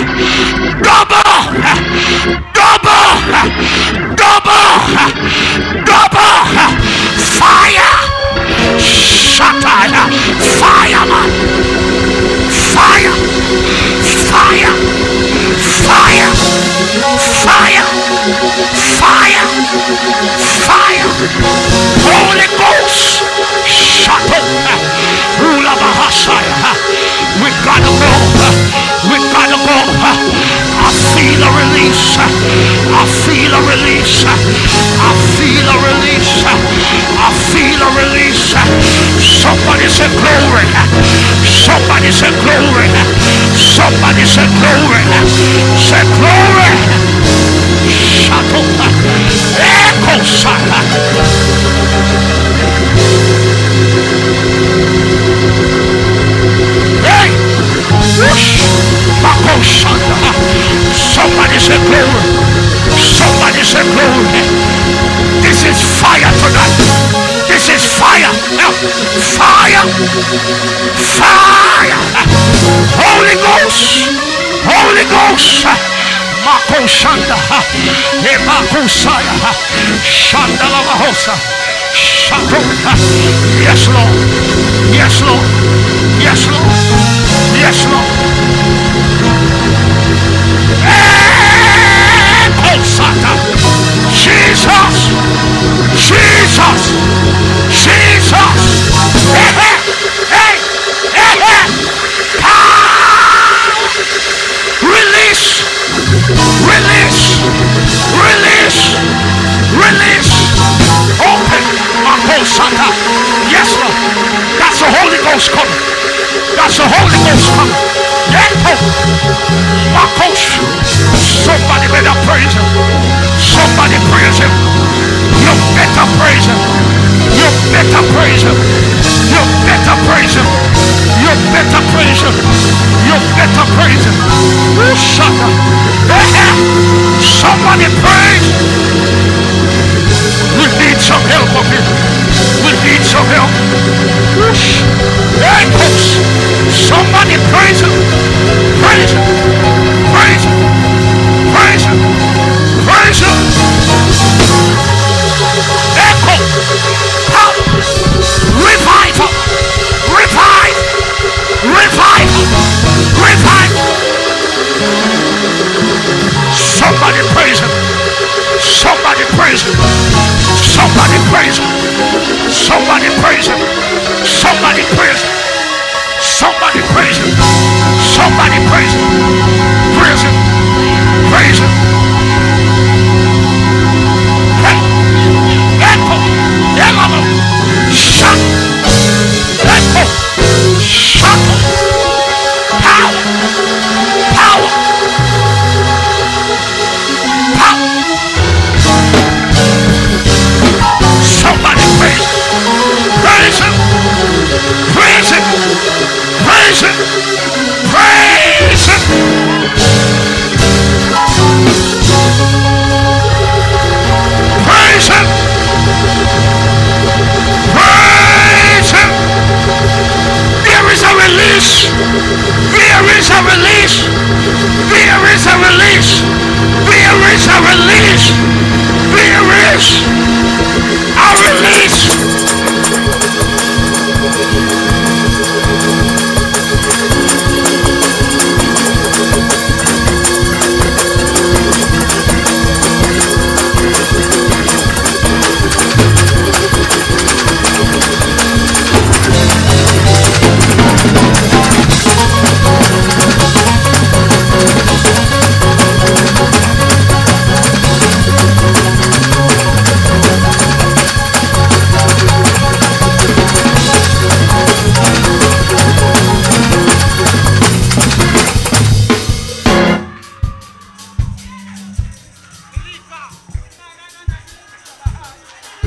Fire. Shataya. Fireman. Fire. Fire. Fire. Fire. Fire. Fire. Holy Ghost. Shut up. Ula Bahashaya. We gotta go. We gotta go. I feel a release. I feel a release. I feel a release. I feel a release. Somebody say glory. Somebody say glory. Somebody say glory. Say glory. Shut up. Echo Saka. Hey. Whoosh. Somebody say glory. Somebody say glory. This is fire tonight. This is fire. Fire. Fire. Holy Ghost. Holy Ghost. Mako Shanda. Emako Saya. Shanda Lavahosa. Shato. Yes, Lord. Yes, Lord. Yes, Lord. Yes, Lord. Jesus, Jesus, Jesus. Hey, hey, hey, hey. Release, release, release, release. Open my Santa. Yes, Lord. That's the Holy Ghost coming. That's the Holy Ghost coming. My coach. Somebody better praise him. Somebody praise him. You better praise him. You better praise him. You better praise him. You better praise him. You better praise him. Shut up. Somebody praise. We need some help up here. We need some help. Hey, folks. Somebody praise him. Praise him. Praise him. Praise him. Praise him. Echo. Power. Revival. Revive. Revival. Revival. Somebody praise him. Somebody praise him. Somebody praise him. Somebody praise him. Somebody praise him. Somebody praise him. Somebody praise him. Praise him. Praise him. Hey. Echo. Echo. Shut. Echo. Shut. Power. Power. Power. Somebody praise him. Praise him. Praise him. Praise him. Praise him.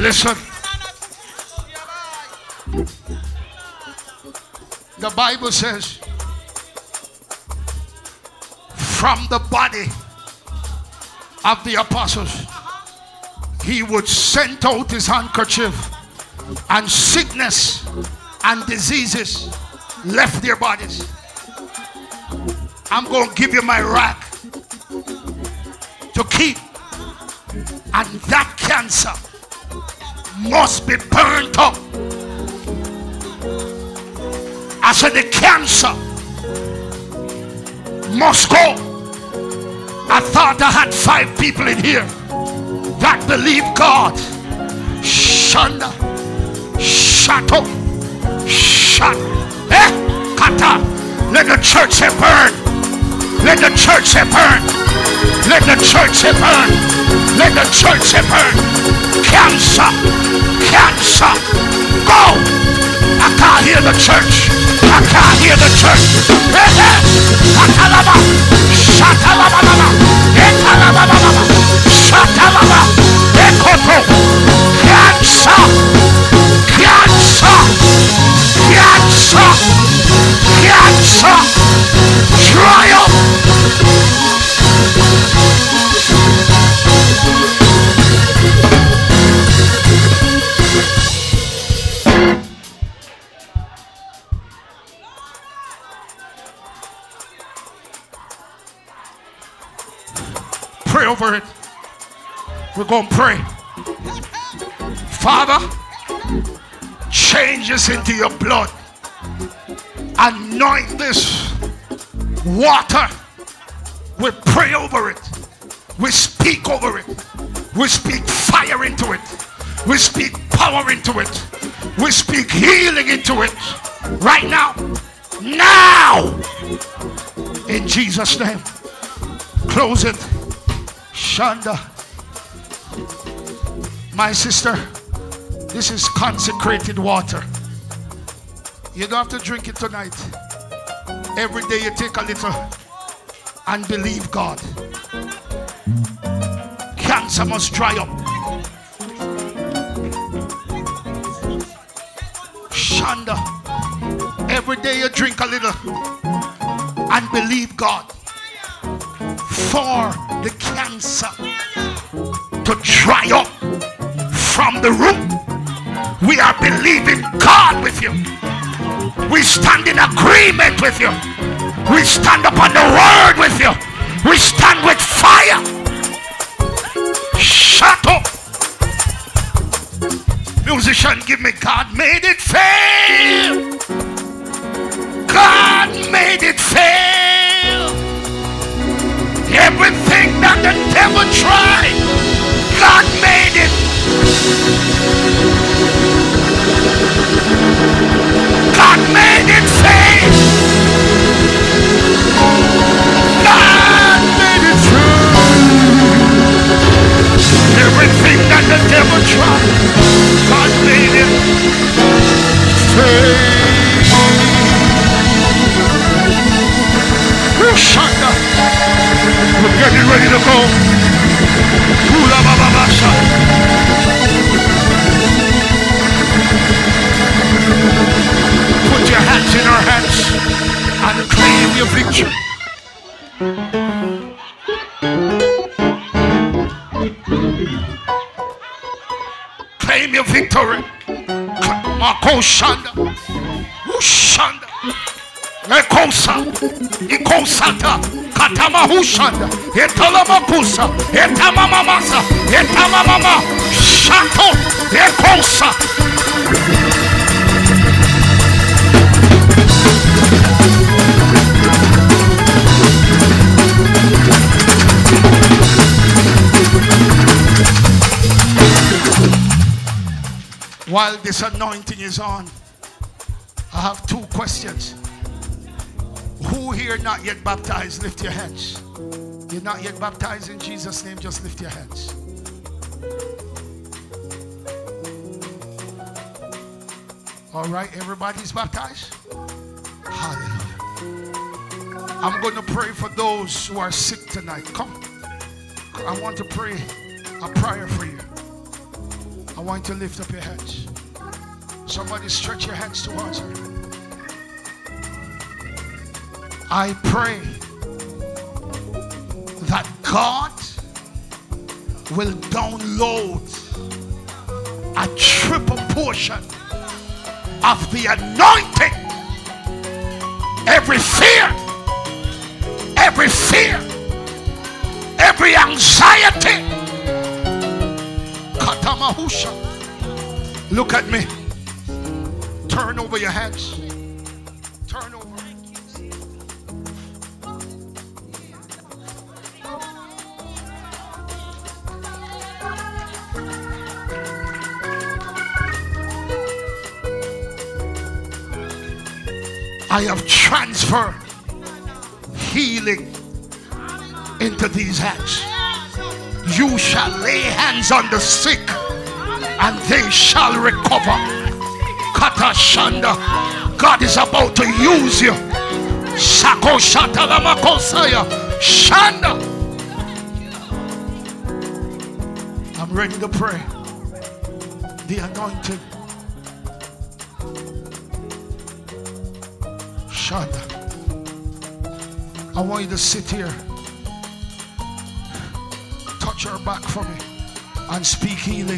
Listen. The Bible says, from the body of the apostles, he would send out his handkerchief, and sickness and diseases left their bodies. I'm going to give you my rack to keep, and that cancer must be burnt up. I said the cancer must go. I thought I had 5 people in here that believe God. Shanda, shato, shat, kata. Let the church say burn. Let the church say burn. Let the church say burn. Let the church say burn. Cancer, cancer, go. I can't hear the church. I can't hear the church. Shatalaba, shatalaba, etalaba, shatalaba, ekoto. Cancer, cancer, cancer, cancer. Dry up. Pray over it. We're going to pray. Father, change us into your blood. Anoint this water. We pray over it. We speak over it. We speak fire into it. We speak power into it. We speak healing into it. Right now. Now. In Jesus' name. Close it. Shanda. My sister, this is consecrated water. You don't have to drink it tonight. Every day you take a little and believe God. Cancer must dry up. Shanda. Every day you drink a little and believe God for the cancer to dry up from the root. We are believing God with you. We stand in agreement with you. We stand upon the word with you. We stand with fire. Shut up. Musician, give me God made it fail. God made it fail. Everything that the devil tried, God made it. God made it fail. God made it fail. Everything that the devil tried, God made it fail. Shanda. We're getting ready to go. Hula baba basha. Put your hands in our hands and claim your victory. Claim your victory. Mako Shanda. Ushanda. Ekosa, Ikosata, Katamahushanda, Etalamakusa, Etamamamasa, Etamamama, Shato, Ekosa. While this anointing is on, I have 2 questions. Who here not yet baptized? Lift your hands. You're not yet baptized in Jesus' name, just lift your hands. All right, everybody's baptized? Hallelujah. I'm going to pray for those who are sick tonight. Come. I want to pray a prayer for you. I want you to lift up your hands. Somebody stretch your hands towards her. I pray that God will download a triple portion of the anointing. Every fear, every anxiety. Katamahusha. Look at me. Turn over your hands. Turn over. I have transferred healing into these hands. You shall lay hands on the sick and they shall recover. Kata Shanda. God is about to use you. Sako Shatalamakosaya. Shanda. I'm ready to pray. The anointing. Shanda. I want you to sit here. Touch her back for me and speak healing.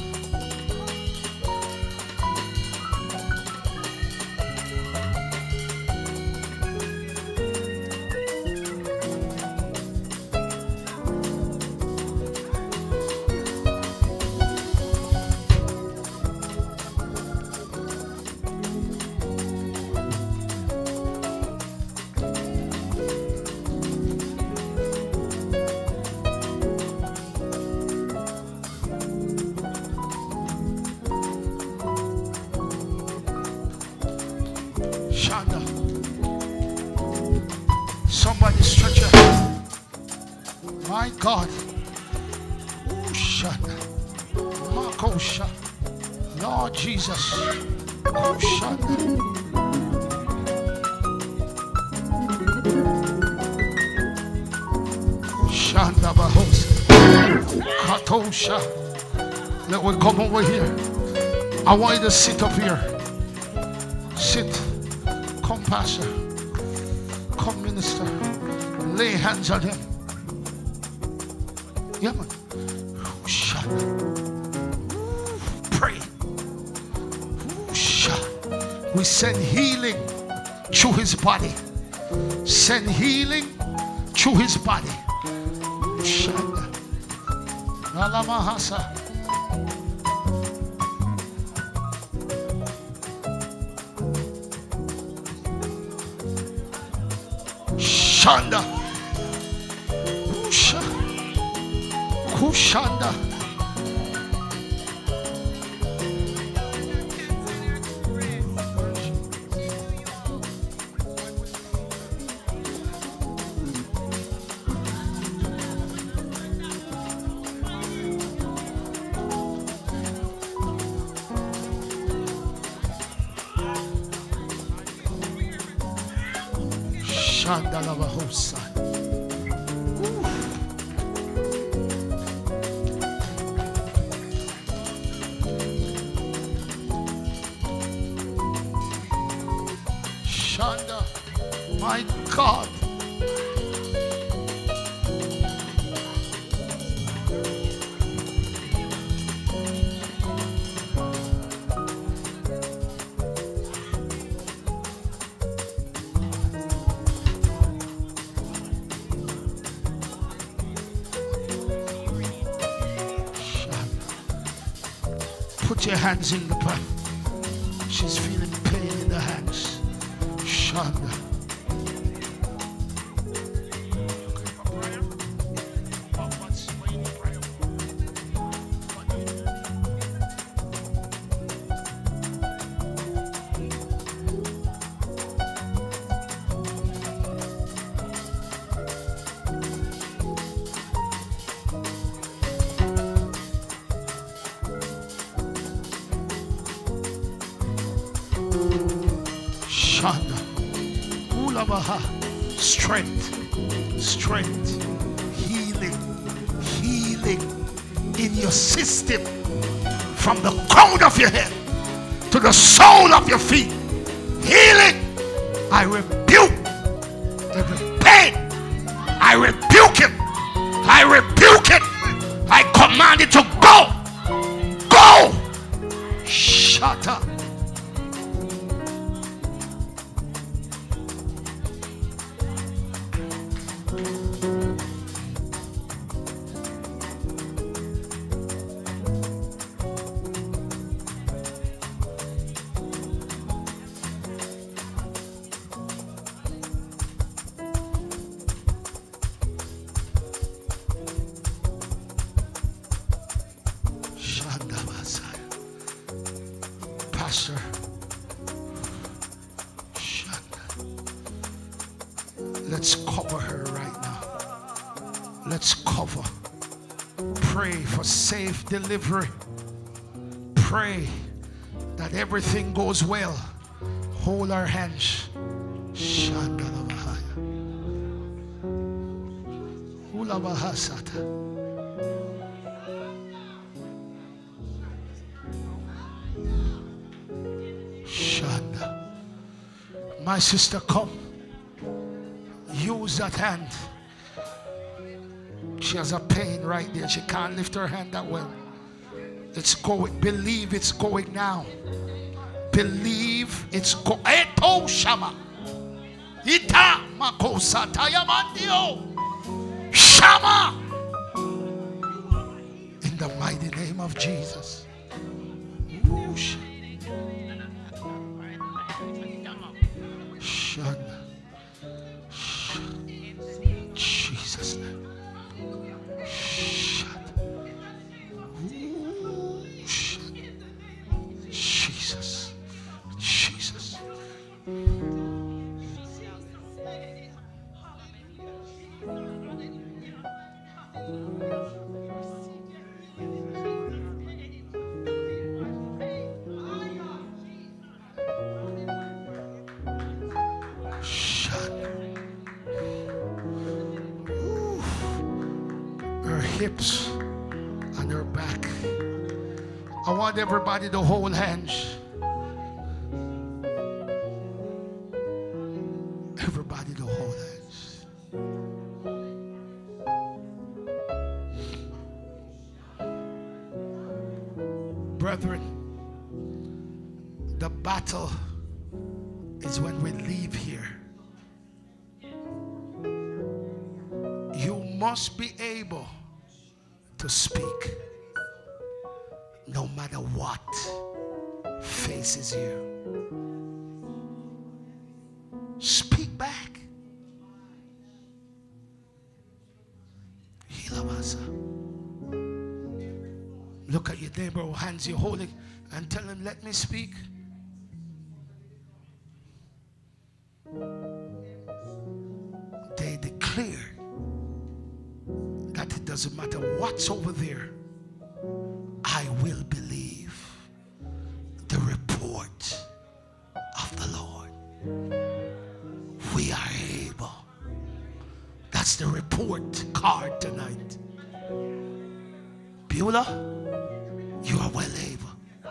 Somebody stretch your hand. My God. Shanda. Makosha. Lord Jesus. Shanda. Shanda Bahos. Katosha. Let me come over here. I want you to sit up here. Sit. Come, Pastor. Come, minister. Lay hands on him. Yeah, man. Shut. Pray. Shut. We send healing through his body. Send healing through his body. Shut. Alamahasa. Shanda. Kusha. Kushanda. Shanda Lavahosa. Shanda, my God. Put your hands in the back. She's feeling pain in the hands. Shanda. Shanda. Ulabaha. Strength. Strength. Healing. Healing in your system from the crown of your head to the sole of your feet. Healing. I rebuke every pain. I rebuke it. I rebuke it. I command it to go. Go. Shut up. Pastor, let's cover her right now. Let's cover. Pray for safe delivery. Pray that everything goes well. Hold our hands. My sister, come. Use that hand. She has a pain right there. She can't lift her hand that well. It's going. Believe it's going now. Believe it's going. Eto Shama. Ita Makosa Tayamandio. Shama. In the mighty name of Jesus. Oosh. Jesus' name. Jesus. Jesus. Hips and her back. I want everybody to hold hands. Everybody to hold hands. Brethren, the battle is when we leave here. You must be able to speak no matter what faces you. Speak back. Look at your neighbor who hands you holding and tell him, let me speak. They declare that it doesn't matter what's over there, I will believe the report of the Lord. We are able. That's the report card tonight. Beulah, you are well able.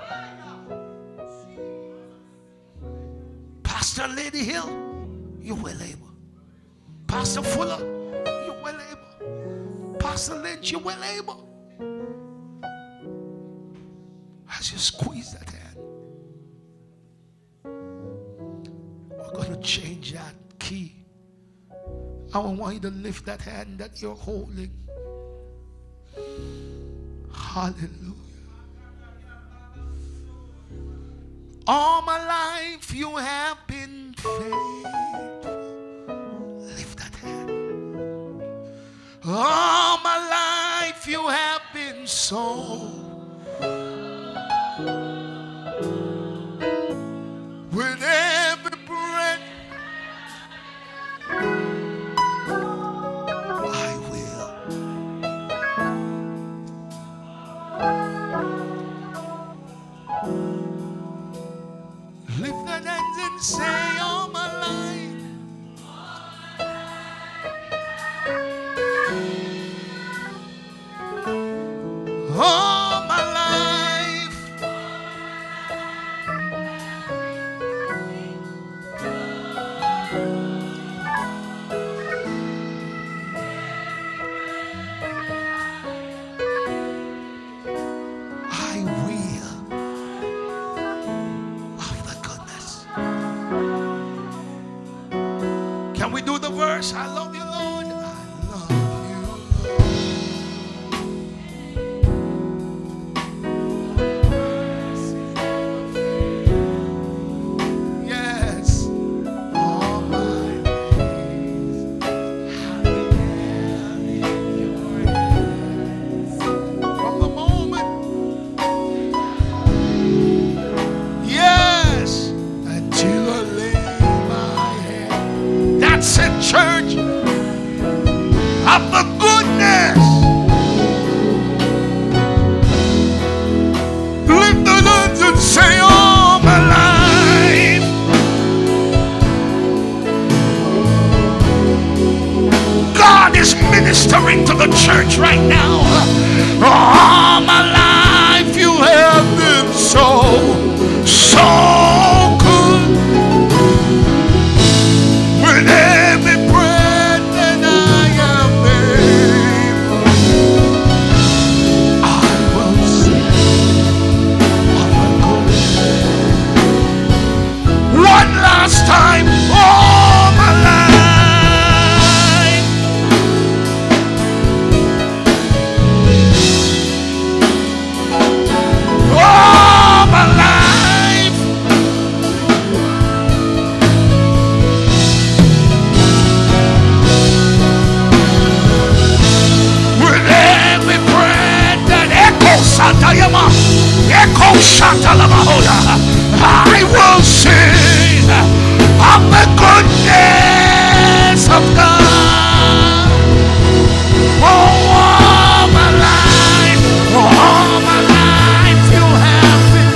Pastor Lady Hill, you're well able. Pastor Fuller, you're well able. Pastor Lynch, you're well able. As you squeeze that hand, we're going to change that key. I want you to lift that hand that you're holding. Hallelujah. All my life you have been faithful. Lift that hand. All my life you have been so. With every breath I will. Lift that hands and say, all my life. All my life I will sing of the goodness of God. All my life you have been.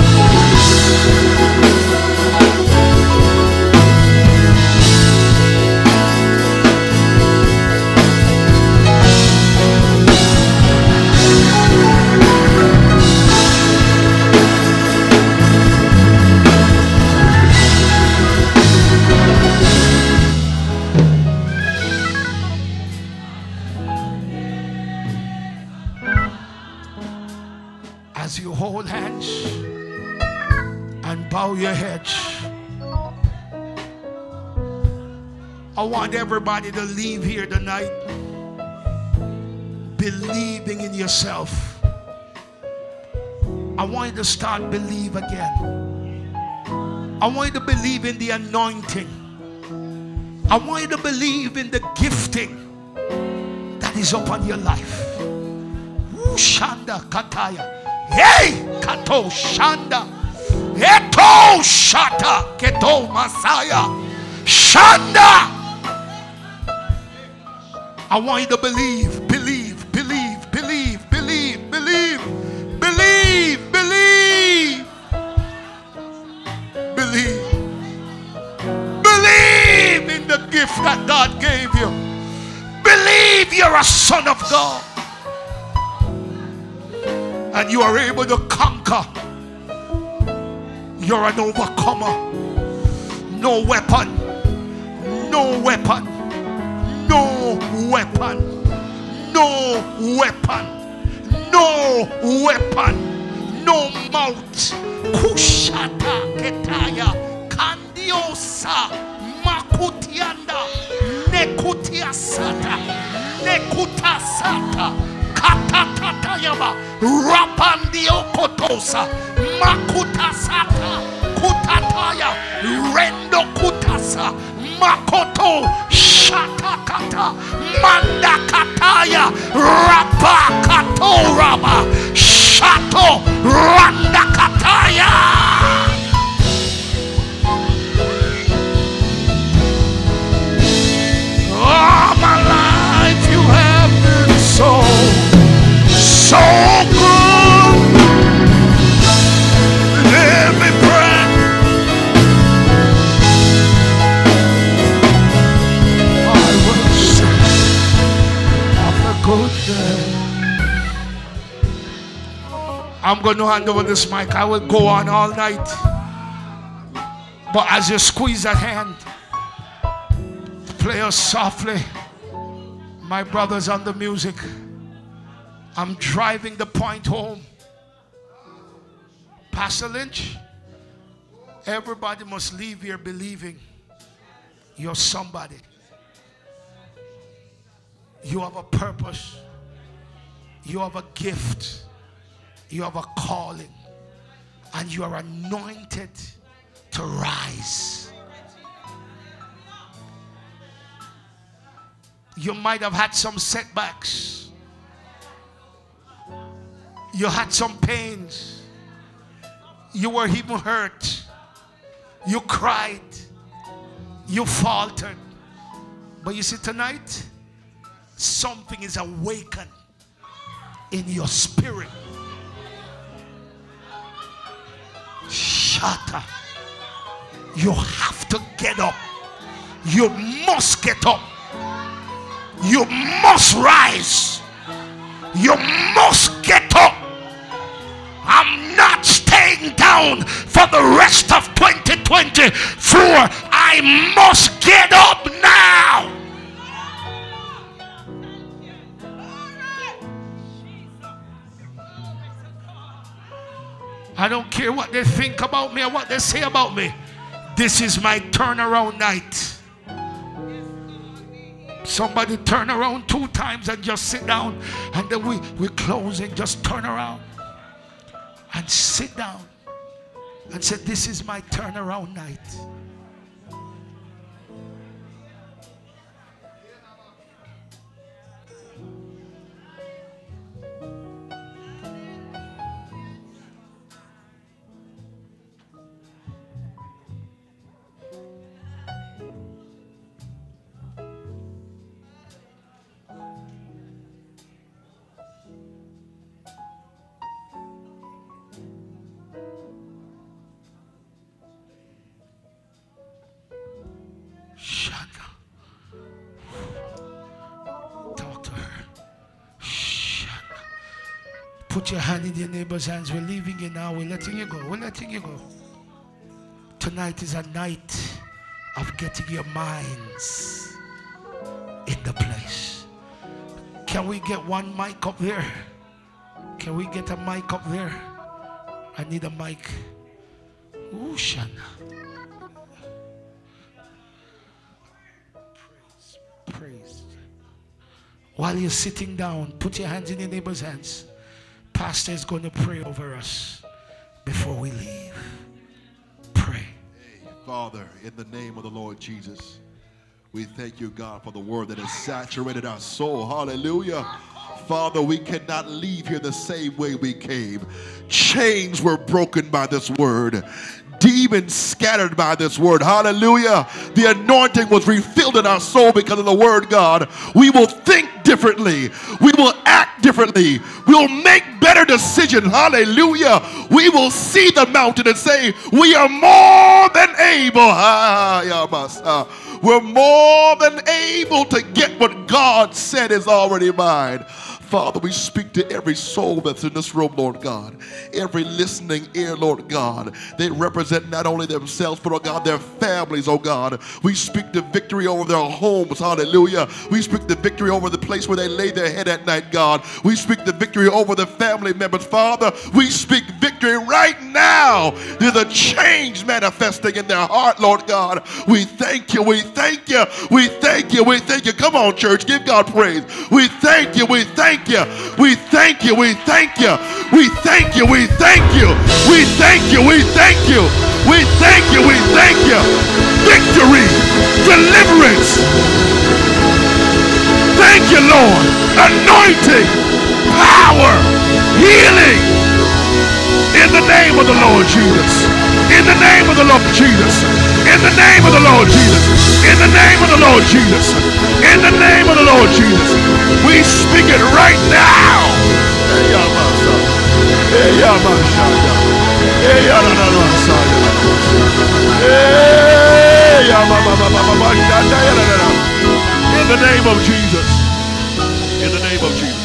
As you hold hands and bow your heads, I want everybody to leave here tonight believing in yourself. I want you to start believe again. I want you to believe in the anointing. I want you to believe in the gifting that is upon your life. Shanda Kataya. Hey, Kato Shanda. Eto Shata Keto Masaya. Shanda. I want you to believe, believe, believe, believe, believe, believe, believe, believe, believe, believe in the gift that God gave you. Believe you're a son of God. And you are able to conquer. You're an overcomer. No weapon, no weapon, no weapon, no weapon, no weapon, no mouth. Kushata ketaya kandiosa makutianda nekutiasata nekutasata. Katatatayama Rapandio Kotosa Makutasata Kutataya Rendo Kutasa Makoto Shatakata Mandakataya Rapakato Raba Shato Randakataya. All my life you have been so good. Every breath I will sing of the goodness. I'm going to hand over this mic. I will go on all night. But as you squeeze that hand, play us softly. My brothers on the music. I'm driving the point home. Pastor Lynch, everybody must leave here believing you're somebody. You have a purpose. You have a gift. You have a calling. And you are anointed to rise. You might have had some setbacks. You had some pains. You were even hurt. You cried. You faltered. But you see, tonight, something is awakened in your spirit. Shatter. You have to get up. You must get up. You must rise. You must get up. I'm not staying down for the rest of 2024. I must get up now. I don't care what they think about me or what they say about me. This is my turnaround night. Somebody turn around 2 times and just sit down, and then we close and just turn around and sit down and say, this is my turnaround night. Put your hand in your neighbor's hands. We're leaving you now. We're letting you go. We're letting you go. Tonight is a night of getting your minds in the place. Can we get one mic up there? Can we get a mic up there? I need a mic. Ooh, Shana. Praise. While you're sitting down, put your hands in your neighbor's hands. Pastor is going to pray over us before we leave. Pray. Hey, Father, in the name of the Lord Jesus, we thank you, God, for the word that has saturated our soul. Hallelujah. Father, we cannot leave here the same way we came. Chains were broken by this word. Demons scattered by this word. Hallelujah. The anointing was refilled in our soul because of the word, God. We will think differently. We will act differently. We will make better decisions. Hallelujah. We will see the mountain and say, we are more than able. We're more than able to get what God said is already mine. Father, we speak to every soul that's in this room, Lord God. Every listening ear, Lord God. They represent not only themselves, but, oh God, their families, oh God. We speak the victory over their homes, hallelujah. We speak the victory over the place where they lay their head at night, God. We speak the victory over the family members, Father. We speak victory right now. There's a change manifesting in their heart, Lord God. We thank you, we thank you, we thank you, we thank you. Come on, church, give God praise. We thank you, we thank you, we thank you, we thank you, we thank you, we thank you, we thank you, we thank you, we thank you, we thank you. Victory, deliverance. Thank you, Lord. Anointing, power, healing. In the name of the Lord Jesus. In the name of the Lord Jesus. In the name of the Lord Jesus. In the name of the Lord Jesus. In the name of the Lord Jesus. We speak it right now. In the name of Jesus. In the name of Jesus.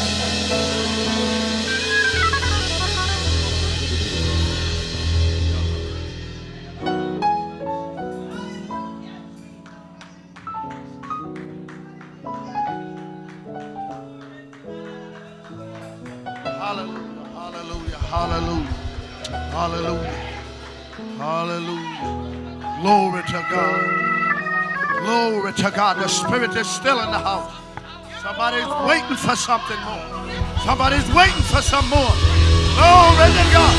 Hallelujah. Hallelujah. Hallelujah. Glory to God. Glory to God. The Spirit is still in the house. Somebody's waiting for something more. Somebody's waiting for some more. Glory to God.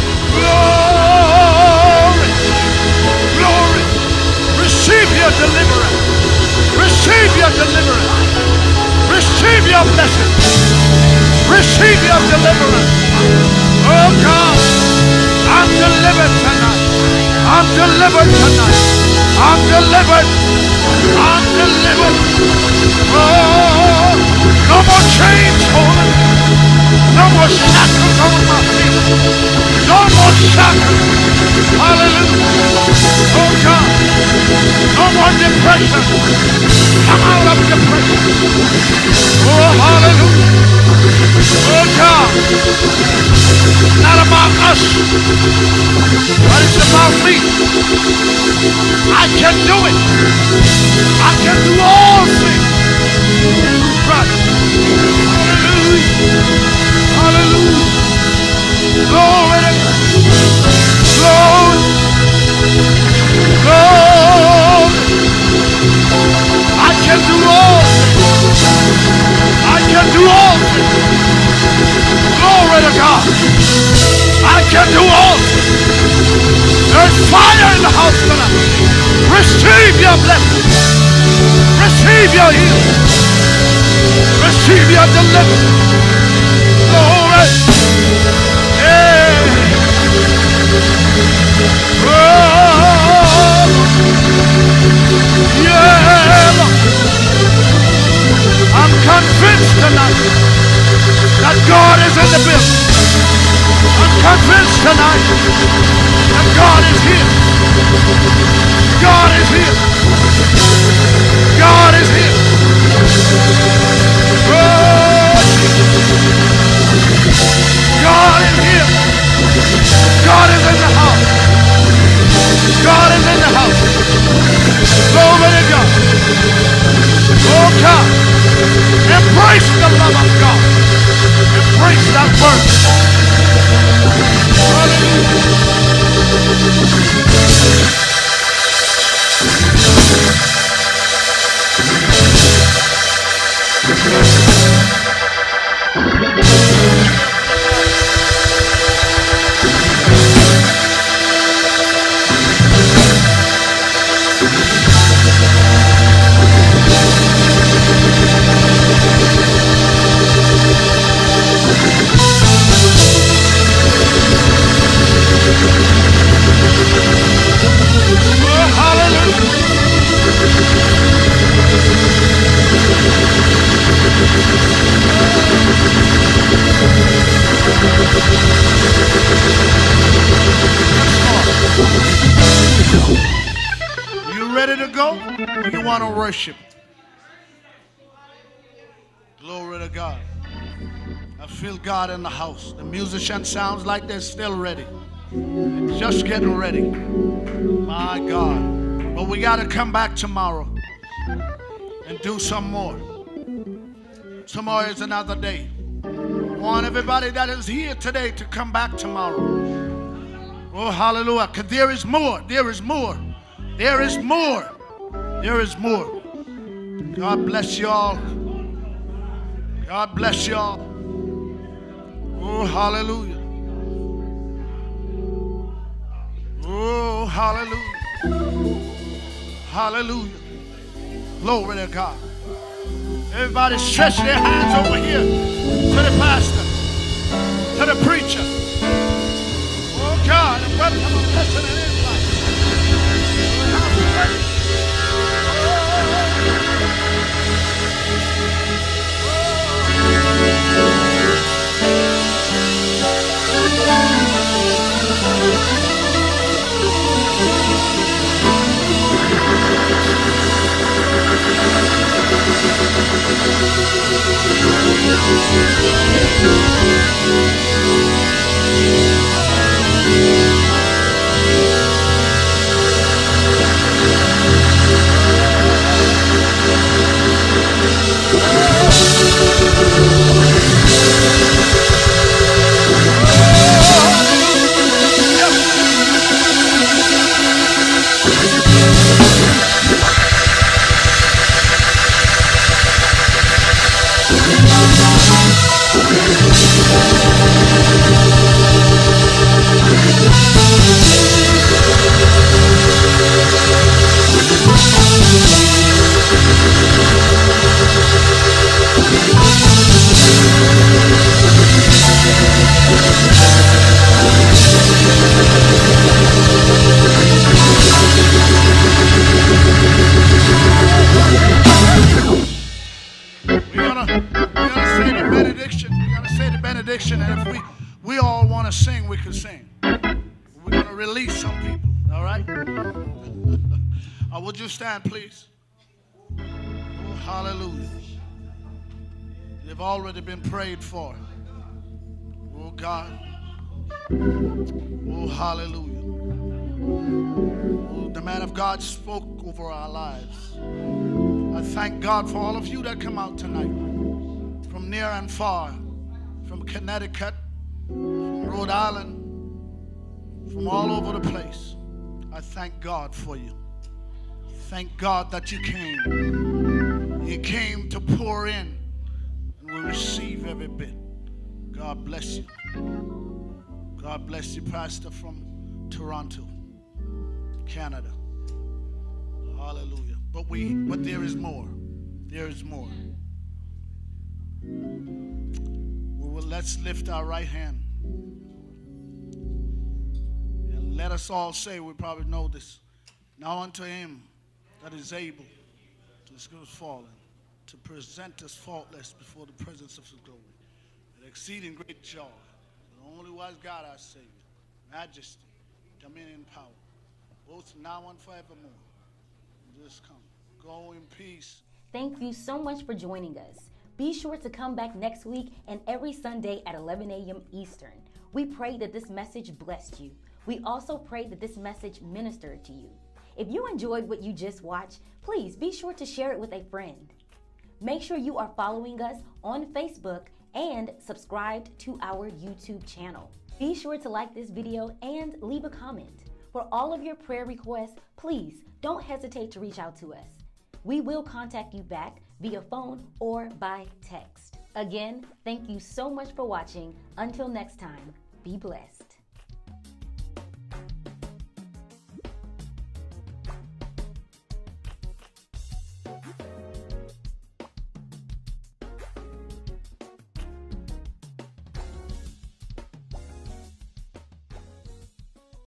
Glory. Glory. Receive your deliverance. Receive your deliverance. Receive your blessing. Receive your deliverance. Oh God, I'm delivered tonight. I'm delivered tonight. I'm delivered. I'm delivered. Oh, no more chains holding. No more shackles on my feet. No more shackles. Hallelujah. Oh God, no more depression. Come out of depression. Oh, hallelujah. Oh God, not about us, but it's about me. I can do it. I can do all things. Right. Hallelujah. Hallelujah. Glory to God. Glory. Glory. I can do all things. I can do all things. Glory to God. I can do all things. There's fire in the house tonight. Receive your blessing. Receive your healing. Receive your deliverance. Glory. Hey. Oh. Yeah. I'm convinced tonight that God is in the building. I'm convinced tonight that God is here. God is here. God is here. Oh, God is here. God is in the house. God is in the house. Glory to God. Oh God. Embrace the love of God. Embrace that word. You ready to go? Or you want to worship? Glory to God. I feel God in the house. The musician sounds like they're still ready. Just getting ready. My God. But we got to come back tomorrow and do some more. Tomorrow is another day. I want everybody that is here today to come back tomorrow. Oh, hallelujah. Because there is more. There is more. There is more. There is more. God bless y'all. God bless y'all. Oh, hallelujah. Oh, hallelujah. Hallelujah. Glory to God. Everybody stretch their hands over here to the pastor, to the preacher. Oh, God, and welcome a blessing and invite. And if we all want to sing, we can sing. We're going to release some people, all right? Would you stand, please? Oh, hallelujah. They've already been prayed for. Oh, God. Oh, hallelujah. Oh, the man of God spoke over our lives. I thank God for all of you that come out tonight from near and far. From Connecticut, from Rhode Island, from all over the place. I thank God for you. Thank God that you came. You came to pour in, and we receive every bit. God bless you. God bless you, Pastor from Toronto, Canada. Hallelujah. But there is more. There is more. Well, let's lift our right hand and let us all say, we probably know this, now unto him that is able to excuse fallen, to present us faultless before the presence of his glory, with exceeding great joy, the only wise God our Savior, majesty, dominion, and power, both now and forevermore. Just come. Go in peace. Thank you so much for joining us. Be sure to come back next week and every Sunday at 11 a.m. Eastern. We pray that this message blessed you. We also pray that this message ministered to you. If you enjoyed what you just watched, please be sure to share it with a friend. Make sure you are following us on Facebook and subscribed to our YouTube channel. Be sure to like this video and leave a comment. For all of your prayer requests, please don't hesitate to reach out to us. We will contact you back via phone or by text. Again, thank you so much for watching. Until next time, be blessed.